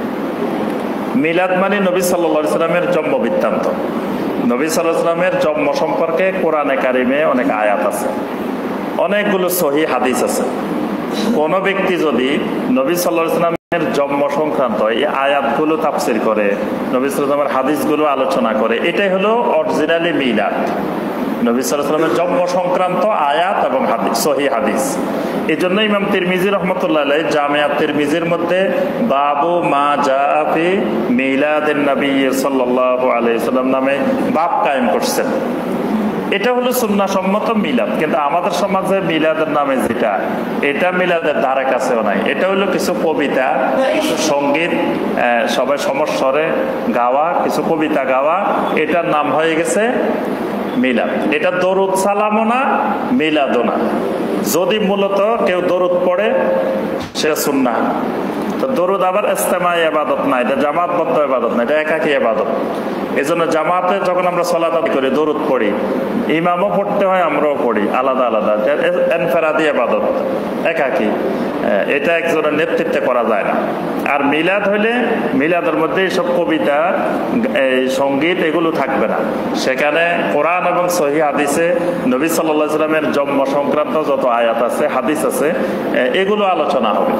মিলাদ মানে নবী সাল্লাল্লাহু আলাইহি ওয়াসাল্লামের জন্ম বৃত্তান্ত। নবী সাল্লাল্লাহু আলাইহি ওয়াসাল্লামের জন্ম সম্পর্কে কোরআনে কারিমে অনেক আয়াত আছে, অনেকগুলো সহিহ হাদিস আছে। কোন ব্যক্তি যদি নবী সাল্লাল্লাহু আলাইহি ওয়াসাল্লামের জন্ম সংক্রান্ত এই আয়াতগুলো তাফসীর করে, নবী সাল্লাল্লাহু আলাইহি ওয়াসাল্লামের হাদিসগুলো আলোচনা করে, এটাই হলো অরিজিনালি মিলাদ। নবী সাল্লাল্লাহু আলাইহি ওয়াসাল্লামের জন্ম সংক্রান্ত আয়াত এবং হাদিস, সহিহ হাদিস। এই জন্য ইমাম তিরমিজি রাহমাতুল্লাহ আলাইহি জামিআত তিরমিজির মধ্যে বাবু মা জাআ ফি মিলাদিন নবী সাল্লাল্লাহু আলাইহি ওয়াসাল্লাম নামে বাব কায়েম করছেন। এটা হলো সুন্নাহ সম্মত মিলাদ। কিন্তু আমাদের সমাজে মিলাদের নামে যেটা, এটা মিলাদের ধারে কাছেও নাই। এটা হলো কিছু কবিতা, কিছু সঙ্গীত, সবাই সমস্বরে গাওয়া, কিছু কবিতা গাওয়া, এটার নাম হয়ে গেছে মিলাদ। এটা দরুদ সালামও না, মিলাদও না। যদি মূলত কেউ দরুদ পড়ে সেটা সুন্নাহ। তো দরুদ আবার ইজতিমাই ইবাদত না, এটা জামাতবদ্ধ ইবাদত না, এটা একাকী ইবাদত। এজন্য জামাতে যখন আমরা সালাত আদায় করি, দরুদ পড়ি, ইমামও পড়তে হয়, আমরাও পড়ি, আলাদা আলাদা। ইনফিরাদি ইবাদত, একাকী, এটা একজনের নেতৃত্বে করা যায় না। আর মিলাদ হইলে মিলাদের মধ্যে এইসব কবিতা, এই সঙ্গীত, এগুলো থাকবে না। সেখানে কোরআন এবং সহিহ হাদিসে নবী সাল্লাল্লাহু আলাইহি ওয়াসাল্লামের জন্ম সংক্রান্ত যত আয়াত আছে, হাদিস আছে, এগুলো আলোচনা হবে।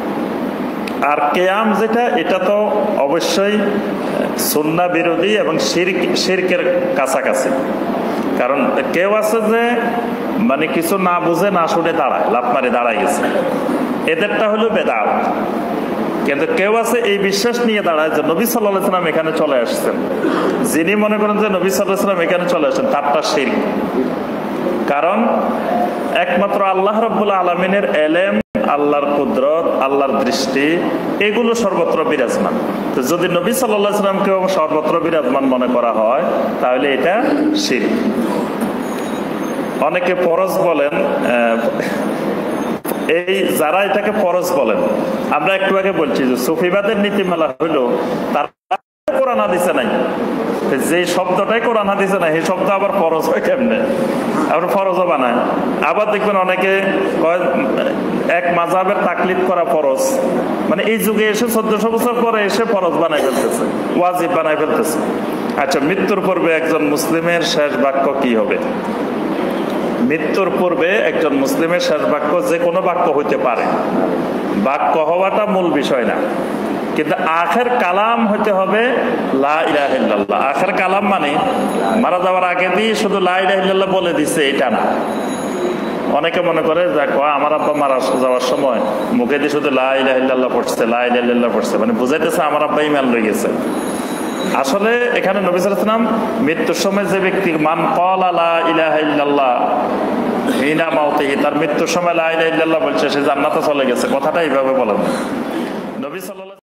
আর কিয়াম যেটা, এটা তো অবশ্যই সুন্নাহ বিরোধী এবং শিরকের কাছাকাছি। কারণ কেউ আছে যে মানে কিছু না বুঝে না শুনে দাঁড়ায়, লাফ মারি দাঁড়ায় গেছে, এদেরটা হলো বেদাত। কিন্তু কেউ আছে এই বিশ্বাস নিয়ে দাঁড়ায় যে নবী সাল্লাল্লাহু আলাইহি ওয়াসাল্লাম এখানে চলে আসছেন, যিনি মনে করেন যে নবী সাল্লাল্লাহু আলাইহি ওয়াসাল্লাম এখানে চলে আসছেন, তারটা শিরক। কারণ একমাত্র আল্লাহ রাব্বুল আলামিনের ইলম, আল্লাহর কুদরত, আল্লাহর দৃষ্টি এগুলো সর্বত্র বিরাজমান। তো যদি নবী সাল্লাল্লাহু আলাইহি ওয়াসাল্লামকে সর্বত্র বিরাজমান মনে করা হয় তাহলে এটা শিরক। অনেকে ফরজ বলেন, এই যারা এটাকে ফরজ বলেন, আমরা একটু আগে বলছি যে সুফিবাদের নীতিমালা হলো তারা কোরআন হাদিসে নাই, যে শব্দটাই কোরআন হাদিসে নাই সেই শব্দ আবার ফরজ হয় কেমনে, আবার ফরজও বানায়। আবার দেখবেন অনেকে এক মাযহাবের তাকলিদ করা ফরজ, মানে এই যুগে এসে 1400 বছর পরে এসে ফরজ বানাই ফেলতেছে, ওয়াজিব বানাই ফেলতেছে। আচ্ছা, মৃত্যুর পূর্বে একজন মুসলিমের শেষ বাক্য কি হবে? মৃত্যুর পূর্বে একজন মুসলিমের শেষ বাক্য যে কোনো বাক্য হইতে পারে, বাক্য হওয়াটা মূল বিষয় না, কিন্তু আখের কালাম হইতে হবে লা ইলাহা ইল্লাল্লাহ। আখের কালাম মানে মারা যাওয়ার আগে দিয়ে শুধু লা ইলাহা ইল্লাল্লাহ বলে দিচ্ছে এটা না। অনেকে মনে করে যে আমার আব্বা মারা যাওয়ার সময় মুখে দিয়ে শুধু লা ইলাহা ইল্লাল্লাহ পড়ছে, লা ইলাহা ইল্লাল্লাহ পড়ছে, মানে বুঝাইতেছে আমার আব্বা ঈমান লয়ে গেছে। আসলে এখানে নবী সাল্লাল্লাহু আলাইহি ওয়াসাল্লাম মৃত্যুর সময় যে ব্যক্তি মান ক্বালা লা ইলাহা ইল্লাল্লাহ হিনা মাউতিহি, তার মৃত্যুর সময় লা ইলাহা ইল্লাল্লাহ বলছে, সে জান্নাতে চলে গেছে, কথাটা এইভাবে বলেন নবী সাল্লাল্লাহু